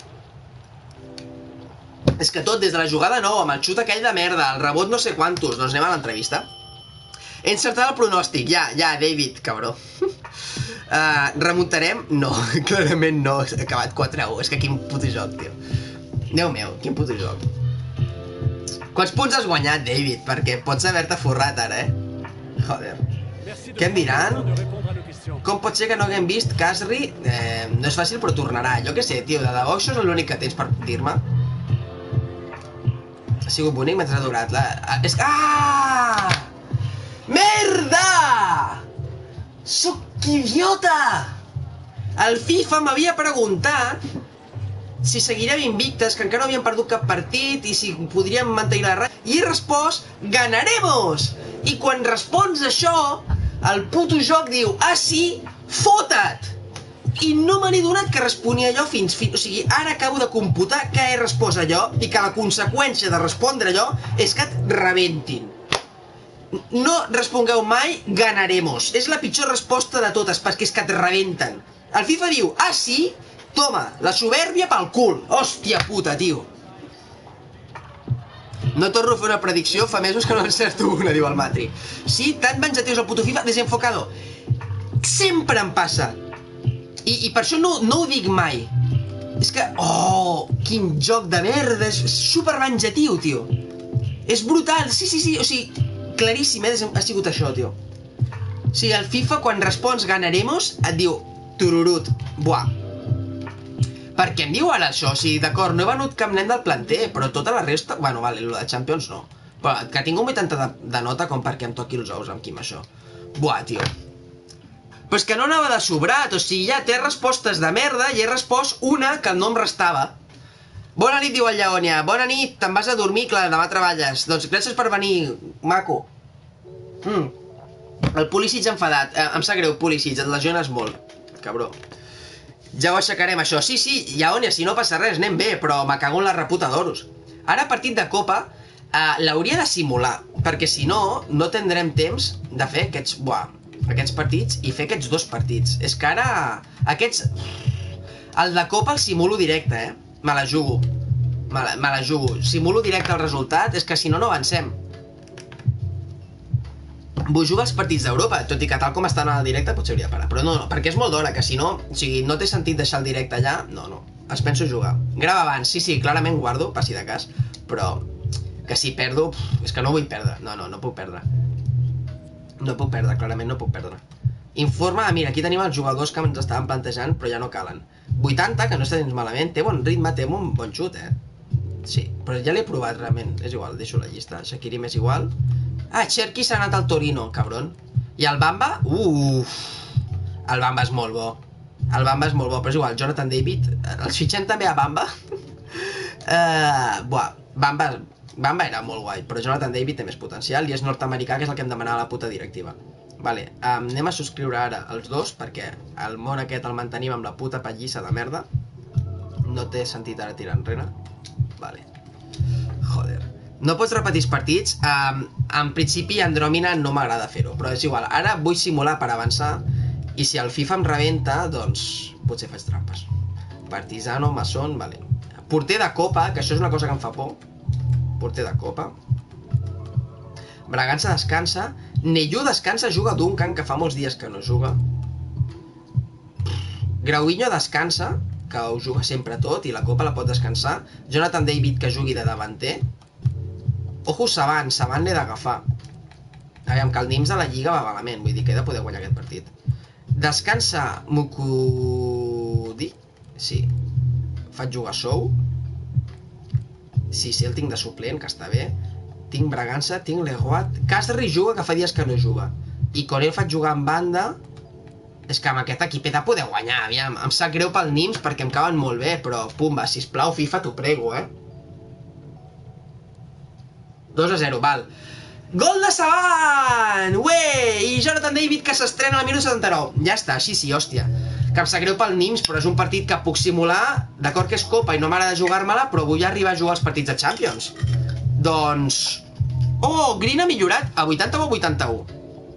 És que tot, des de la jugada nou, amb el xut aquell de merda, el rebot no sé quantos, doncs anem a l'entrevista. He encertat el pronòstic, ja, ja, David, cabró. uh, remuntarem? No, clarament no, ha acabat quatre a u, és que quin puto joc, tio. Déu meu, quin puto joc. Quants punts has guanyat, David? Perquè pots haver-te forrat ara, eh? Joder. Què em diran? Com pot ser que no haguem vist Kasri? Eh, no és fàcil, però tornarà. Jo què sé, tio, de debò això és l'únic que tens per dir-me. Ha sigut bonic mentre ha durat. La... Ah, és... Ah! Merda! Sóc idiota! El FIFA m'havia preguntat si seguirem invictes, que encara no havíem perdut cap partit i si podríem mantenir la ratxa. I he respost, ganaremos! I quan respons això, el puto joc diu, ah sí, fota't! I no me n'he donat que responia allò fins, fins... O sigui, ara acabo de computar que he respost allò i que la conseqüència de respondre allò és que et rebentin. No respongueu mai, ganaremos. És la pitjor resposta de totes, perquè és que et rebenten. El FIFA diu, ah sí, toma, la soberbia pel cul. Hòstia puta, tio. No torno a fer una predicció, fa mesos que no encerto una, diu el Matri. Sí, tan venjatius el puto FIFA, desenfocado. Sempre em passa. I, i per això no, no ho dic mai. És que, oh, quin joc de merda, és super venjatiu, tio. És brutal, sí, sí, sí, o sigui, claríssim, eh, ha sigut això, tio. O sigui, el FIFA, quan respons ganaremos, et diu, tururut, buah. Per què em diu ara això? O sigui, d'acord, no he venut cap nen del planter, però tota la resta... Bueno, vale, lo de Champions no. Però que tinc un vuitanta de, de nota com perquè em toqui els ous amb Quim, això. Buah, tio. Però és que no anava de sobrat, o sigui, ja té respostes de merda i he respost una que no em restava. Bona nit, diu el Lleonia. Bona nit, te'n vas a dormir, clar, demà treballes. Doncs gràcies per venir, maco. Mm. El Pulisic enfadat. Eh, em sap greu, Pulisic, et lesiones molt, cabró. Ja ho aixecarem, això. Sí, sí, Lleonia, si no passa res, anem bé, però me cago en la reputa d'oros. Ara, partit de Copa, eh, l'hauria de simular, perquè si no, no tindrem temps de fer aquests, buah, aquests partits i fer aquests dos partits. És que ara, aquests... El de Copa el simulo directe, eh? Me la jugo. Me la, me la jugo. Simulo directe el resultat, és que si no, no avancem. Vull jugar els partits d'Europa, tot i que tal com estan al directe potser hauria de parar. Però no, no, perquè és molt d'hora, que si no... O sigui, no té sentit deixar el directe allà. No, no. Es penso jugar. Grava abans, sí, sí, clarament guardo, per si de cas. Però que si perdo... Pff, és que no vull perdre. No, no, no puc perdre. No puc perdre, clarament no puc perdre. Informa... Mira, aquí tenim els jugadors que ens estaven plantejant, però ja no calen. vuitanta, que no està dins malament. Té bon ritme, té un bon xut, eh? Sí, però ja l'he provat realment. És igual, deixo la llista. Shaqiri m'és igual. Ah, Cherki s'ha anat al Torino, cabron. I el Bamba? Uff. El Bamba és molt bo. El Bamba és molt bo, però és igual. Jonathan David, els fitxem també a Bamba. uh, buah, Bamba, Bamba era molt guai, però Jonathan David té més potencial i és nord-americà, que és el que em demanava la puta directiva. Vale, um, anem a subscriure ara els dos, perquè el món aquest el mantenim amb la puta pallissa de merda. No té sentit ara tirar enrere. Vale. Joder. No pots repetir els partits. Um, en principi Andròmina no m'agrada fer-ho, però és igual. Ara vull simular per avançar i si el FIFA em rebenta, doncs potser faig trampes. Partizano, Mason, vale. Porter de Copa, que això és una cosa que em fa por. Porter de Copa. Bragança descansa. Neyu descansa, juga Duncan, que fa molts dies que no juga. Grauinho descansa, que ho juga sempre tot i la Copa la pot descansar. Jonathan David, que jugui de davanter. Ojo Saban, Saban l'he d'agafar. Aviam, que el Nims de la Lliga va malament, vull dir que he de poder guanyar aquest partit. Descansa Mukudi. Sí. Faig jugar Sou. Sí, sí, el tinc de suplent, que està bé. Tinc Bragança, tinc Leguat. Casri juga, que fa dies que no juga. I quan el faig jugar en banda... És que amb aquest equip he de poder guanyar, aviam. Em sap greu pel Nims perquè em caben molt bé, però pumba, sisplau, FIFA, t'ho prego, eh? dos a zero, val. Gol de Saban! Ué! I Jonathan David, que s'estrena al minut setanta-nou. Ja està, així sí, hòstia. Que em sap greu pel Nims, però és un partit que puc simular. D'acord que és Copa i no m'agrada jugar-me-la, però vull arribar a jugar als partits de Champions. Doncs... Oh, Green ha millorat a vuitanta o vuitanta-u.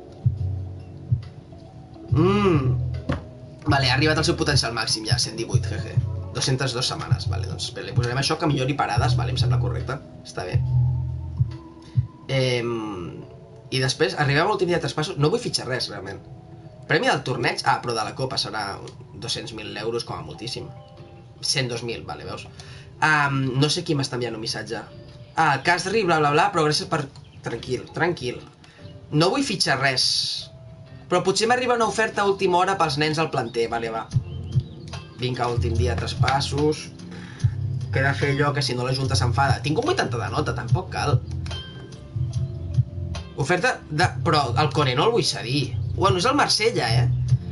Mmm. Vale, ha arribat al seu potencial màxim ja, cent divuit, jeje. dues-centes dues setmanes, vale, doncs espera, li posarem això, que millori parades, vale, em sembla correcte. Està bé. Eh, I després arribem a l'últim dia de traspassos. No vull fitxar res, realment. Premi del torneig? Ah, però de la Copa serà dos-cents mil euros com a moltíssim. cent dos mil, vale, veus? Um, no sé qui m'està enviant un missatge. Ah, Casri, bla bla bla, però gràcies per... Tranquil, tranquil. No vull fitxar res. Però potser m'arriba una oferta a última hora pels nens al planter, vale, va. Vinga, últim dia de traspassos. Queda fer allò que si no la Junta s'enfada. Tinc un vuitanta de nota, tampoc cal. Oferta de... Però el Core no el vull cedir. Bueno, és el Marsella, eh?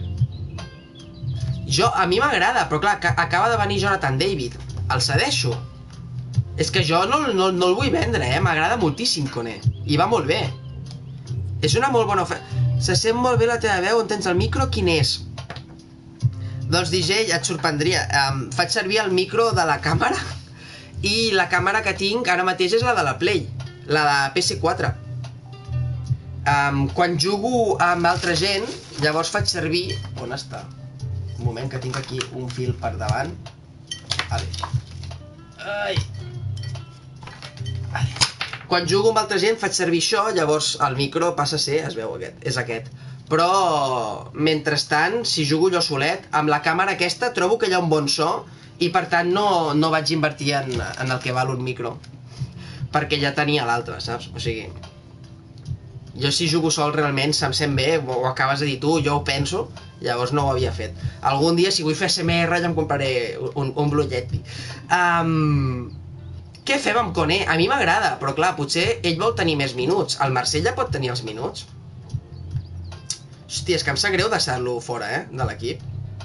Jo, a mi m'agrada, però clar, acaba de venir Jonathan David. El cedeixo. És que jo no, no, no el vull vendre, eh? M'agrada moltíssim, Kone. I va molt bé. És una molt bona oferta. Se sent molt bé la teva veu, on tens el micro? Quin és? Doncs D J, et sorprendria. Um, faig servir el micro de la càmera i la càmera que tinc ara mateix és la de la Play, la de P S quatre. Um, quan jugo amb altra gent, llavors faig servir... On està? Un moment, que tinc aquí un fil per davant. Vale. Ai. Vale. Quan jugo amb altra gent faig servir això, llavors el micro passa a ser, es veu aquest, és aquest. Però, mentrestant, si jugo jo solet, amb la càmera aquesta trobo que hi ha un bon so i per tant no, no vaig invertir en, en el que val un micro. Perquè ja tenia l'altre, saps? O sigui... Jo si jugo sol realment se'm sent bé, ho acabes de dir tu, jo ho penso, llavors no ho havia fet. Algun dia si vull fer A S M R ja em compraré un, un Blue Yeti. Um, què fem amb Kone? A mi m'agrada, però clar, potser ell vol tenir més minuts. El Marsella pot tenir els minuts? Hòstia, és que em sap greu deixar-lo fora, eh, de l'equip.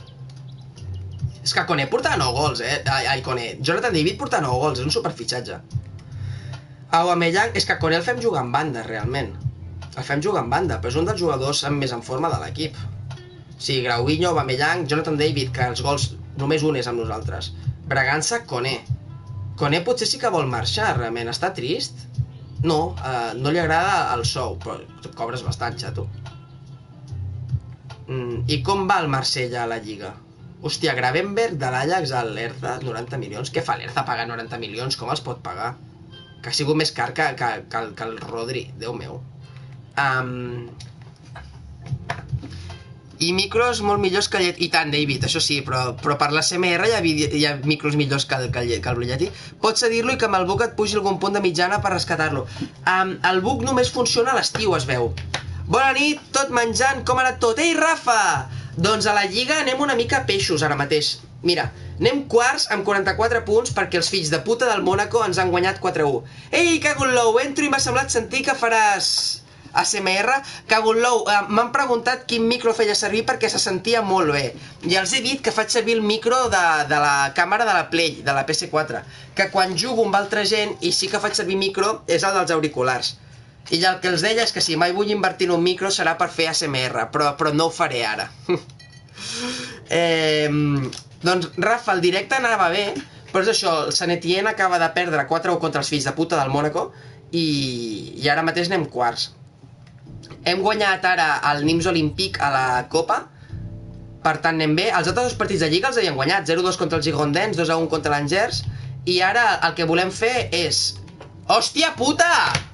És que Kone porta nou gols, eh. Ai, ai, Kone. Jonathan David porta nou gols, és un superfitxatge. Aubameyang, és que Kone el fem jugar en banda, realment. El fem jugar en banda, però és un dels jugadors amb més en forma de l'equip. Sí, Grauinho, Aubameyang, Jonathan David, que els gols només un és amb nosaltres. Bragança, Kone. Kone potser sí que vol marxar, realment. Està trist? No, uh, no li agrada el sou, però tu cobres bastant, xato. Mm, I com va el Marsella a la Lliga? Hòstia, Gravenberg de l'Ajax al l'Hertha, noranta milions. Què fa l'Hertha pagar noranta milions? Com els pot pagar? Que ha sigut més car que, que, que, que el Rodri, Déu meu. Um... I micros molt millors que el Lletí. I tant, David, això sí, però, però per l'A S M R hi ha, vídeo, hi ha micros millors que el, que el, que el Lletí. Pots cedir-lo i que amb el buc et pugi algun punt de mitjana per rescatar-lo. Um, el buc només funciona a l'estiu, es veu. Bona nit, tot menjant, com ha anat tot? Ei, Rafa! Doncs a la Lliga anem una mica peixos ara mateix. Mira, anem quarts amb quaranta-quatre punts perquè els fills de puta del Mónaco ens han guanyat quatre a u. Ei, Cagulou, entro i m'ha semblat sentir que faràs A S M R. Cagulou, eh, m'han preguntat quin micro feia servir perquè se sentia molt bé. I els he dit que faig servir el micro de, de la càmera de la Play, de la P S quatre, que quan jugo amb altra gent i sí que faig servir micro és el dels auriculars. I el que els deia és que si mai vull invertir en un micro serà per fer A S M R, però, però no ho faré ara. eh, doncs, Rafa, el directe anava bé, però és això, el Sant Etienne acaba de perdre quatre a u contra els fills de puta del Mónaco i, i ara mateix anem quarts. Hem guanyat ara el Nims Olympique a la Copa, per tant anem bé. Els altres dos partits de Lliga els havien guanyat, zero a dos contra els Girondins, dos a un contra l'Angers, i ara el que volem fer és... Hòstia puta!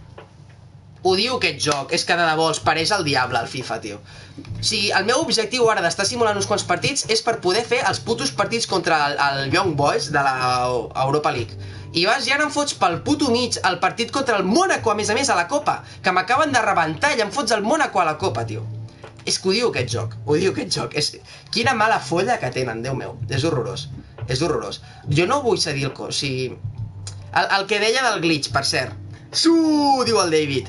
Odio aquest joc, és que de debò els pareix el diable al FIFA, tio. O sigui, el meu objectiu ara d'estar simulant uns quants partits és per poder fer els putos partits contra el, el Young Boys de l'Europa League. I vas, ja no em fots pel puto mig el partit contra el Mónaco, a més a més, a la Copa, que m'acaben de rebentar i em fots el Mónaco a la Copa, tio. És que odio aquest joc, odio aquest joc. És... Quina mala folla que tenen, Déu meu. És horrorós, és horrorós. Jo no vull cedir el cos, o sigui... El, el que deia del glitch, per cert. Suuu, diu el David.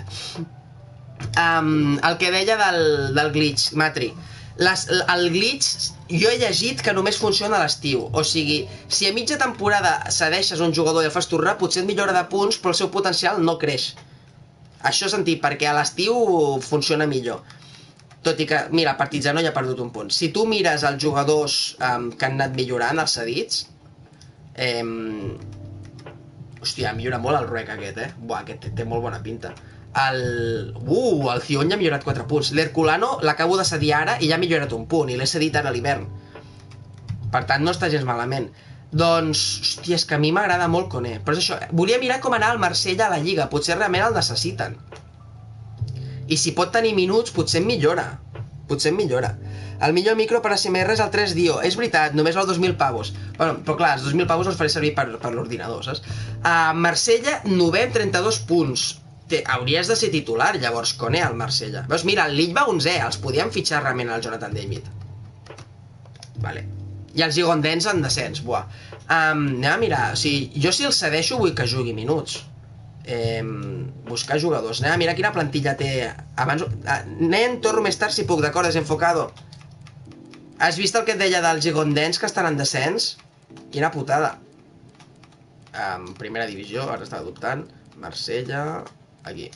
Um, el que deia del, del glitch, Matri. Les, el glitch, jo he llegit que només funciona a l'estiu. O sigui, si a mitja temporada cedeixes un jugador i el fas tornar, potser et millora de punts, però el seu potencial no creix. Això he sentit, perquè a l'estiu funciona millor. Tot i que, mira, Partizano ja ha perdut un punt. Si tu mires els jugadors um, que han anat millorant, els cedits... Eh, hòstia, millora molt el Ruec aquest, eh? Buah, aquest té, té molt bona pinta. El... Uh, el Zion ja ha millorat quatre punts. L'Herculano l'acabo de cedir ara i ja ha millorat un punt, i l'he cedit ara a l'hivern. Per tant, no està gens malament. Doncs, hòstia, és que a mi m'agrada molt Koné. Però és això, volia mirar com anar al Marsella a la Lliga, potser realment el necessiten. I si pot tenir minuts, potser em millora. Potser em millora. El millor micro per A S M R és el tres Dio. És veritat, només val dos mil pavos. Bueno, però clar, els dos mil pavos els faré servir per, per l'ordinador, saps? Uh, Marsella, novè amb trenta-dos punts. Té, hauries de ser titular, llavors, Koné al Marsella. Veus, mira, el Lille va onzè, els podíem fitxar realment al Jonathan David. Vale. I els Girondins en descens, buah. Um, anem a mirar, o sigui, jo si el cedeixo vull que jugui minuts. Eh, buscar jugadors. Anem a mirar quina plantilla té. Abans... Uh, nen, torno més tard si puc, d'acord, desenfocado. Has vist el que et deia dels Girondins que estan en descens? Quina putada. Um, primera divisió, ara està dubtant. Marsella... Aquí.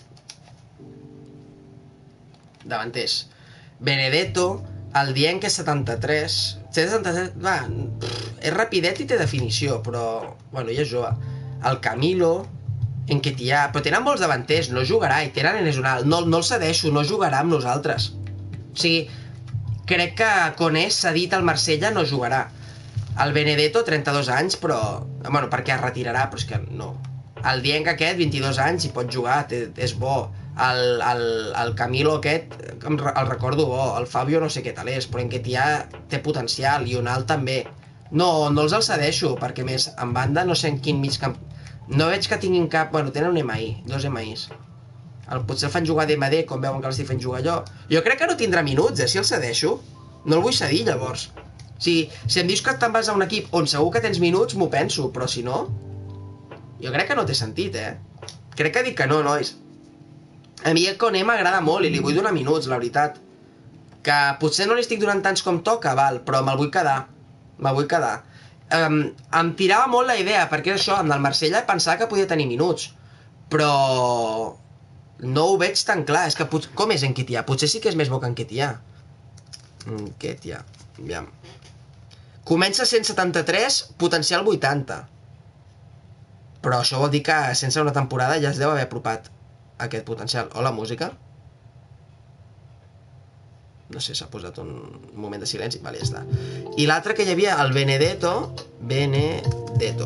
Davanters. Benedetto, el Dient que és setanta-tres. setanta-tres, va, pff, és rapidet i té definició, però, bueno, ja és jove. El Camilo, Enquetià, però tenen molts davanters, no jugarà, i tenen en Esunal, no, no el cedeixo, no jugarà amb nosaltres. O sigui, crec que Koné cedit al Marsella no jugarà. El Benedetto, trenta-dos anys, però, bueno, perquè es retirarà, però és que no. El Dient aquest, vint-i-dos anys, i pot jugar, té, és bo. El, el, el Camilo aquest, el recordo bo. El Fabio no sé què tal és, però Enquetià té potencial, i Unal també. No, no els el cedeixo, perquè més, en banda no sé en quin mig camp... No veig que tinguin cap... Bueno, tenen un M I, dos M Is. El, potser el fan jugar d'M D, com veuen que l'estic fent jugar jo. Jo crec que no tindrà minuts, eh, si el cedeixo. No el vull cedir, llavors. O sigui, si em dius que te'n vas a un equip on segur que tens minuts, m'ho penso, però si no... Jo crec que no té sentit, eh? Crec que dic que no, nois. A mi el Koné m'agrada molt i li vull donar minuts, la veritat. Que potser no li estic donant tants com toca, val, però me'l vull quedar. Me'l vull quedar. Um, em tirava molt la idea, perquè això, amb el Marsella pensava que podia tenir minuts. Però... no ho veig tan clar. És que pot... com és Enquetià? Potser sí que és més bo que Enquetià. Enquetià. Aviam. Comença cent setanta-tres, potencial vuitanta. Però això vol dir que sense una temporada ja es deu haver apropat aquest potencial. Hola, música. No sé, s'ha posat un moment de silenci. Vale, ja està. I l'altre que hi havia, el Benedetto. Benedetto.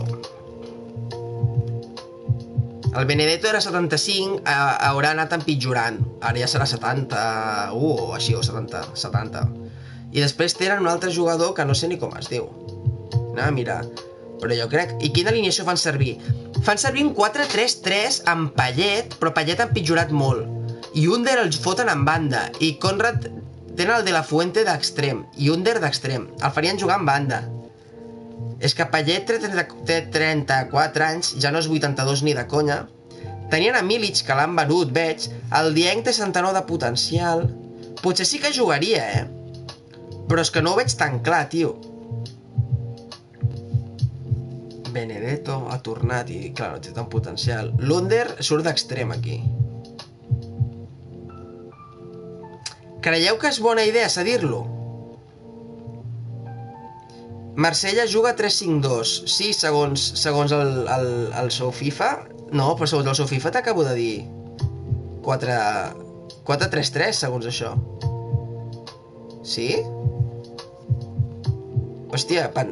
El Benedetto era setanta-cinc, haurà anat empitjorant. Ara ja serà setanta-u o així, o setanta, setanta. I després tenen un altre jugador que no sé ni com es diu. Anem a mirar. Però jo crec... I quina alineació fan servir? Fan servir un quatre tres tres amb Payet, però Payet ha empitjorat molt. I Under els foten en banda. I Conrad... Tenen el de la Fuente d'extrem i Under d'extrem. El farien jugar en banda. És que Payet té trenta-quatre anys, ja no és vuitanta-dos ni de conya. Tenien a Milic, que l'han venut, veig. El Dieng té setanta-nou de potencial. Potser sí que jugaria, eh? Però és que no ho veig tan clar, tio. Benedetto ha tornat i, clar, no té tant potencial. L'Under surt d'extrem aquí. Creieu que és bona idea cedir-lo? Marsella juga tres cinc dos. Sí, segons, segons el, el, el seu FIFA. No, però segons el seu FIFA t'acabo de dir quatre tres tres, segons això. Sí? Hòstia, pan...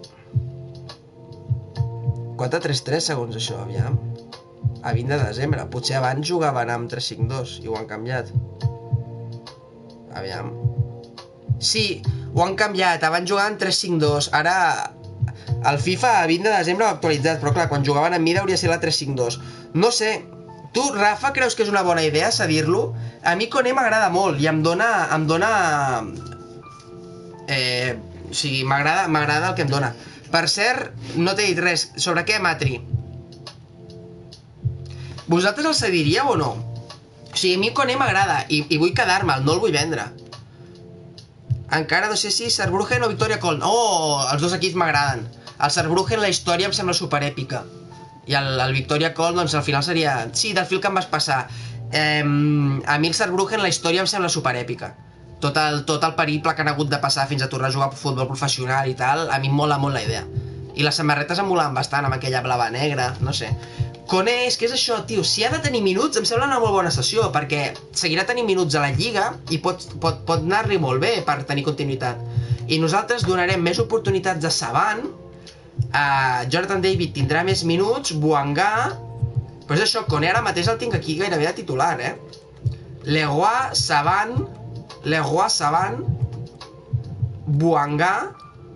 quatre tres tres segons això, aviam. A vint de desembre. Potser abans jugaven amb tres cinc dos i ho han canviat. Aviam. Sí, ho han canviat. Abans jugaven tres cinc dos. Ara el FIFA a vint de desembre ho ha actualitzat, però clar, quan jugaven amb mi hauria de ser la tres cinc dos. No sé. Tu, Rafa, creus que és una bona idea cedir-lo? A mi Koné m'agrada molt i em dona... Em dona... Eh... O sigui, m'agrada m'agrada el que em dona. Per cert, no t'he dit res. Sobre què, Matri? Vosaltres el cediríeu o no? O sigui, a mi Koné m'agrada i, i vull quedar-me'l, no el vull vendre. Encara no sé si Saarbrücken o Victoria Köln. Oh, els dos equips m'agraden. El Saarbrücken, la història em sembla superèpica. I el, el Victoria Köln, doncs al final seria... Sí, del fil que em vas passar. Eh, a mi el Saarbrücken, la història em sembla superèpica. Tot el, tot el periple que han hagut de passar fins a tornar a jugar a futbol professional i tal, a mi em mola molt la idea. I les samarretes em molaven bastant, amb aquella blava negra, no sé. Koné, és que és això, tio, si ha de tenir minuts em sembla una molt bona sessió, perquè seguirà tenint minuts a la Lliga i pot, pot, pot anar-li molt bé per tenir continuïtat. I nosaltres donarem més oportunitats a Saban, a Jonathan David tindrà més minuts, Boangà... Però és això, Koné ara mateix el tinc aquí gairebé de titular, eh? Leroy, Saban, Leroy, Saban, Boangà...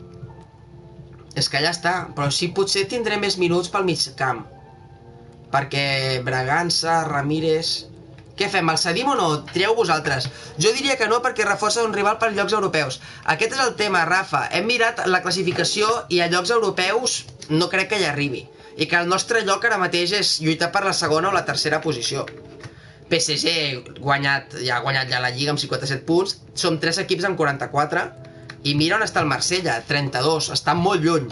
És que ja està, però sí potser tindré més minuts pel mig camp. Perquè Bragança, Ramírez... Què fem, el cedim o no? Trieu vosaltres. Jo diria que no perquè reforça un rival per llocs europeus. Aquest és el tema, Rafa. Hem mirat la classificació i a llocs europeus no crec que hi arribi. I que el nostre lloc ara mateix és lluitar per la segona o la tercera posició. P S G guanyat, ja ha guanyat ja la Lliga amb cinquanta-set punts. Som tres equips amb quaranta-quatre. I mira on està el Marsella, trenta-dos. Està molt lluny.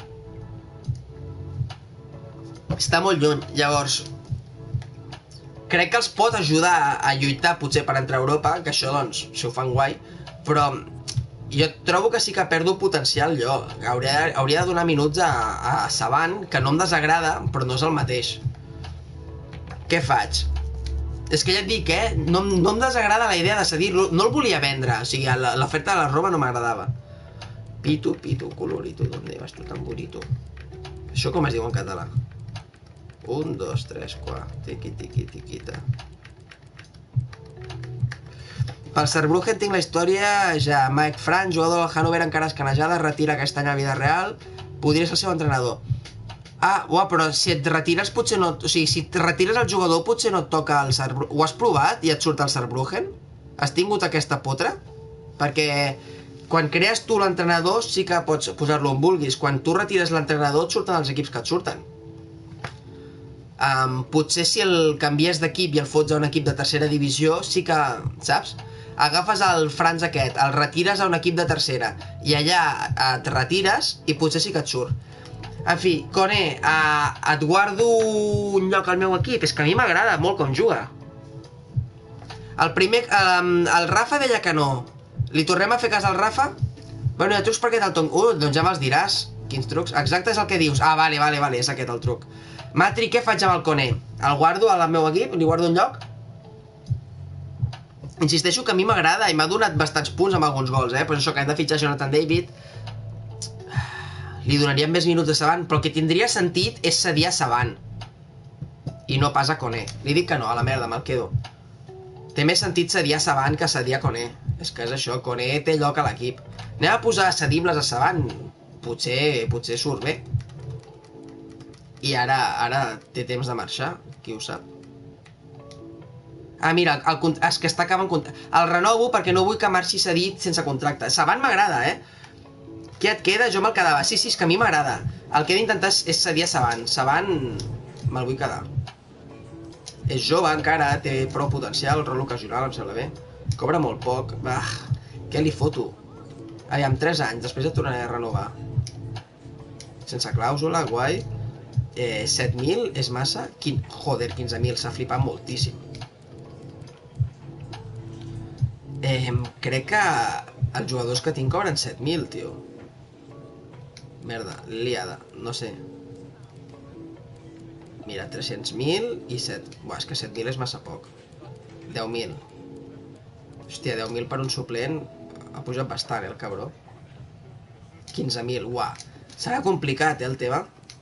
Està molt lluny, llavors crec que els pot ajudar a lluitar potser per entrar a Europa, que això doncs, si ho fan guai, però jo trobo que sí que perdo potencial jo, hauria, hauria de donar minuts a, a Saban, que no em desagrada, però no és el mateix. Què faig? És que ja et dic, eh, no, no em desagrada la idea de cedir-lo, no el volia vendre, o sigui, l'oferta de la Roma no m'agradava. Pitu, pitu, colorito, ¿dónde vas tu tamborito? Això com es diu en català? Un, dos, tres, quatre, tiqui, tiqui, tiquita. Pel Saarbrücken tinc la història ja. Mike Frank, jugador del Hannover encara escanejada, retira aquest any a vida real. Podria ser el seu entrenador. Ah, uah, però si et retires potser no... O sigui, si et retires el jugador potser no et toca el Saarbrücken. Ho has provat i et surt el Saarbrücken? Has tingut aquesta potra? Perquè quan crees tu l'entrenador sí que pots posar-lo on vulguis. Quan tu retires l'entrenador et surten els equips que et surten. Um, potser si el canvies d'equip i el fots a un equip de tercera divisió sí que, saps? Agafes el Franz aquest, el retires a un equip de tercera i allà et retires i potser sí que et surt. En fi, Koné, uh, et guardo un lloc al meu equip, és que a mi m'agrada molt com juga. El primer, um, el Rafa deia que no. Li tornem a fer cas al Rafa? Bueno, hi ha trucs per aquest el Tom... Uh, doncs ja me'ls diràs. Quins trucs? Exacte és el que dius. Ah, vale, vale, vale, és aquest el truc. Matri, què faig amb el Koné? El guardo al meu equip? Li guardo un lloc? Insisteixo que a mi m'agrada i m'ha donat bastants punts amb alguns gols, eh? Però això que hem de fitxar Jonathan David, li donaríem més minuts de Saban, però el que tindria sentit és cedir a Saban. I no pas a Koné. Li dic que no, a la merda, me'l quedo. Té més sentit cedir a Saban que cedir a Koné. És que és això, Koné té lloc a l'equip. Anem a posar cedibles a Saban. Potser, potser surt bé. I ara, ara té temps de marxar, qui ho sap. Ah, mira, el, el, és que està acabant contracte. El renovo perquè no vull que marxi cedit sense contracte. Saban m'agrada, eh? Què et queda? Jo me'l quedava. Sí, sí, és que a mi m'agrada. El que he d'intentar és, és cedir a Saban. Saban me'l vull quedar. És jove encara, té prou potencial, rol ocasional, em sembla bé. Cobra molt poc. Bah, què li foto? Aviam, tres anys, després et tornaré a renovar. Sense clàusula, guai. Eh, set mil és massa? Quin... Joder, quinze mil, s'ha flipat moltíssim. Eh, crec que els jugadors que tinc cobren set mil, tio. Merda, liada, no sé. Mira, tres-cents mil i set... Buah, és que set mil és massa poc. deu mil. Hòstia, deu mil per un suplent ha pujat bastant, eh, el cabró. quinze mil, uah. Serà complicat, eh, el tema.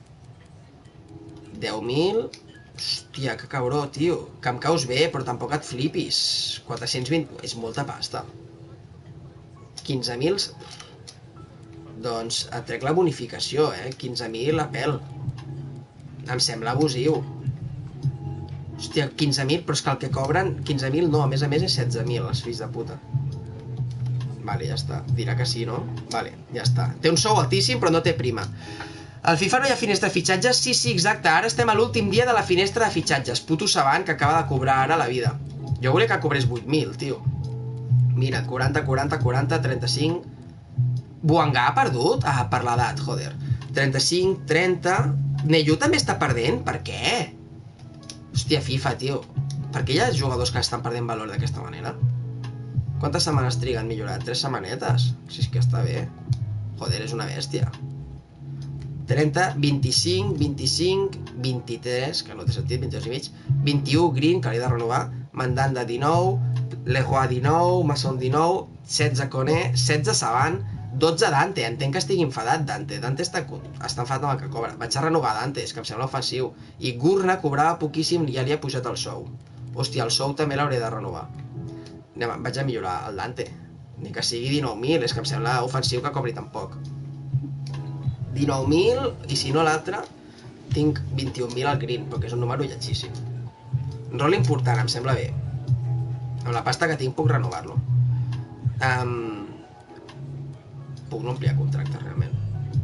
deu mil... Hòstia, que cabró, tio. Que em caus bé, però tampoc et flipis. quatre-cents vint... És molta pasta. quinze mil... Doncs et trec la bonificació, eh? quinze mil a pèl. Em sembla abusiu. Hòstia, quinze mil, però és que el que cobren... quinze mil no, a més a més és setze mil, els fills de puta. Vale, ja està. Dirà que sí, no? Vale, ja està. Té un sou altíssim, però no té prima. Al FIFA no hi ha finestra de fitxatges? Sí, sí, exacte. Ara estem a l'últim dia de la finestra de fitxatges. Puto Saban, que acaba de cobrar ara la vida. Jo volia que cobrés vuit mil, tio. Mira, quaranta, quaranta, quaranta, trenta-cinc... Boangà ha perdut? Ah, per l'edat, joder. trenta-cinc, trenta... Neyu també està perdent? Per què? Hòstia, FIFA, tio. Per què hi ha jugadors que estan perdent valor d'aquesta manera? Quantes setmanes triguen millorar? Tres setmanetes? Si és que està bé. Joder, és una bèstia. trenta, vint-i-cinc, vint-i-cinc, vint-i-tres, que no té sentit, vint-i-dos i mig, vint-i-u, Green, que l'he de renovar, Mandanda dinou, Leroy dinou, Masson dinou, setze Koné, setze Saban, dotze Dante, entenc que estigui enfadat Dante, Dante està, està enfadat amb el que cobra, vaig a renovar Dante, és que em sembla ofensiu, i Gurna cobrava poquíssim i ja li ha pujat el sou. Hòstia, el sou també l'hauré de renovar. Anem, vaig a millorar el Dante, ni que sigui dinou mil, és que em sembla ofensiu que cobri tan poc. dinou mil, i si no l'altre, tinc vint-i-un mil al Green, perquè és un número lletjíssim. Un rol important, em sembla bé. Amb la pasta que tinc puc renovar-lo. Um, puc no ampliar contracte, realment.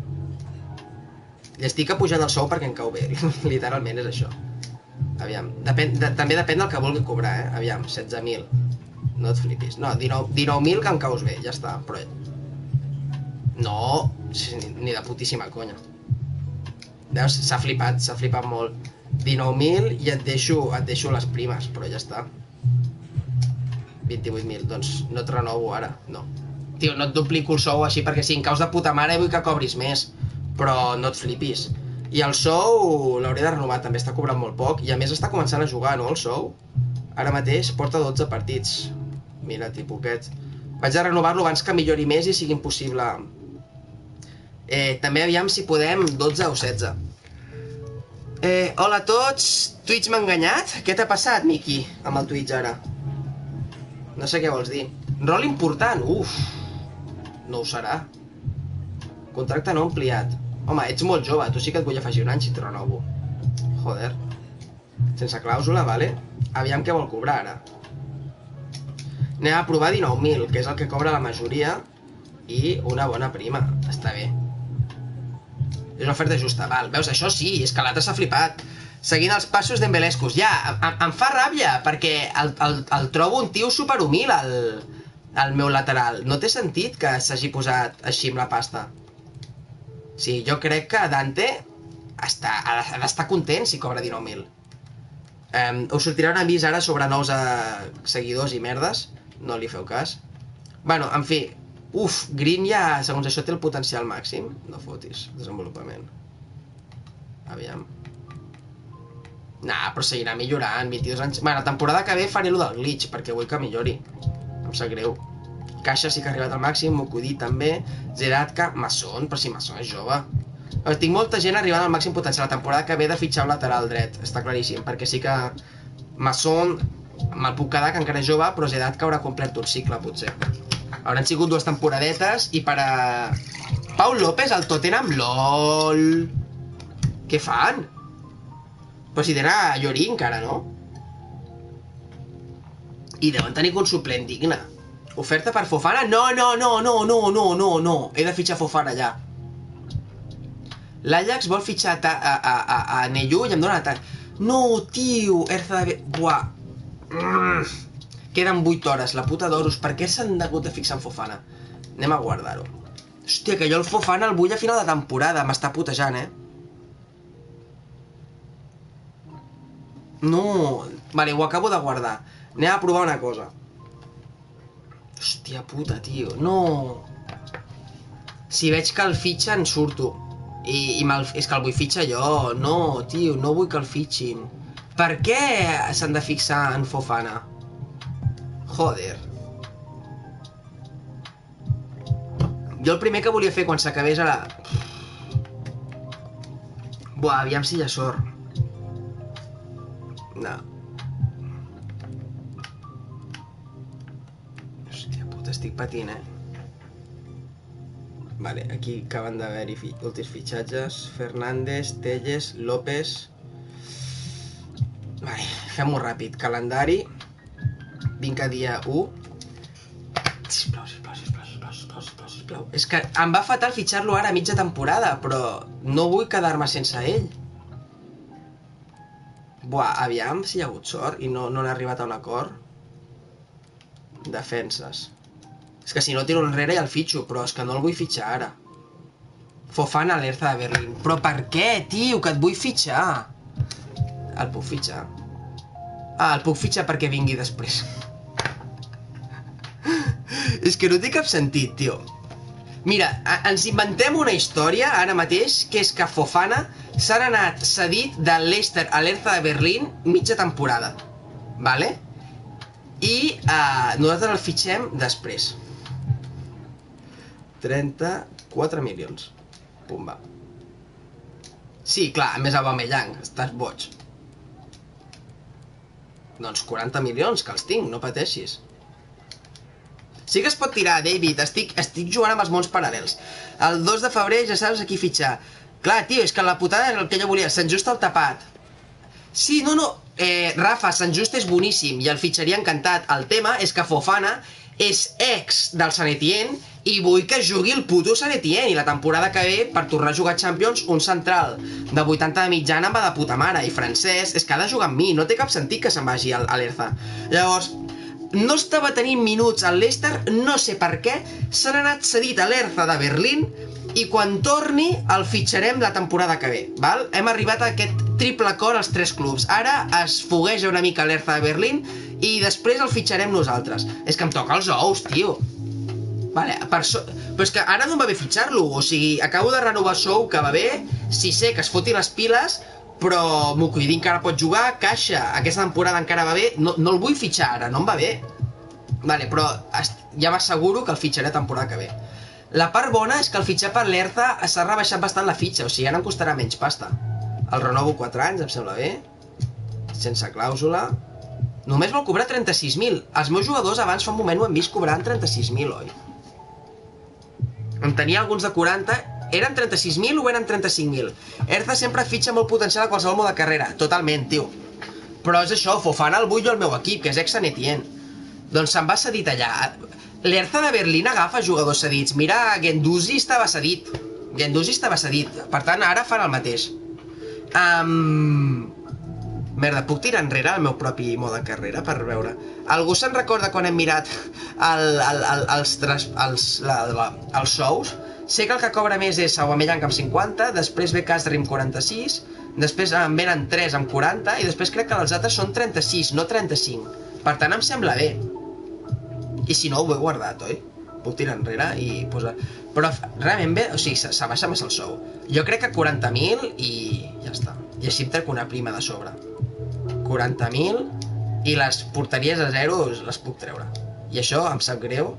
I estic apujant el sou perquè em cau bé, literalment és això. Aviam, depèn, de, també depèn del que vulgui cobrar, eh? Aviam, setze mil. No et flipis. No, dinou mil que em caus bé, ja està, però... No, ni de putíssima conya. Veus, s'ha flipat, s'ha flipat molt. dinou mil i et deixo, et deixo les primes, però ja està. vint-i-vuit mil, doncs no et renovo ara, no. Tio, no et duplico el sou així perquè sí, en caus de puta mare vull que cobris més, però no et flipis. I el sou l'hauré de renovar, també està cobrant molt poc, i a més està començant a jugar, no, el sou? Ara mateix porta dotze partits. Mira, tipus aquest. Vaig a renovar-lo abans que millori més i sigui impossible. Eh, també aviam si podem dotze o setze. Eh, hola a tots, Twitch m'ha enganyat? Què t'ha passat, Miki, amb el Twitch ara? No sé què vols dir. Rol important, uf. No ho serà. Contracte no ampliat. Home, ets molt jove, tu sí que et vull afegir un any si et renovo. Joder. Sense clàusula, vale? Aviam què vol cobrar ara. Anem a provar dinou mil, que és el que cobra la majoria, i una bona prima. Està bé. És una oferta justa, val. Veus, això sí, és que l'altre s'ha flipat. Seguint els passos d'Embelescus. Ja, em, em fa ràbia, perquè el, el, el trobo un tio superhumil, el, el meu lateral. No té sentit que s'hagi posat així amb la pasta. Sí, jo crec que Dante està, ha d'estar content si cobra dinou mil. Um, us sortirà un avís ara sobre nous uh, seguidors i merdes. No li feu cas. Bueno, en fi. Uf, Green ja, segons això, té el potencial màxim. No fotis, desenvolupament. Aviam. Nah, però seguirà millorant, vint-i-dos anys... Bueno, la temporada que ve faré lo del glitch, perquè vull que millori. Em sap greu. Caixa sí que ha arribat al màxim, Mokudi també, Zeratka, Masson, però si Masson és jove. Però tinc molta gent arribant al màxim potencial. La temporada que ve de fitxar un lateral dret, està claríssim, perquè sí que Masson me'l puc quedar, que encara és jove, però Zeratka haurà complert un cicle, potser. Hauran sigut dues temporadetes i per a... Pau López, al Tottenham, LOL! Què fan? Però si tenen a Llorí encara, no? I deuen tenir un suplent digne. Oferta per Fofana? No, no, no, no, no, no, no, no. He de fitxar Fofana allà. L'Ajax vol fitxar a, a, a, a Neyú i em dóna tant. No, tio, Herza de... Buah. Mm. Queden vuit hores, la puta d'oros. Per què s'han hagut de fixar en Fofana? Anem a guardar-ho. Hòstia, que jo el Fofana el vull a final de temporada. M'està putejant, eh? No, vale, ho acabo de guardar. Anem a provar una cosa. Hòstia puta, tio, no. Si veig que el fitxa en surto. I, i és que el vull fitxar jo. No, tio, no vull que el fitxin. Per què s'han de fixar en Fofana? Joder. Jo el primer que volia fer quan s'acabés era... Buah, aviam si hi ha sort. No. Hòstia puta, estic patint, eh? Vale, aquí acaben d'haver-hi fi últims fitxatges. Fernández, Telles, López... Vale, fem-ho ràpid. Calendari. Vinc a dia u. Sisplau, sisplau, sisplau, sisplau, sisplau, sisplau, sisplau. És que em va fatal fitxar-lo ara a mitja temporada, però no vull quedar-me sense ell. Buah, aviam si hi ha hagut sort i no, no n'ha arribat a un acord. Defenses. És que si no tiro enrere ja el fitxo, però és que no el vull fitxar ara. Fofana a l'Hertha de Berlín. Però per què, tio? Que et vull fitxar. El puc fitxar. Ah, el puc fitxar perquè vingui després. És que no té cap sentit, tio. Mira, ens inventem una història ara mateix, que és que Fofana s'ha anat cedit de Leicester a l'Hertha de Berlín mitja temporada. Vale? I uh, nosaltres el fitxem després. trenta-quatre milions. Pumba. Sí, clar, a més Aubameyang, estàs boig. Doncs quaranta milions, que els tinc, no pateixis. Sí que es pot tirar, David, estic, estic jugant amb els mons paral·lels. El dos de febrer ja saps a qui fitxar. Clar, tio, és que la putada és el que jo volia, Sant Just al tapat. Sí, no, no, eh, Rafa, Sant Just és boníssim i el fitxaria encantat. El tema és que Fofana és ex del Sant Etienne i vull que jugui el puto Sant Etienne i la temporada que ve, per tornar a jugar a Champions, un central de vuitanta de mitjana em va de puta mare i francès és que ha de jugar amb mi, no té cap sentit que se'n vagi a l'Hertha. Llavors... no estava tenint minuts al Leicester, no sé per què, s'han anat cedit a l'Hertha de Berlín i quan torni el fitxarem la temporada que ve, val? Hem arribat a aquest triple acord als tres clubs. Ara es fogueja una mica l'Hertha de Berlín i després el fitxarem nosaltres. És que em toca els ous, tio. Vale, per so... però és que ara no em va bé fitxar-lo, o sigui, acabo de renovar sou que va bé, si sé que es foti les piles, però Mokudi encara pot jugar, Caixa, aquesta temporada encara va bé, no, no el vull fitxar ara, no em va bé. Vale, però ja m'asseguro que el fitxaré la temporada que ve. La part bona és que el fitxar per l'Hertha s'ha rebaixat bastant la fitxa, o sigui, ara em costarà menys pasta. El renovo quatre anys, em sembla bé, sense clàusula. Només vol cobrar trenta-sis mil. Els meus jugadors abans fa un moment ho hem vist cobrant trenta-sis mil, oi? En tenia alguns de quaranta... Eren trenta-sis mil o eren trenta-cinc mil? Hertha sempre fitxa molt potencial a qualsevol mode de carrera. Totalment, tio. Però és això, Fofana el vull jo al meu equip, que és ex-Sant Etienne. Doncs se'n va cedit allà. L'Hertha de Berlín agafa jugadors cedits. Mira, Guendouzi estava cedit. Guendouzi estava cedit. Per tant, ara fan el mateix. Um... Merda, puc tirar enrere el meu propi mode de carrera per veure? Algú se'n recorda quan hem mirat el, el, el, els, els, la, la, els sous? Sé que el que cobra més és Aubameyang amb cinquanta, després ve Casri amb quaranta-sis, després en venen tres amb quaranta i després crec que els altres són trenta-sis, no trenta-cinc. Per tant em sembla bé. I si no ho he guardat, oi? Puc tirar enrere i posar... Però realment bé, o sigui, se baixa més el sou. Jo crec que quaranta mil i ja està. I així em trec una prima de sobre. quaranta mil i les porteries a zero les puc treure. I això em sap greu.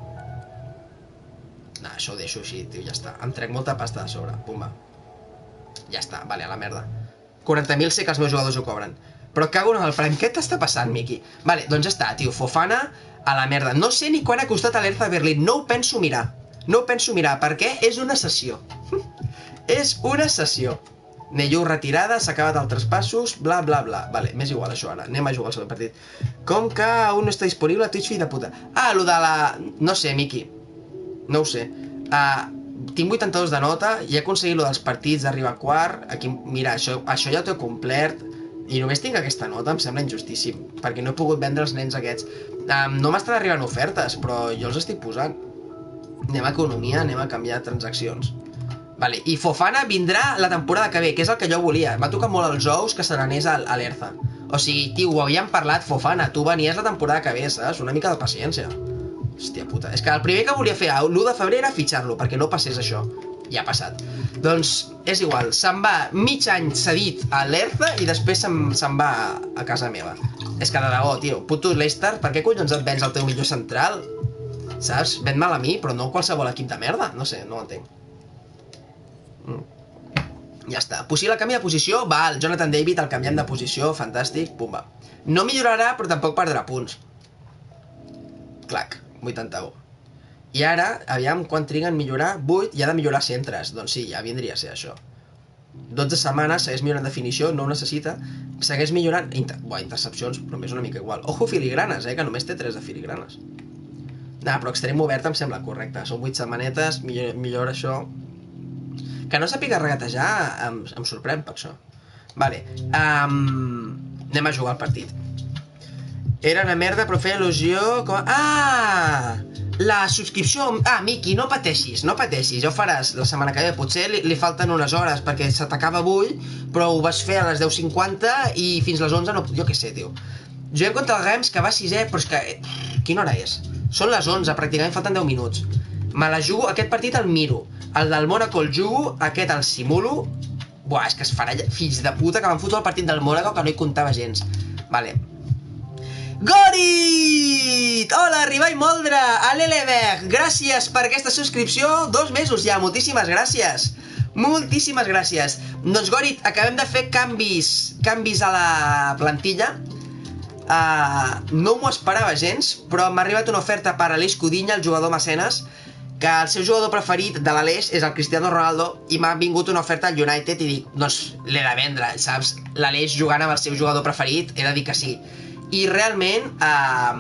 No, això ho deixo així, tio, ja està. Em trec molta pasta de sobre, pumba. Ja està, vale, a la merda. quaranta mil sé que els meus jugadors ho cobren. Però cago en el frame, què t'està passant, Miki? Vale, doncs ja està, tio, Fofana a la merda. No sé ni quan ha costat a l'Hertha Berlín, no ho penso mirar. No ho penso mirar, perquè és una sessió. És una sessió. Neyú retirada, s'ha acabat els traspassos, bla bla bla. Vale, m'és igual això ara, anem a jugar al segon partit. Com que aún no està disponible Twitch, fill de puta. Ah, lo de la... No sé, Miki. No ho sé. Uh, tinc vuitanta-dos de nota i he aconseguit lo dels partits d'arribar a quart. Aquí, mira, això, això ja ho he complert i només tinc aquesta nota, em sembla injustíssim, perquè no he pogut vendre els nens aquests. Um, no m'estan arribant ofertes, però jo els estic posant. Anem a economia, anem a canviar transaccions. Vale, i Fofana vindrà la temporada que ve, que és el que jo volia. M'ha tocat molt els ous que se n'anés a l'Hertha. O sigui, tio, ho havíem parlat, Fofana, tu venies la temporada que ve, saps? Una mica de paciència. Hòstia puta, és que el primer que volia fer l'u de febrer era fitxar-lo, perquè no passés això. Ja ha passat. Doncs és igual, se'n va mig any cedit a l'Hertha i després se'n se va a casa meva. És que de debò, tio, puto Leicester, per què collons et vens el teu millor central? Saps? Ven mal a mi, però no qualsevol equip de merda. No sé, no ho entenc. Mm. Ja està. Possible canvi de posició? Va, el Jonathan David el canviem de posició, fantàstic, pumba. No millorarà, però tampoc perdrà punts. Clac, vuitanta-u. I ara, aviam, quan triguen millorar? vuit, i ha de millorar centres. Doncs sí, ja vindria a ser això. dotze setmanes, segueix millorant definició, no ho necessita. Segueix millorant... Inter... Buah, intercepcions, però m'és una mica igual. Ojo, filigranes, eh, que només té tres de filigranes. Nah, però extrem obert em sembla correcte. Són vuit setmanetes, millor, millor això... Que no sàpiga regatejar em, em sorprèn per això. Vale, um, anem a jugar al partit. Era una merda, però feia il·lusió... Com... Ah! La subscripció... Ah, Miki, no pateixis, no pateixis. Ja ho faràs la setmana que ve. Potser li, li falten unes hores perquè se t'acaba avui, però ho vas fer a les deu cinquanta i fins les onze no... Jo què sé, tio. Juguem contra el Reims, que va sisè, però és que... Quina hora és? Són les onze, pràcticament falten deu minuts. Me la jugo... Aquest partit el miro. El del Mónaco el jugo, aquest el simulo. Buah, és que es farà... Fills de puta, que m'han fotut el partit del Mónaco que no hi comptava gens. Vale. Gorit! Hola, Ribai Moldra, a l'Eleberg, gràcies per aquesta subscripció, dos mesos ja, moltíssimes gràcies. Moltíssimes gràcies. Doncs Gorit, acabem de fer canvis, canvis a la plantilla. Uh, no m'ho esperava gens, però m'ha arribat una oferta per Aleix Codinha, el jugador mecenes, que el seu jugador preferit de l'Aleix és el Cristiano Ronaldo, i m'ha vingut una oferta al United i dic, doncs l'he de vendre, saps? L'Aleix jugant amb el seu jugador preferit, he de dir que sí. I realment eh,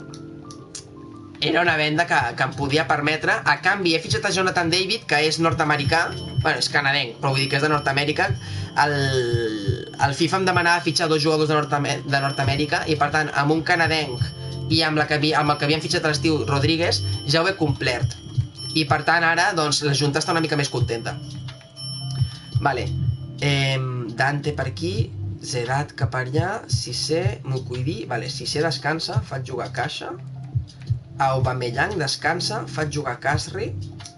era una venda que, que em podia permetre. A canvi he fitxat a Jonathan David, que és nord-americà. Bueno, és canadenc, però vull dir que és de Nord-Amèrica. El, el FIFA em demanava fitxar dos jugadors de Nord-Amèrica i per tant amb un canadenc i amb, la que, amb el que havien fitxat a l'estiu, Rodríguez, ja ho he complert. I per tant ara doncs la Junta està una mica més contenta. Vale, eh, Dante per aquí, Zedat cap allà, Cissé, Mucuidi, vale, Cissé descansa, faig jugar Caixa, Aubameyang descansa, faig jugar Casri,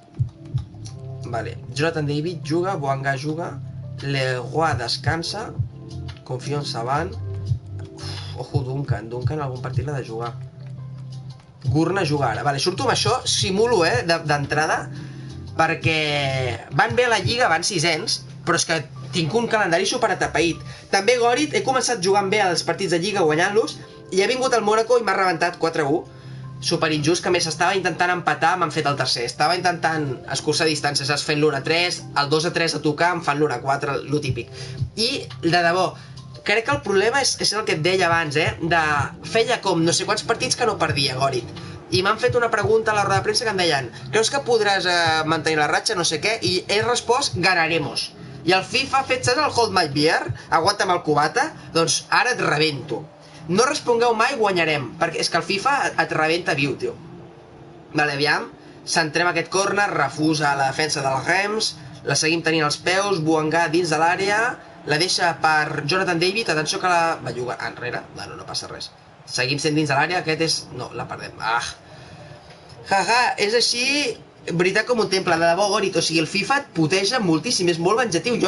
vale, Jonathan David juga, Boanga juga, Leroy descansa, confio en Saban, uf, ojo Duncan, Duncan algun partit l'ha de jugar, Gurna juga ara, vale, surto amb això, simulo, eh, d'entrada, perquè van bé a la Lliga, van sisens, però és que tinc un calendari superatapeït. També Gorit, he començat jugant bé als partits de Lliga guanyant-los i he vingut al Mónaco i m'ha rebentat quatre a u. Superinjust, que més estava intentant empatar, m'han fet el tercer. Estava intentant escurçar distàncies, es fent l'u a tres, el dos a tres a tocar, em fan l'u a quatre, lo típic. I, de debò, crec que el problema és, és el que et deia abans, eh? De... Feia com no sé quants partits que no perdia, Gorit. I m'han fet una pregunta a la roda de premsa que em deien creus que podràs eh, mantenir la ratxa, no sé què, i he respost, ganaremos. I el FIFA ha fet, saps el hold my beer? Aguanta'm el cubata? Doncs ara et rebento. No respongueu mai, guanyarem. Perquè és que el FIFA et rebenta viu, tio. Vale, aviam. Centrem aquest córner, refusa la defensa dels Reims. La seguim tenint als peus, Boanga dins de l'àrea. La deixa per Jonathan David. Atenció que la va jugar enrere. Bueno, no passa res. Seguim sent dins de l'àrea. Aquest és... No, la perdem. Ah. Jaja, és així... Veritat com un temple, de debò, Gorit, o sigui, el FIFA et puteja moltíssim, és molt venjatiu, jo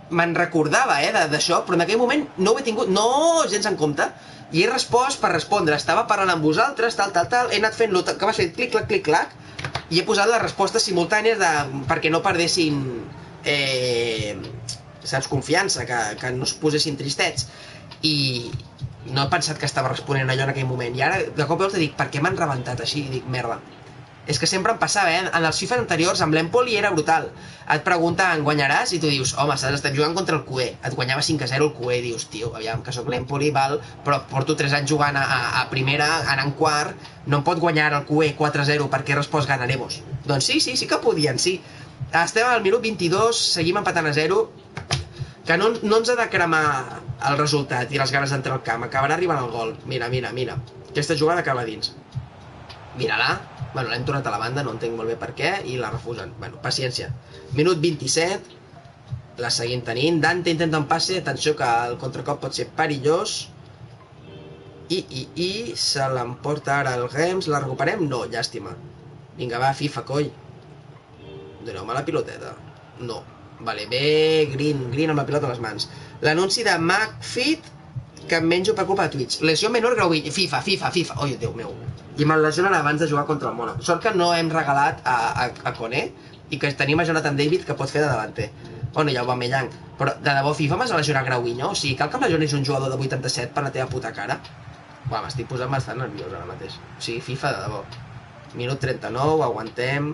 me'n recordava, eh, d'això, però en aquell moment no ho he tingut, no, gens en compte, i he respost per respondre, estava parlant amb vosaltres, tal, tal, tal, he anat fent-lo, que vas fent clic, clac, clic, clac, i he posat les respostes simultànies de, perquè no perdessin, eh, saps, confiança, que, que no es posessin tristets, i no he pensat que estava responent allò en aquell moment, i ara de cop i volta dic, per què m'han rebentat així? I dic, merda. És que sempre em passava, eh? En els FIFA anteriors, amb l'Empoli era brutal. Et pregunten, guanyaràs? I tu dius, home, saps, estem jugant contra el Q E. Et guanyava cinc a zero el Q E. I dius, tio, aviam, que sóc l'Empoli, val, però porto tres anys jugant a, a, a primera, anant quart, no em pot guanyar el Q E quatre a zero perquè he respost ganaremos. Doncs sí, sí, sí que podien, sí. Estem al minut vint-i-dos, seguim empatant a zero, que no, no ens ha de cremar el resultat i les ganes d'entrar al camp. Acabarà arribant el gol. Mira, mira, mira. Aquesta jugada acaba dins. Mira-la. Bueno, l'hem tornat a la banda, no entenc molt bé per què, i la refusen. Bueno, paciència. Minut vint-i-set, la seguim tenint. Dante intenta un passe, atenció que el contracop pot ser perillós. I, i, i, se l'emporta ara el Rems, la recuperem? No, llàstima. Vinga, va, FIFA, coi. Doneu-me la piloteta. No. Vale, bé, Green, Green amb la pilota a les mans. L'anunci de McFit, que em menjo per culpa de Twitch. Lesió menor Grauvill. FIFA, FIFA, FIFA. Oi, Déu meu. I me'l lesionen abans de jugar contra el Mónaco. Sort que no hem regalat a, a, a Koné i que tenim a Jonathan David que pot fer de davanter. Bueno, ja ho va Mellang. Però de debò FIFA m'has de lesionar Grauvinho? O sigui, cal que em lesionis un jugador de vuitanta-set per la teva puta cara? Buah, m'estic posant bastant nerviós ara mateix. O sigui, FIFA de debò. Minut trenta-nou, aguantem.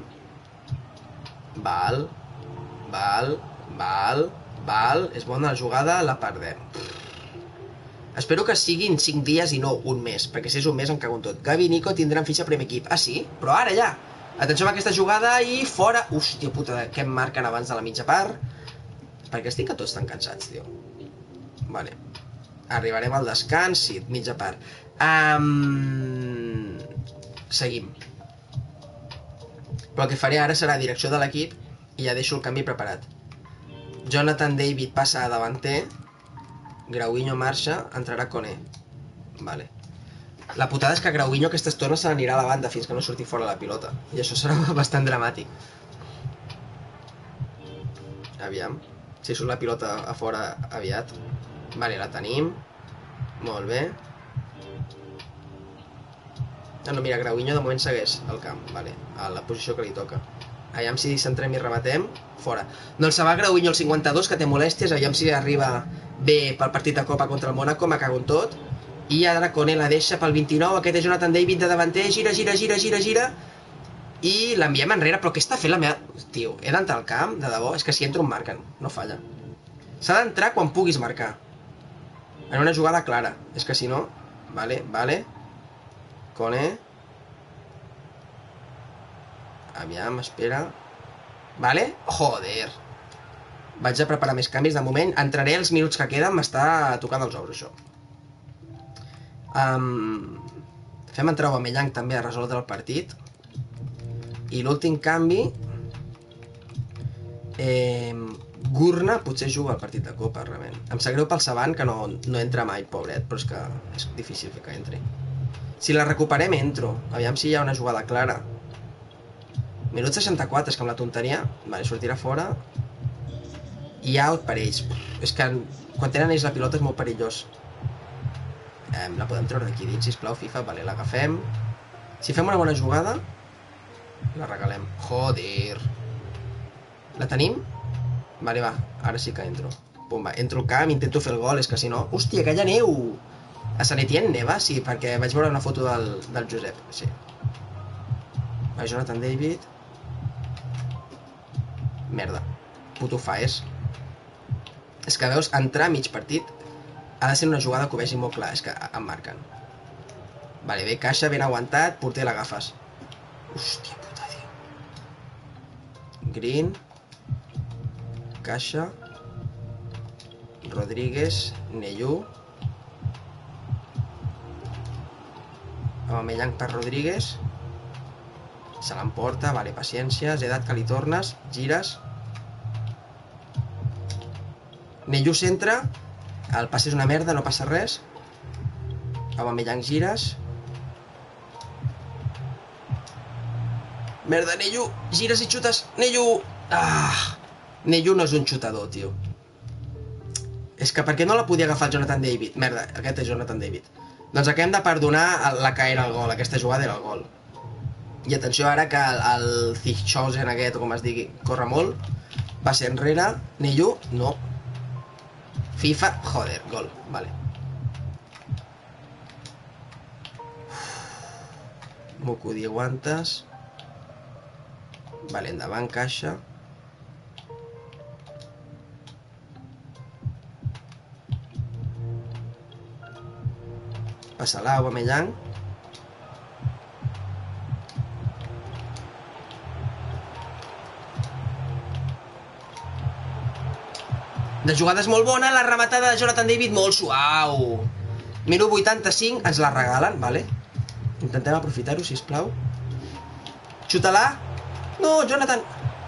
Val. Val. Val. Val. És bona la jugada, la perdem. Espero que siguin cinc dies i no un mes, perquè si és un mes em cago en tot. Gavi i Nico tindran fitxa primer equip. Ah, sí? Però ara ja! Atenció amb aquesta jugada i fora... Hòstia puta, què em marquen abans de la mitja part? Perquè estic a tots tan cansats, tio. Vale. Arribarem al descans, sí, mitja part. Um... Seguim. Però el que faré ara serà direcció de l'equip i ja deixo el canvi preparat. Jonathan David passa a davanter. Grauvinho marxa, entrarà Koné. Vale. La putada és que Grauvinho aquesta estona se n'anirà a la banda fins que no surti fora la pilota. I això serà bastant dramàtic. Aviam. Si surt la pilota a fora aviat. Vale, la tenim. Molt bé. No, no, mira, Grauvinho de moment segueix al camp. Vale, a la posició que li toca. Aviam si centrem i rematem. Fora. Doncs se va Grauvinho el cinquanta-dos, que té molèsties. Aviam si arriba bé pel partit de Copa contra el Mónaco, me cago en tot. I ara Koné la deixa pel vint-i-nou, aquest és Jonathan David de davanter, gira, gira, gira, gira, gira, i l'enviem enrere, però què està fent la meva... Tio, he d'entrar al camp, de debò, és que si entro em marquen, no falla. S'ha d'entrar quan puguis marcar. En una jugada clara, és que si no... Vale, vale. Koné. Aviam, espera. Vale? Joder. Vaig a preparar més canvis. De moment, entraré els minuts que queden. M'està tocant els ous, això. Um, fem entrar Aubameyang també a resoldre el partit. I l'últim canvi... Eh, Gurna potser juga al partit de Copa, realment. Em sap greu pel Saban, que no, no entra mai, pobret, però és que és difícil que entri. Si la recuperem, entro. Aviam si hi ha una jugada clara. Minut seixanta-quatre, és que amb la tonteria... Vale, sortirà fora... I out per ells. És que quan tenen ells la pilota és molt perillós. Eh, la podem treure d'aquí dins, sisplau, FIFA. Vale, l'agafem. Si fem una bona jugada, la regalem. Joder. La tenim? Vale, va. Ara sí que entro. Pum, va. Entro al camp, intento fer el gol. És que si no... Hòstia, que hi ha neu! A Sant Etienne neva? Sí, perquè vaig veure una foto del, del Josep. Sí. Va, Jonathan David. Merda. Puto faes. És que veus, entrar a mig partit ha de ser una jugada que ho vegi molt clar, és que em marquen. Vale, bé, caixa, ben aguantat, porter l'agafes. Hòstia puta, tio. Green. Caixa. Rodríguez. Neyú. Aubameyang per Rodríguez. Se l'emporta, vale, paciència. Zedad que li tornes, gires. Neyú centra, el pas és una merda, no passa res. Aubameyang gires. Merda, Neyú, gires i xutes. Neyú! Ah! Neyú no és un xutador, tio. És que per què no la podia agafar el Jonathan David? Merda, aquest és Jonathan David. Doncs acabem de perdonar la que era el gol, aquesta jugada era el gol. I atenció ara que el, el Zichchosen aquest, o com es digui, corre molt. Va ser enrere, Neyu, no. FIFA, joder, gol, vale. Mukudi aguantes. Vale, endavant, caixa. Passa l'Au, Aubameyang. De jugades molt bona, la rematada de Jonathan David molt suau. Minut vuitanta-cinc, ens la regalen, vale? Intentem aprofitar-ho, sisplau. Xuta-la. No, Jonathan.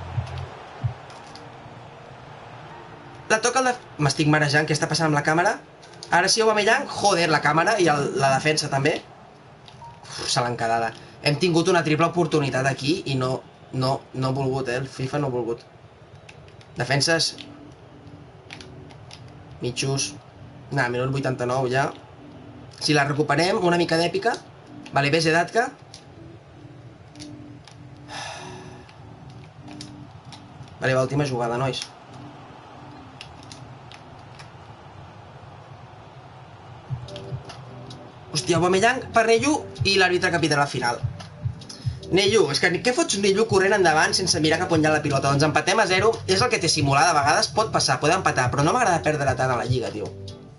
La toca el de... M'estic marejant, què està passant amb la càmera? Ara sí, Aubameyang, joder, la càmera i el, la defensa també. Uf, se l'han quedada. Hem tingut una triple oportunitat aquí i no, no, no ha volgut, eh? El FIFA no ha volgut. Defenses. Mitjos. Nah, minut vuitanta-nou ja. Si la recuperem, una mica d'èpica. Vale, ves Edatka. Vale, va, última jugada, nois. Hòstia, Aubameyang per Neyu i l'àrbitre capita la final. Neyu, és que què fots Neyu corrent endavant sense mirar cap on hi ha la pilota? Doncs empatem a zero, és el que té simulada, a vegades pot passar, pot empatar, però no m'agrada perdre tant a la lliga, tio.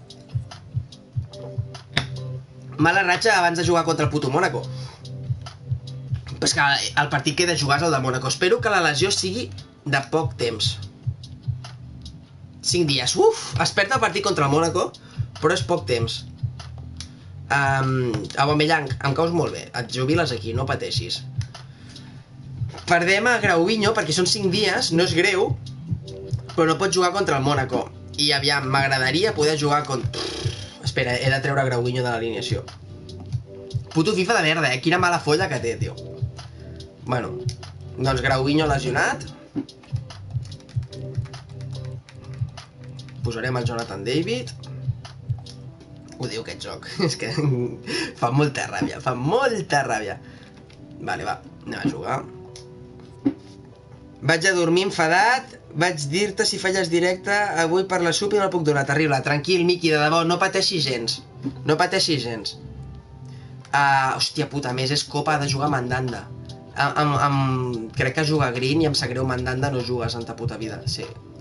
Mala ratxa abans de jugar contra el puto Mónaco. Però és que el partit que he de jugar és el de Mónaco. Espero que la lesió sigui de poc temps. cinc dies, uf! Es perd el partit contra el Mónaco, però és poc temps. Um, Aubameyang, em caus molt bé, et jubiles aquí, no pateixis. Perdem a Grauvinho perquè són cinc dies, no és greu, però no pots jugar contra el Mónaco. I aviam, m'agradaria poder jugar contra... Espera, he de treure Grauvinho de l'alineació. Puto FIFA de merda, eh? Quina mala folla que té, tio. Bueno, doncs Grauvinho lesionat. Posarem el Jonathan David. Odio aquest joc, és que fa molta ràbia, fa molta ràbia. Vale, va, anem a jugar. Vaig a dormir enfadat, vaig dir-te si falles directe, avui per la sub i no el puc donar, terrible. Tranquil, Miqui, de debò, no pateixis gens, no pateixis gens. Uh, hòstia puta, a més és Copa, ha de jugar Mandanda. Am, am, am, crec que juga Green i em sap greu Mandanda, no jugues en ta puta vida, sí.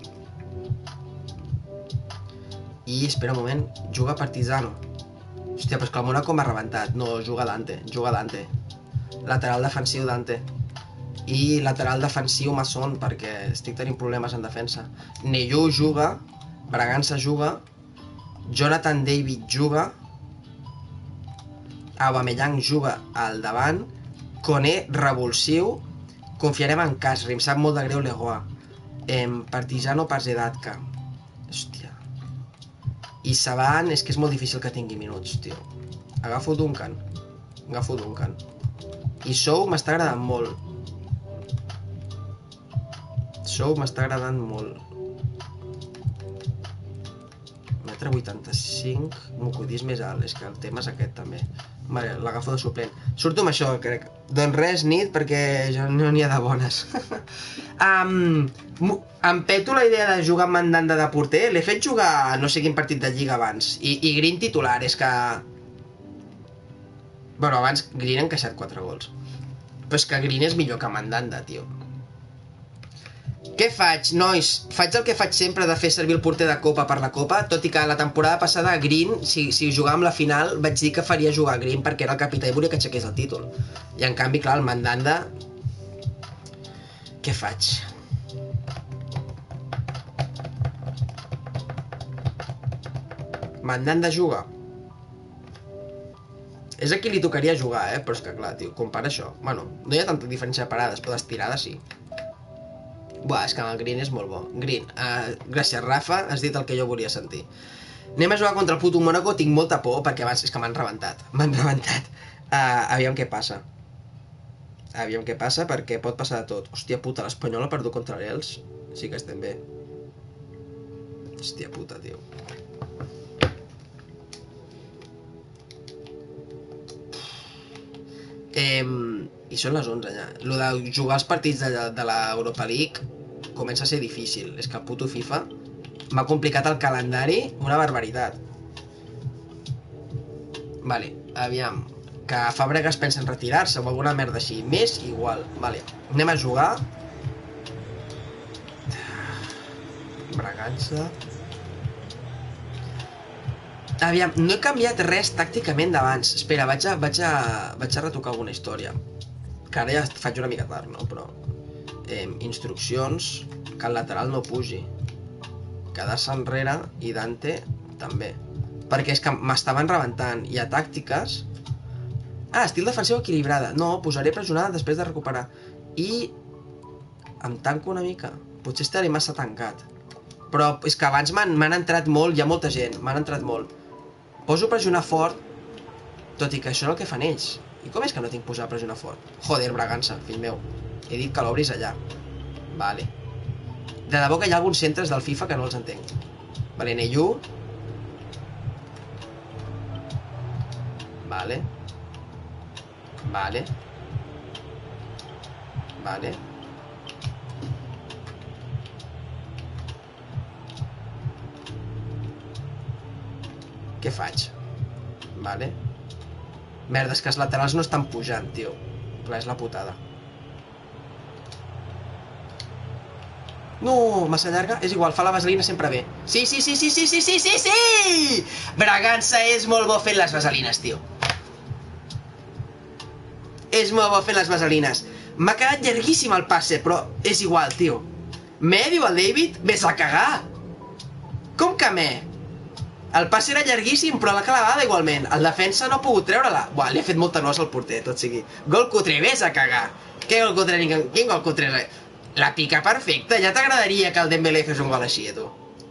I, espera un moment, juga Partizano. Hòstia, però és que el Mónaco m'ha rebentat. No, juga Dante, juga Dante. Lateral defensiu Dante. I lateral defensiu Masson, perquè estic tenint problemes en defensa. Neyu juga, Bragança juga, Jonathan David juga, Aubameyang juga al davant, Koné revulsiu, confiarem en Kasri, em sap molt de greu Legoa. Em, Partizano per Zedatka. Hòstia. I Saban és que és molt difícil que tingui minuts, tio. Agafo Duncan. Agafo Duncan. I Sou m'està agradant molt. Sou m'està agradant molt. Metre vuitanta-cinc. Mukudi és més alt, és que el tema és aquest també. Vale, l'agafo de suplent. Surto amb això, crec. Doncs res, nit, perquè ja no n'hi ha de bones. um, em peto la idea de jugar amb Mandanda de porter. L'he fet jugar no sé quin partit de lliga abans. I, i Green titular, és que... Bueno, abans Green ha encaixat quatre gols. Però és que Green és millor que Mandanda, tio. Què faig, nois? Faig el que faig sempre de fer servir el porter de Copa per la Copa, tot i que la temporada passada a Green, si, si jugàvem la final, vaig dir que faria jugar a Green perquè era el capità i volia que aixequés el títol. I en canvi, clar, el Mandanda... Què faig? Mandanda juga. És a qui li tocaria jugar, eh? Però és que, clar, tio, compara això. Bueno, no hi ha tanta diferència de parades, però d'estirada sí. Buah, és que el Green és molt bo. Green, uh, gràcies Rafa, has dit el que jo volia sentir. Anem a jugar contra el puto Mónaco, tinc molta por perquè abans és que m'han rebentat. M'han rebentat. Uh, aviam què passa. Aviam què passa perquè pot passar de tot. Hòstia puta, l'Espanyol ha perdut contra l'Els. Sí que estem bé. Hòstia puta, tio. Eh, I són les onze ja. Lo de jugar els partits de, de l'Europa League comença a ser difícil. És que el puto FIFA m'ha complicat el calendari una barbaritat. Vale, aviam. Que Fàbregas pensa en retirar-se o alguna merda així. Més igual. Vale, anem a jugar. Bragança. Aviam, no he canviat res tàcticament d'abans. Espera, vaig a, vaig, a, vaig a retocar alguna història. Que ara ja faig una mica tard, no? Però... Eh, instruccions. Que el lateral no pugi. Quedar-se enrere i Dante també. Perquè és que m'estaven rebentant. I a tàctiques... Ah, estil defensiu equilibrada. No, posaré pressionada després de recuperar. I... em tanco una mica. Potser estaré massa tancat. Però és que abans m'han entrat molt, hi ha molta gent, m'han entrat molt. Poso pressionar fort, tot i que això és el que fan ells. I com és que no tinc posar pressionar fort? Joder, Bragança, fill meu. He dit que l'obris allà. Vale. De debò que hi ha alguns centres del FIFA que no els entenc. Vale, Neyu. Vale. Vale. Vale. Què faig? Vale. Merda, és que els laterals no estan pujant, tio. Clar, és la putada. No, massa llarga? És igual, fa la vaselina sempre bé. Sí, sí, sí, sí, sí, sí, sí, sí, sí! Bragança és molt bo fent les vaselines, tio. És molt bo fent les vaselines. M'ha quedat llarguíssim el passe, però és igual, tio. Me, diu el David, ves a cagar. Com que me? El passe era llarguíssim, però la clavada igualment. El defensa no ha pogut treure-la. Buah, li ha fet molta nosa al porter, tot sigui. Gol cutre, ves a cagar. Què gol cutre? Quin gol cutre? La pica perfecta. Ja t'agradaria que el Dembélé fes un gol així, a tu.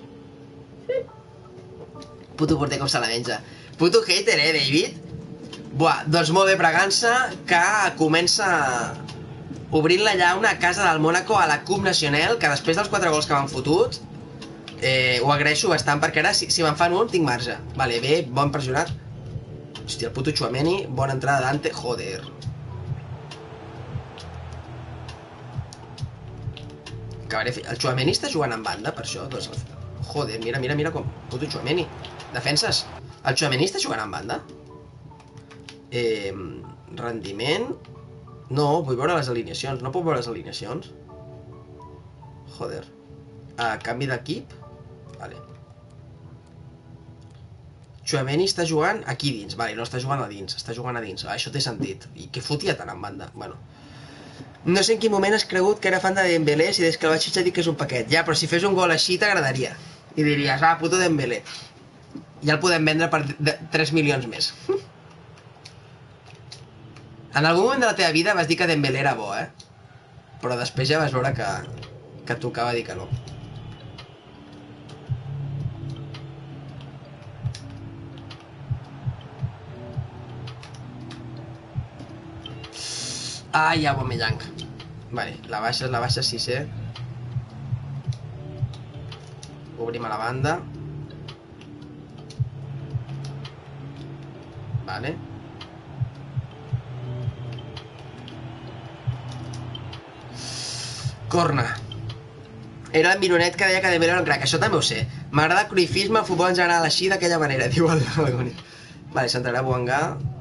Puto porter com se la menja. Puto hater, eh, David? Buah, doncs molt bé, Bragança, que comença obrint-la allà una casa del Mónaco a la Coupe Nacional, que després dels quatre gols que m'han fotut, Eh, ho agraeixo bastant, perquè ara si, si me'n fan un tinc marge. Vale, bé, bon pressionat. Hòstia, el puto Tchouaméni, bona entrada Dante, joder. Acabaré fe... El Tchouaméni està jugant en banda, per això, doncs... Joder, mira, mira, mira com... Puto Tchouaméni. Defenses. El Tchouaméni està jugant en banda? Eh... Rendiment... No, vull veure les alineacions. No puc veure les alineacions? Joder. A canvi d'equip? Vale. Tchouaméni està jugant aquí dins. Vale, no està jugant a dins. Està jugant a dins. Ah, això té sentit. I què fotia tant en banda? Bueno. No sé en quin moment has cregut que era fan de Dembélé si des que el vaig fitxar dic que és un paquet. Ja, però si fes un gol així t'agradaria. I diries, ah, puto Dembélé. Ja el podem vendre per tres milions més. En algun moment de la teva vida vas dir que Dembélé era bo, eh? Però després ja vas veure que, que tocava dir que no. Ah, ja, Aubameyang. Vale, la baixa, la baixa sí sé. Obrim a la banda. Vale. Corna. Era el Mironet que deia que Dembélé era un crac. Això també ho sé. M'agrada el cruifisme, el futbol en general així, d'aquella manera. Diu el Dragoni. Vale, s'entrarà Boangà.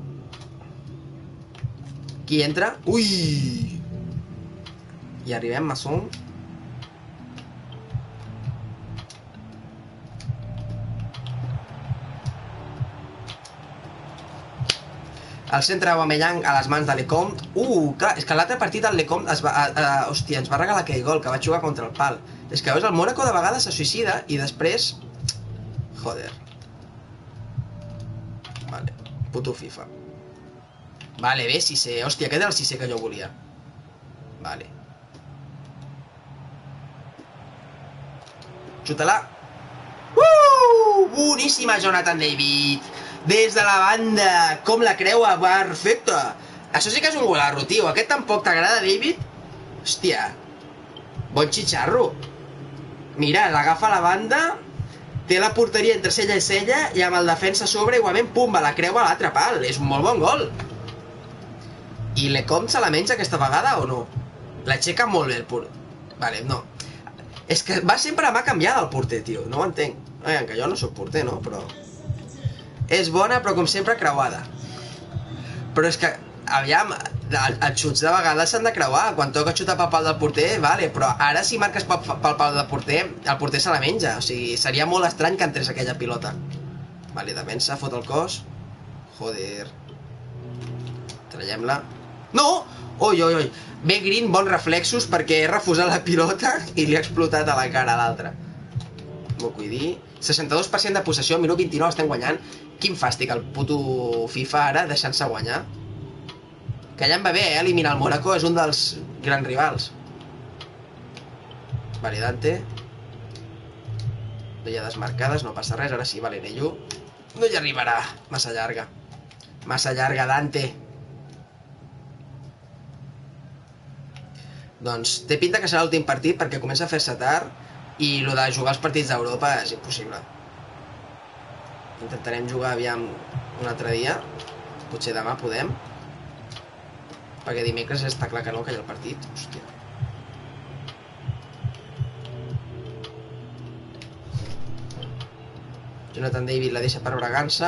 Qui entra? Ui! I arribem, Masson. El centre Aubameyang a les mans de Lecomte. Uh, clar, és que l'altre partit el Lecomte es va, a, a, hòstia, ens va regalar aquell gol que va jugar contra el pal. És que veus, el Mónaco de vegades se suïcida i després... Joder. Vale, puto FIFA. Vale, bé, Cissé. Hòstia, aquest era el Cissé que jo volia. Vale. Xuta-la. Uh! Boníssima, Jonathan David. Des de la banda. Com la creua, perfecte. Això sí que és un golarro, tio. Aquest tampoc t'agrada, David? Hòstia. Bon xitxarro. Mira, l'agafa a la banda. té la porteria entre cella i cella i amb el defensa a sobre igualment, pum, la creu a l'altre pal. És un molt bon gol. I Lecom se la menja aquesta vegada o no? L'aixeca molt bé el porter. Vale, no. És que va sempre a mà canviada el porter, tio. No ho entenc. Oigan, que jo no sóc porter, no? Però... és bona, però com sempre creuada. Però és que, aviam, els xuts de vegades s'han de creuar. Quan toca xutar pel pal del porter, vale, però ara si marques pel, pel pal del porter, el porter se la menja. O sigui, seria molt estrany que entrés aquella pilota. Vale, defensa, fot el cos. Joder. Traiem-la. No! Oi, oi, oi. Bé Green, bons reflexos perquè he refusat la pilota i li ha explotat a la cara a l'altre. M'ho vull dir. seixanta-dos per cent de possessió, minut vint-i-nou, estem guanyant. Quin fàstic el puto FIFA ara deixant-se guanyar. Que allà em va bé, eh? Eliminar el Mónaco és un dels grans rivals. Vale, Dante. No hi ha desmarcades, no passa res, ara sí, vale, Nello. No hi arribarà, massa llarga. Massa llarga, Dante. Doncs té pinta que serà l'últim partit perquè comença a fer-se tard i el de jugar els partits d'Europa és impossible. Intentarem jugar aviam un altre dia. Potser demà podem. Perquè dimecres està clar que no, que hi ha el partit. Hòstia. Jonathan David la deixa per Bragança.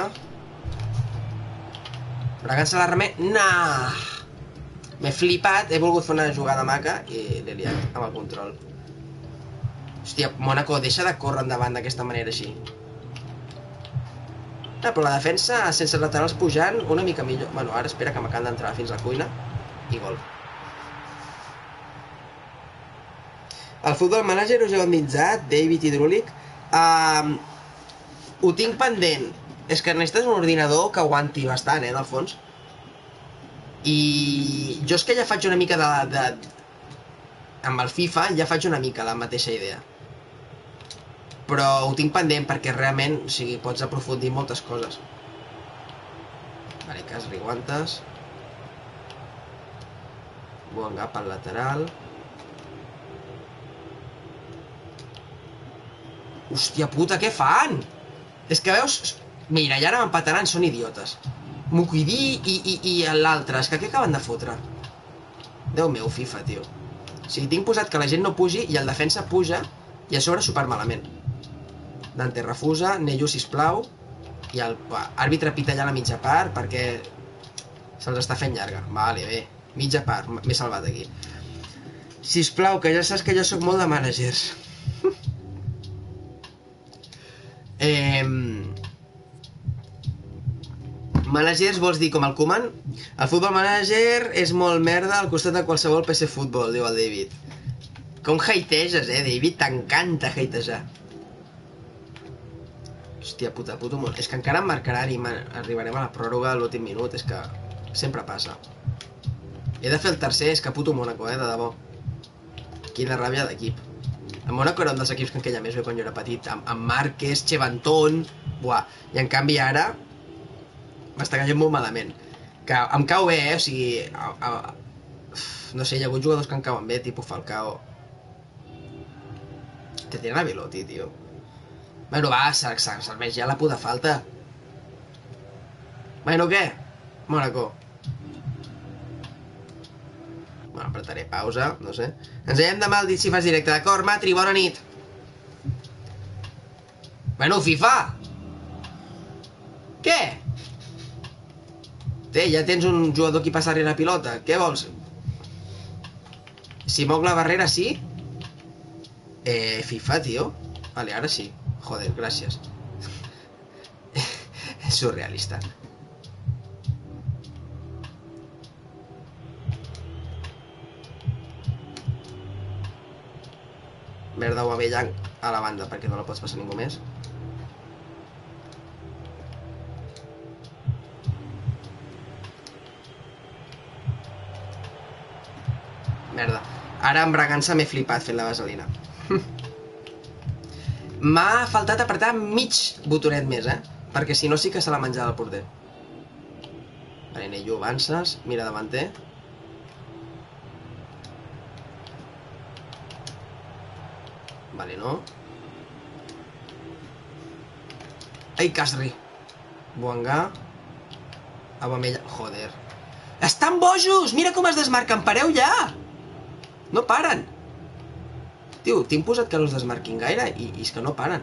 Bragança la remet. Nah! M'he flipat, he volgut fer una jugada maca i l'he liat amb el control. Hòstia, Mónaco, deixa de córrer endavant d'aquesta manera així. Ah, però la defensa, sense laterals pujant, una mica millor. Bueno, ara espera que m'acaben d'entrar fins a la cuina. I gol. El Futbol Manager us heu endinsat, David i Drulik. Uh, ho tinc pendent. És que necessites un ordinador que aguanti bastant, eh, en el fons. I jo és que ja faig una mica de, de... amb el FIFA ja faig una mica la mateixa idea. Però ho tinc pendent perquè realment, o sigui, pots aprofundir moltes coses. Vale, cas, Riguantes. Boangap al lateral. Hòstia puta, què fan? És que veus... Mira, ja ara m'empataran, són idiotes. Mukidi i, i, i l'altre, és que què acaben de fotre? Déu meu, FIFA, tio. O sigui, tinc posat que la gent no pugi i el defensa puja i a sobre super malament. Dante refusa, Nello sisplau, i el àrbitre pita allà la mitja part perquè se'ls està fent llarga. Vale, bé, mitja part, m'he salvat aquí. Sisplau, que ja saps que jo sóc molt de managers. eh... Managers vols dir com el Koeman? El Futbol Manager és molt merda al costat de qualsevol P C Futbol, diu el David. Com hateges, eh, David? T'encanta hatejar. Hòstia puta, puto molt. És que encara em marcaran i arribarem a la pròrroga a l'últim minut, és que sempre passa. He de fer el tercer, és que puto Mónaco, eh, de debò. Quina ràbia d'equip. El Mónaco era un dels equips que em queia més bé quan jo era petit, amb, amb Márquez, Chevantón, buah, i en canvi ara m'està caient molt malament. Que em cau bé, eh, o sigui, a, a, no sé, hi ha hagut jugadors que em cauen bé, tipus Falcao. Te tiren a Velotti, tio. Bueno, va, serveix ja la puta falta. Bueno, què? Mónaco. Bueno, apretaré pausa, no sé. Ens veiem demà al dit si fas directe, d'acord, Matri? Bona nit. Bueno, FIFA! Què? Té, ja tens un jugador qui passa darrere la pilota. Què vols? Si moc la barrera, sí? Eh, FIFA, tio. Vale, ara sí. Joder, gràcies. És surrealista. Merda o Avellan a la banda, perquè no la pots passar ningú més. Merda. Ara en Bragança m'he flipat fent la vaselina. M'ha faltat apretar mig botonet més, eh? Perquè si no sí que se l'ha menjat el porter. Vale, Nello, avances. Mira davanter. Vale, no. Ai, Casri. Boangà. Aubameyang. Joder. Estan bojos! Mira com es desmarquen. Pareu ja! No paren. Tio, t'he imposat que no es desmarquin gaire i, i és que no paren.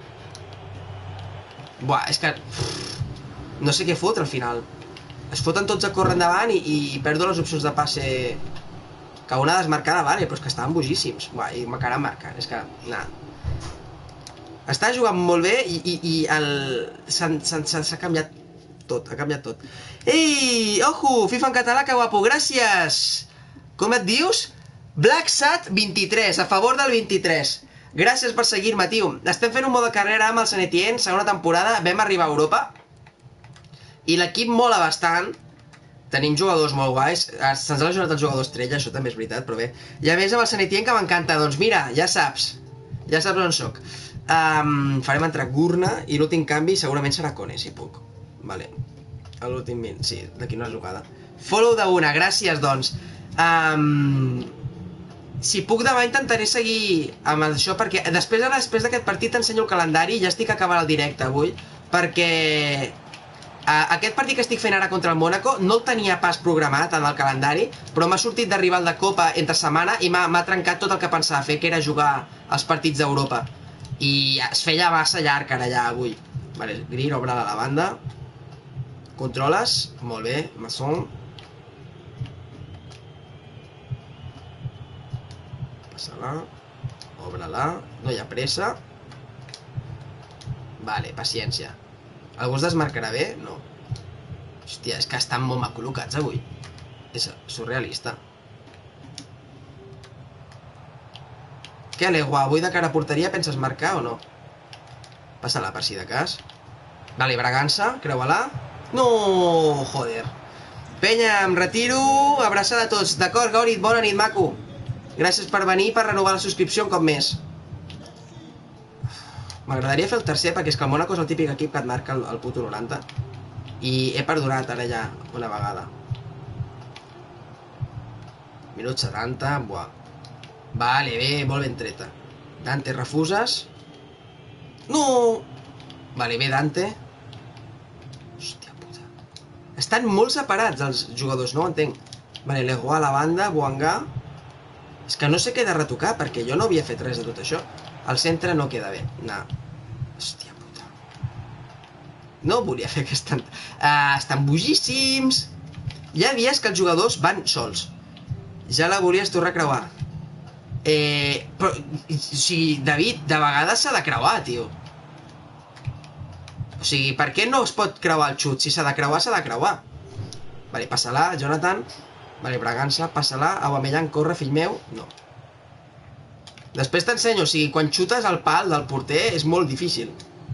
Buah, és que... No sé què fotre al final. Es foten tots a córrer endavant i, i perdo les opcions de passe. Que una desmarcada vale, però és que estaven bojíssims. Buah, i m'acabarà marcant, és que... Nah. Està jugant molt bé i, i, i el... s'ha canviat tot, ha canviat tot. Ei, ojo, FIFA en català, que guapo, gràcies! Com et dius? BlackSat vint-i-tres, a favor del vint-i-tres. Gràcies per seguir-me, tio. Estem fent un mode carrera amb el Saint Etienne, segona temporada, vam arribar a Europa. I l'equip mola bastant. Tenim jugadors molt guais. Se'ns ha lesionat el jugador estrella, això també és veritat, però bé. I a més amb el Saint Etienne, que m'encanta, doncs mira, ja saps. Ja saps on soc. Um, farem entrar Gurna i l'últim canvi segurament serà Kone, si puc. Vale. L'últim vint, sí, d'aquí una jugada. Follow d'una, gràcies, doncs. Um, si puc demà intentaré seguir amb això, perquè després ara, després d'aquest partit t'ensenyo el calendari, ja estic acabant el directe avui, perquè uh, aquest partit que estic fent ara contra el Mónaco no el tenia pas programat en el calendari, però m'ha sortit de rival de Copa entre setmana i m'ha trencat tot el que pensava fer, que era jugar els partits d'Europa. I es feia massa llarg ara ja avui. Vale, Grir, obre la banda. Controles, molt bé, Masson. Passa-la. Obre-la, no hi ha pressa. Vale, paciència. Algú es desmarcarà bé? No. Hòstia, és que estan molt mal col·locats avui. És surrealista. Què, Legua, avui de cara a porteria penses marcar o no? Passa-la per si de cas. Vale, Bragança, creu-la. No, joder. Penya, em retiro. Abraçada a tots. D'acord, Gaurit, bona nit, maco. Gràcies per venir, per renovar la subscripció un cop més. M'agradaria fer el tercer, perquè és que el Mónaco és el típic equip que et marca el, el puto noranta. I he perdonat ara ja una vegada. Minut setanta, buah. Vale, bé, molt ben treta. Dante, refuses. No! Vale, bé, Dante. Hòstia puta. Estan molt separats els jugadors, no ho entenc. Vale, Leroy a la banda, Boangà. És que no sé què he de retocar, perquè jo no havia fet res de tot això. Al centre no queda bé. No. Hòstia puta. No volia fer aquesta... Uh, estan bojíssims. Hi ha dies que els jugadors van sols. Ja la volies tornar a creuar. Eh, però, o sigui, David, de vegades s'ha de creuar, tio. O sigui, per què no es pot creuar el xut? Si s'ha de creuar, s'ha de creuar. Vale, passa-la, Jonathan. Vale, Bragança, passa-la. Aubameyang, corre, fill meu. No. Després t'ensenyo, o sigui, quan xutes al pal del porter és molt difícil.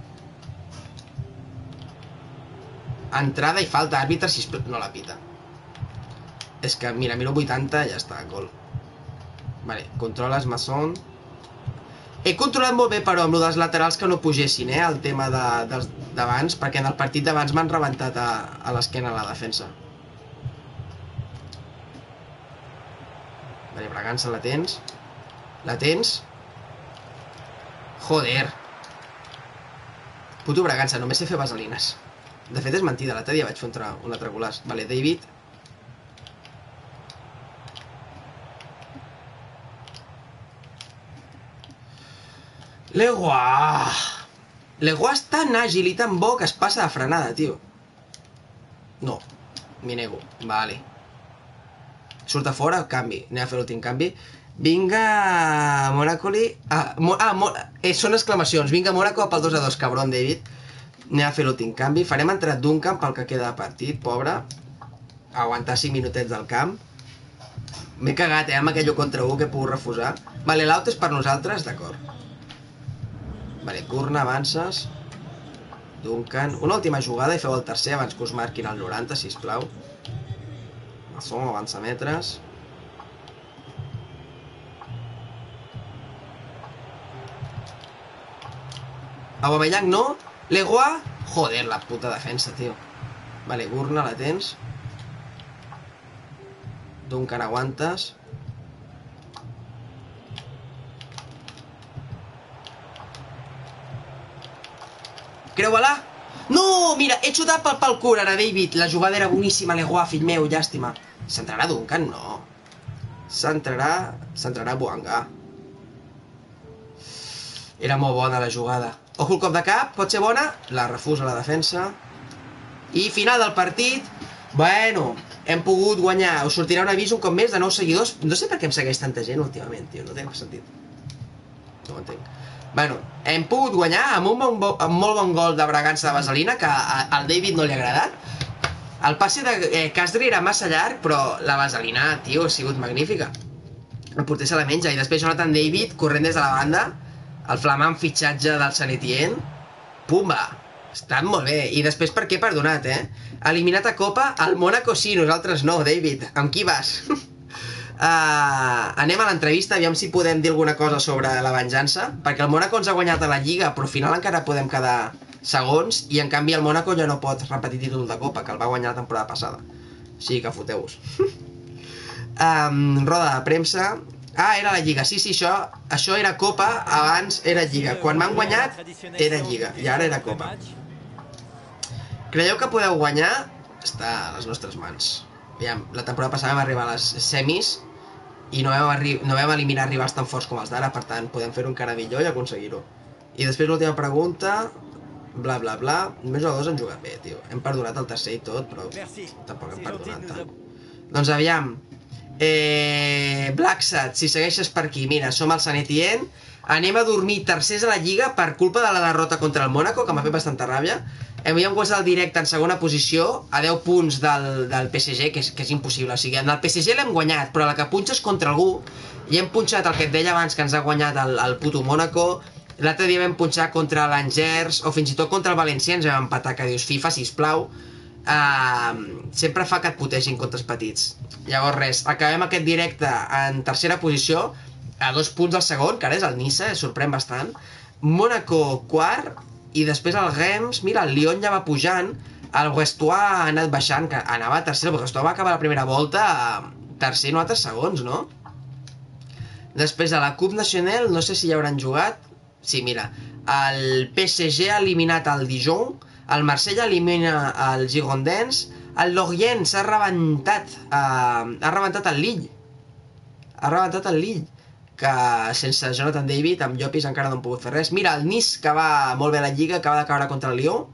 Entrada i falta, àrbitre, sisplau. No la pita. És que, mira, miro vuitanta, ja està, gol. Vale, controles, Masson. He controlat molt bé, però, amb lo dels laterals que no pugessin, eh, el tema d'abans, perquè en el partit d'abans m'han rebentat a, a l'esquena a la defensa. Vale, Bragança, la tens. La tens. Joder. Puto Bragança, només sé fer vaselines. De fet, és mentida, l'altre dia vaig fer un, un altre golaç. Vale, David. Leroy. Leroy és tan àgil i tan bo que es passa de frenada, tio. No, m'hi nego. Vale. Surt a fora, canvi. Anem a fer l'últim canvi. Vinga, Monacoli. Ah, mo ah mo eh, són exclamacions. Vinga, Mónaco pel dos a dos, cabron, David. Anem a fer l'últim canvi. Farem entrar Duncan pel que queda de partit, pobre. Aguantar cinc minutets del camp. M'he cagat, eh, amb aquell u contra u que he pogut refusar. Vale, l'auto és per nosaltres, d'acord. Vale, Curna, avances. Duncan. Una última jugada i feu el tercer abans que us marquin el noranta, sisplau. Masson, avança metres. Aubameyang no. Leroy. Joder, la puta defensa, tio. Vale, Gurna, la tens. Duncan, aguantes. Creu-la. No, mira, he xutat pel pal cura, ara, David. La jugada era boníssima, Legua, fill meu, llàstima. S'entrarà Duncan? No. S'entrarà... S'entrarà Boanga. Era molt bona la jugada. Ojo el cop de cap, pot ser bona. La refusa la defensa. I final del partit. Bueno, hem pogut guanyar. Us sortirà un avís un cop més de nous seguidors. No sé per què em segueix tanta gent últimament, tio. No té cap sentit. No ho entenc. Bueno, hem pogut guanyar amb un bon, amb molt bon gol de Bragança de Vaselina, que al David no li ha agradat. El passe de eh, Casdri era massa llarg, però la Vaselina, tio, ha sigut magnífica. El porter se la menja. I després Jonathan David, corrent des de la banda, el flamant fitxatge del Sant Etienne. Pumba! Estan molt bé. I després per què perdonat, eh? Eliminat a Copa, el Mónaco sí, nosaltres no, David. Amb qui vas? Uh, anem a l'entrevista, aviam si podem dir alguna cosa sobre la venjança, perquè el Mónaco ens ha guanyat a la Lliga, però al final encara podem quedar segons, i en canvi el Mónaco ja no pot repetir títol de Copa, que el va guanyar la temporada passada. Així que foteu-vos. um, roda de premsa. Ah, era la Lliga, sí, sí, això, això era Copa, abans era Lliga. Quan m'han guanyat, era Lliga, i ara era Copa. Creieu que podeu guanyar? Està a les nostres mans. Aviam, la temporada passada vam arribar a les semis i no vam, no vam eliminar rivals tan forts com els d'ara, per tant, podem fer-ho encara millor i aconseguir-ho. I després l'última pregunta, bla bla bla, només els dos han jugat bé, tio. Hem perdonat el tercer i tot, però tampoc hem perdonat tant. Doncs aviam, eh, Blacksat, si segueixes per aquí, mira, som al Sant Etienne, anem a dormir tercers a la Lliga per culpa de la derrota contra el Mónaco, que m'ha fet bastanta ràbia. Havíem guanyat el directe en segona posició, a deu punts del, del P S G, que és, que és impossible. O sigui, en el P S G l'hem guanyat, però la que punxes contra algú, i hem punxat el que et deia abans, que ens ha guanyat el, el puto Mónaco. L'altre dia vam punxar contra l'Angers, o fins i tot contra el València, ens vam empatar, que dius FIFA, sisplau. Uh, sempre fa que et putegin contra els petits. Llavors res, acabem aquest directe en tercera posició, a dos punts del segon, que ara és el Niça, sorprèn bastant. Mónaco quart, i després el Reims, mira, el Lyon ja va pujant, el Guestois ha anat baixant, que anava a tercer, el Guestois va acabar la primera volta tercer, nosaltres segons, no? Després de la Coupe Nacional, no sé si hi hauran jugat, sí, mira, el P S G ha eliminat el Dijon, el Marsella elimina el Girondins, el Lorient s'ha rebentat, eh, ha rebentat el Lille, ha rebentat el Lille, que sense Jonathan David, amb Llopis encara no han pogut fer res. Mira, el Nice, que va molt bé a la Lliga, acaba de caure contra el Lyon,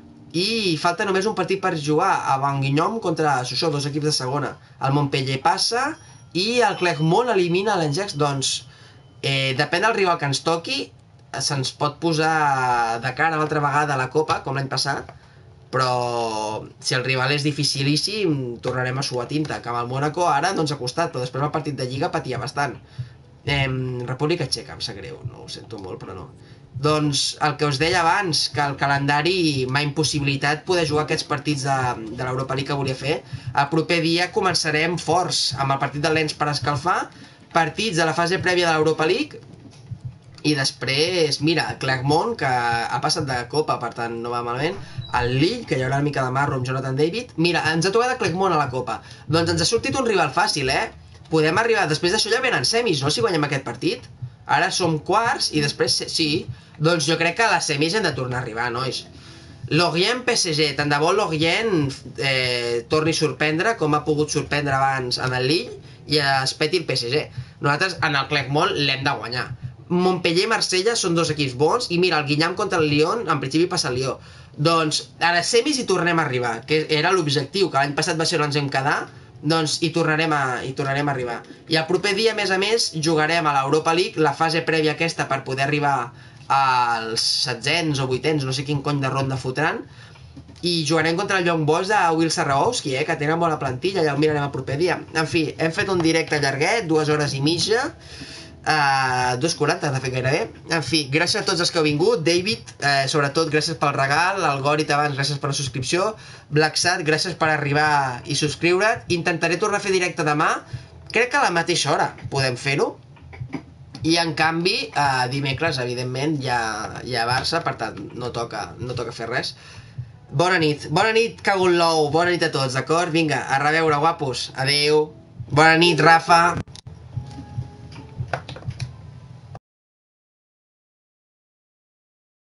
i falta només un partit per jugar, a Vanguignom contra això, dos equips de segona. El Montpellier passa, i el Clermont elimina l'Angers. Doncs, eh, depèn del rival que ens toqui, se'ns pot posar de cara l'altra vegada a la Copa, com l'any passat, però si el rival és dificilíssim, tornarem a suar tinta, que amb el Mónaco ara no ens ha costat, però després el partit de Lliga patia bastant. Eh, República Txeca, em sap greu, no ho sento molt, però no. Doncs el que us deia abans, que el calendari m'ha impossibilitat poder jugar aquests partits de, de l'Europa League que volia fer. El proper dia començarem forts amb el partit del Lens per escalfar, partits de la fase prèvia de l'Europa League, i després, mira, Clermont, que ha passat de Copa, per tant no va malament, el Lille, que hi haurà una mica de marro amb Jonathan David. Mira, ens ha tocat a Clermont a la Copa. Doncs ens ha sortit un rival fàcil, eh? Podem arribar, després d'això ja venen semis, no? Si guanyem aquest partit. Ara som quarts i després, sí, doncs jo crec que a les semis hem de tornar a arribar, nois. Lorient P S G, tant de bo Lorient eh, torni a sorprendre, com ha pogut sorprendre abans en el Lille, i es peti el P S G. Nosaltres en el Clermont l'hem de guanyar. Montpellier i Marsella són dos equips bons, i mira, el Guinyam contra el Lyon, en principi passa el Lyon. Doncs a les semis hi tornem a arribar, que era l'objectiu, que l'any passat va ser on ens hem quedat, doncs hi tornarem, a, hi tornarem a arribar. I el proper dia, a més a més, jugarem a l'Europa League, la fase prèvia aquesta per poder arribar als setzents o vuitens, no sé quin cony de ronda fotran, i jugarem contra el Young Boys de Will Sarraowski, eh, que tenen bona plantilla, ja ho mirarem el proper dia. En fi, hem fet un directe llarguet, dues hores i mitja, uh, dos quaranta de fet gairebé. En fi, gràcies a tots els que heu vingut. David, eh, sobretot gràcies pel regal, el Gorit abans, gràcies per la subscripció, Blacksat, gràcies per arribar i subscriure't. Intentaré tornar a fer directe demà, crec que a la mateixa hora podem fer-ho, i en canvi eh, dimecres evidentment hi ha, hi ha Barça, per tant no toca, no toca fer res. Bona nit, bona nit, cago en l'ou, bona nit a tots, d'acord? Vinga, a reveure, guapos, adeu. Bona nit, Rafa.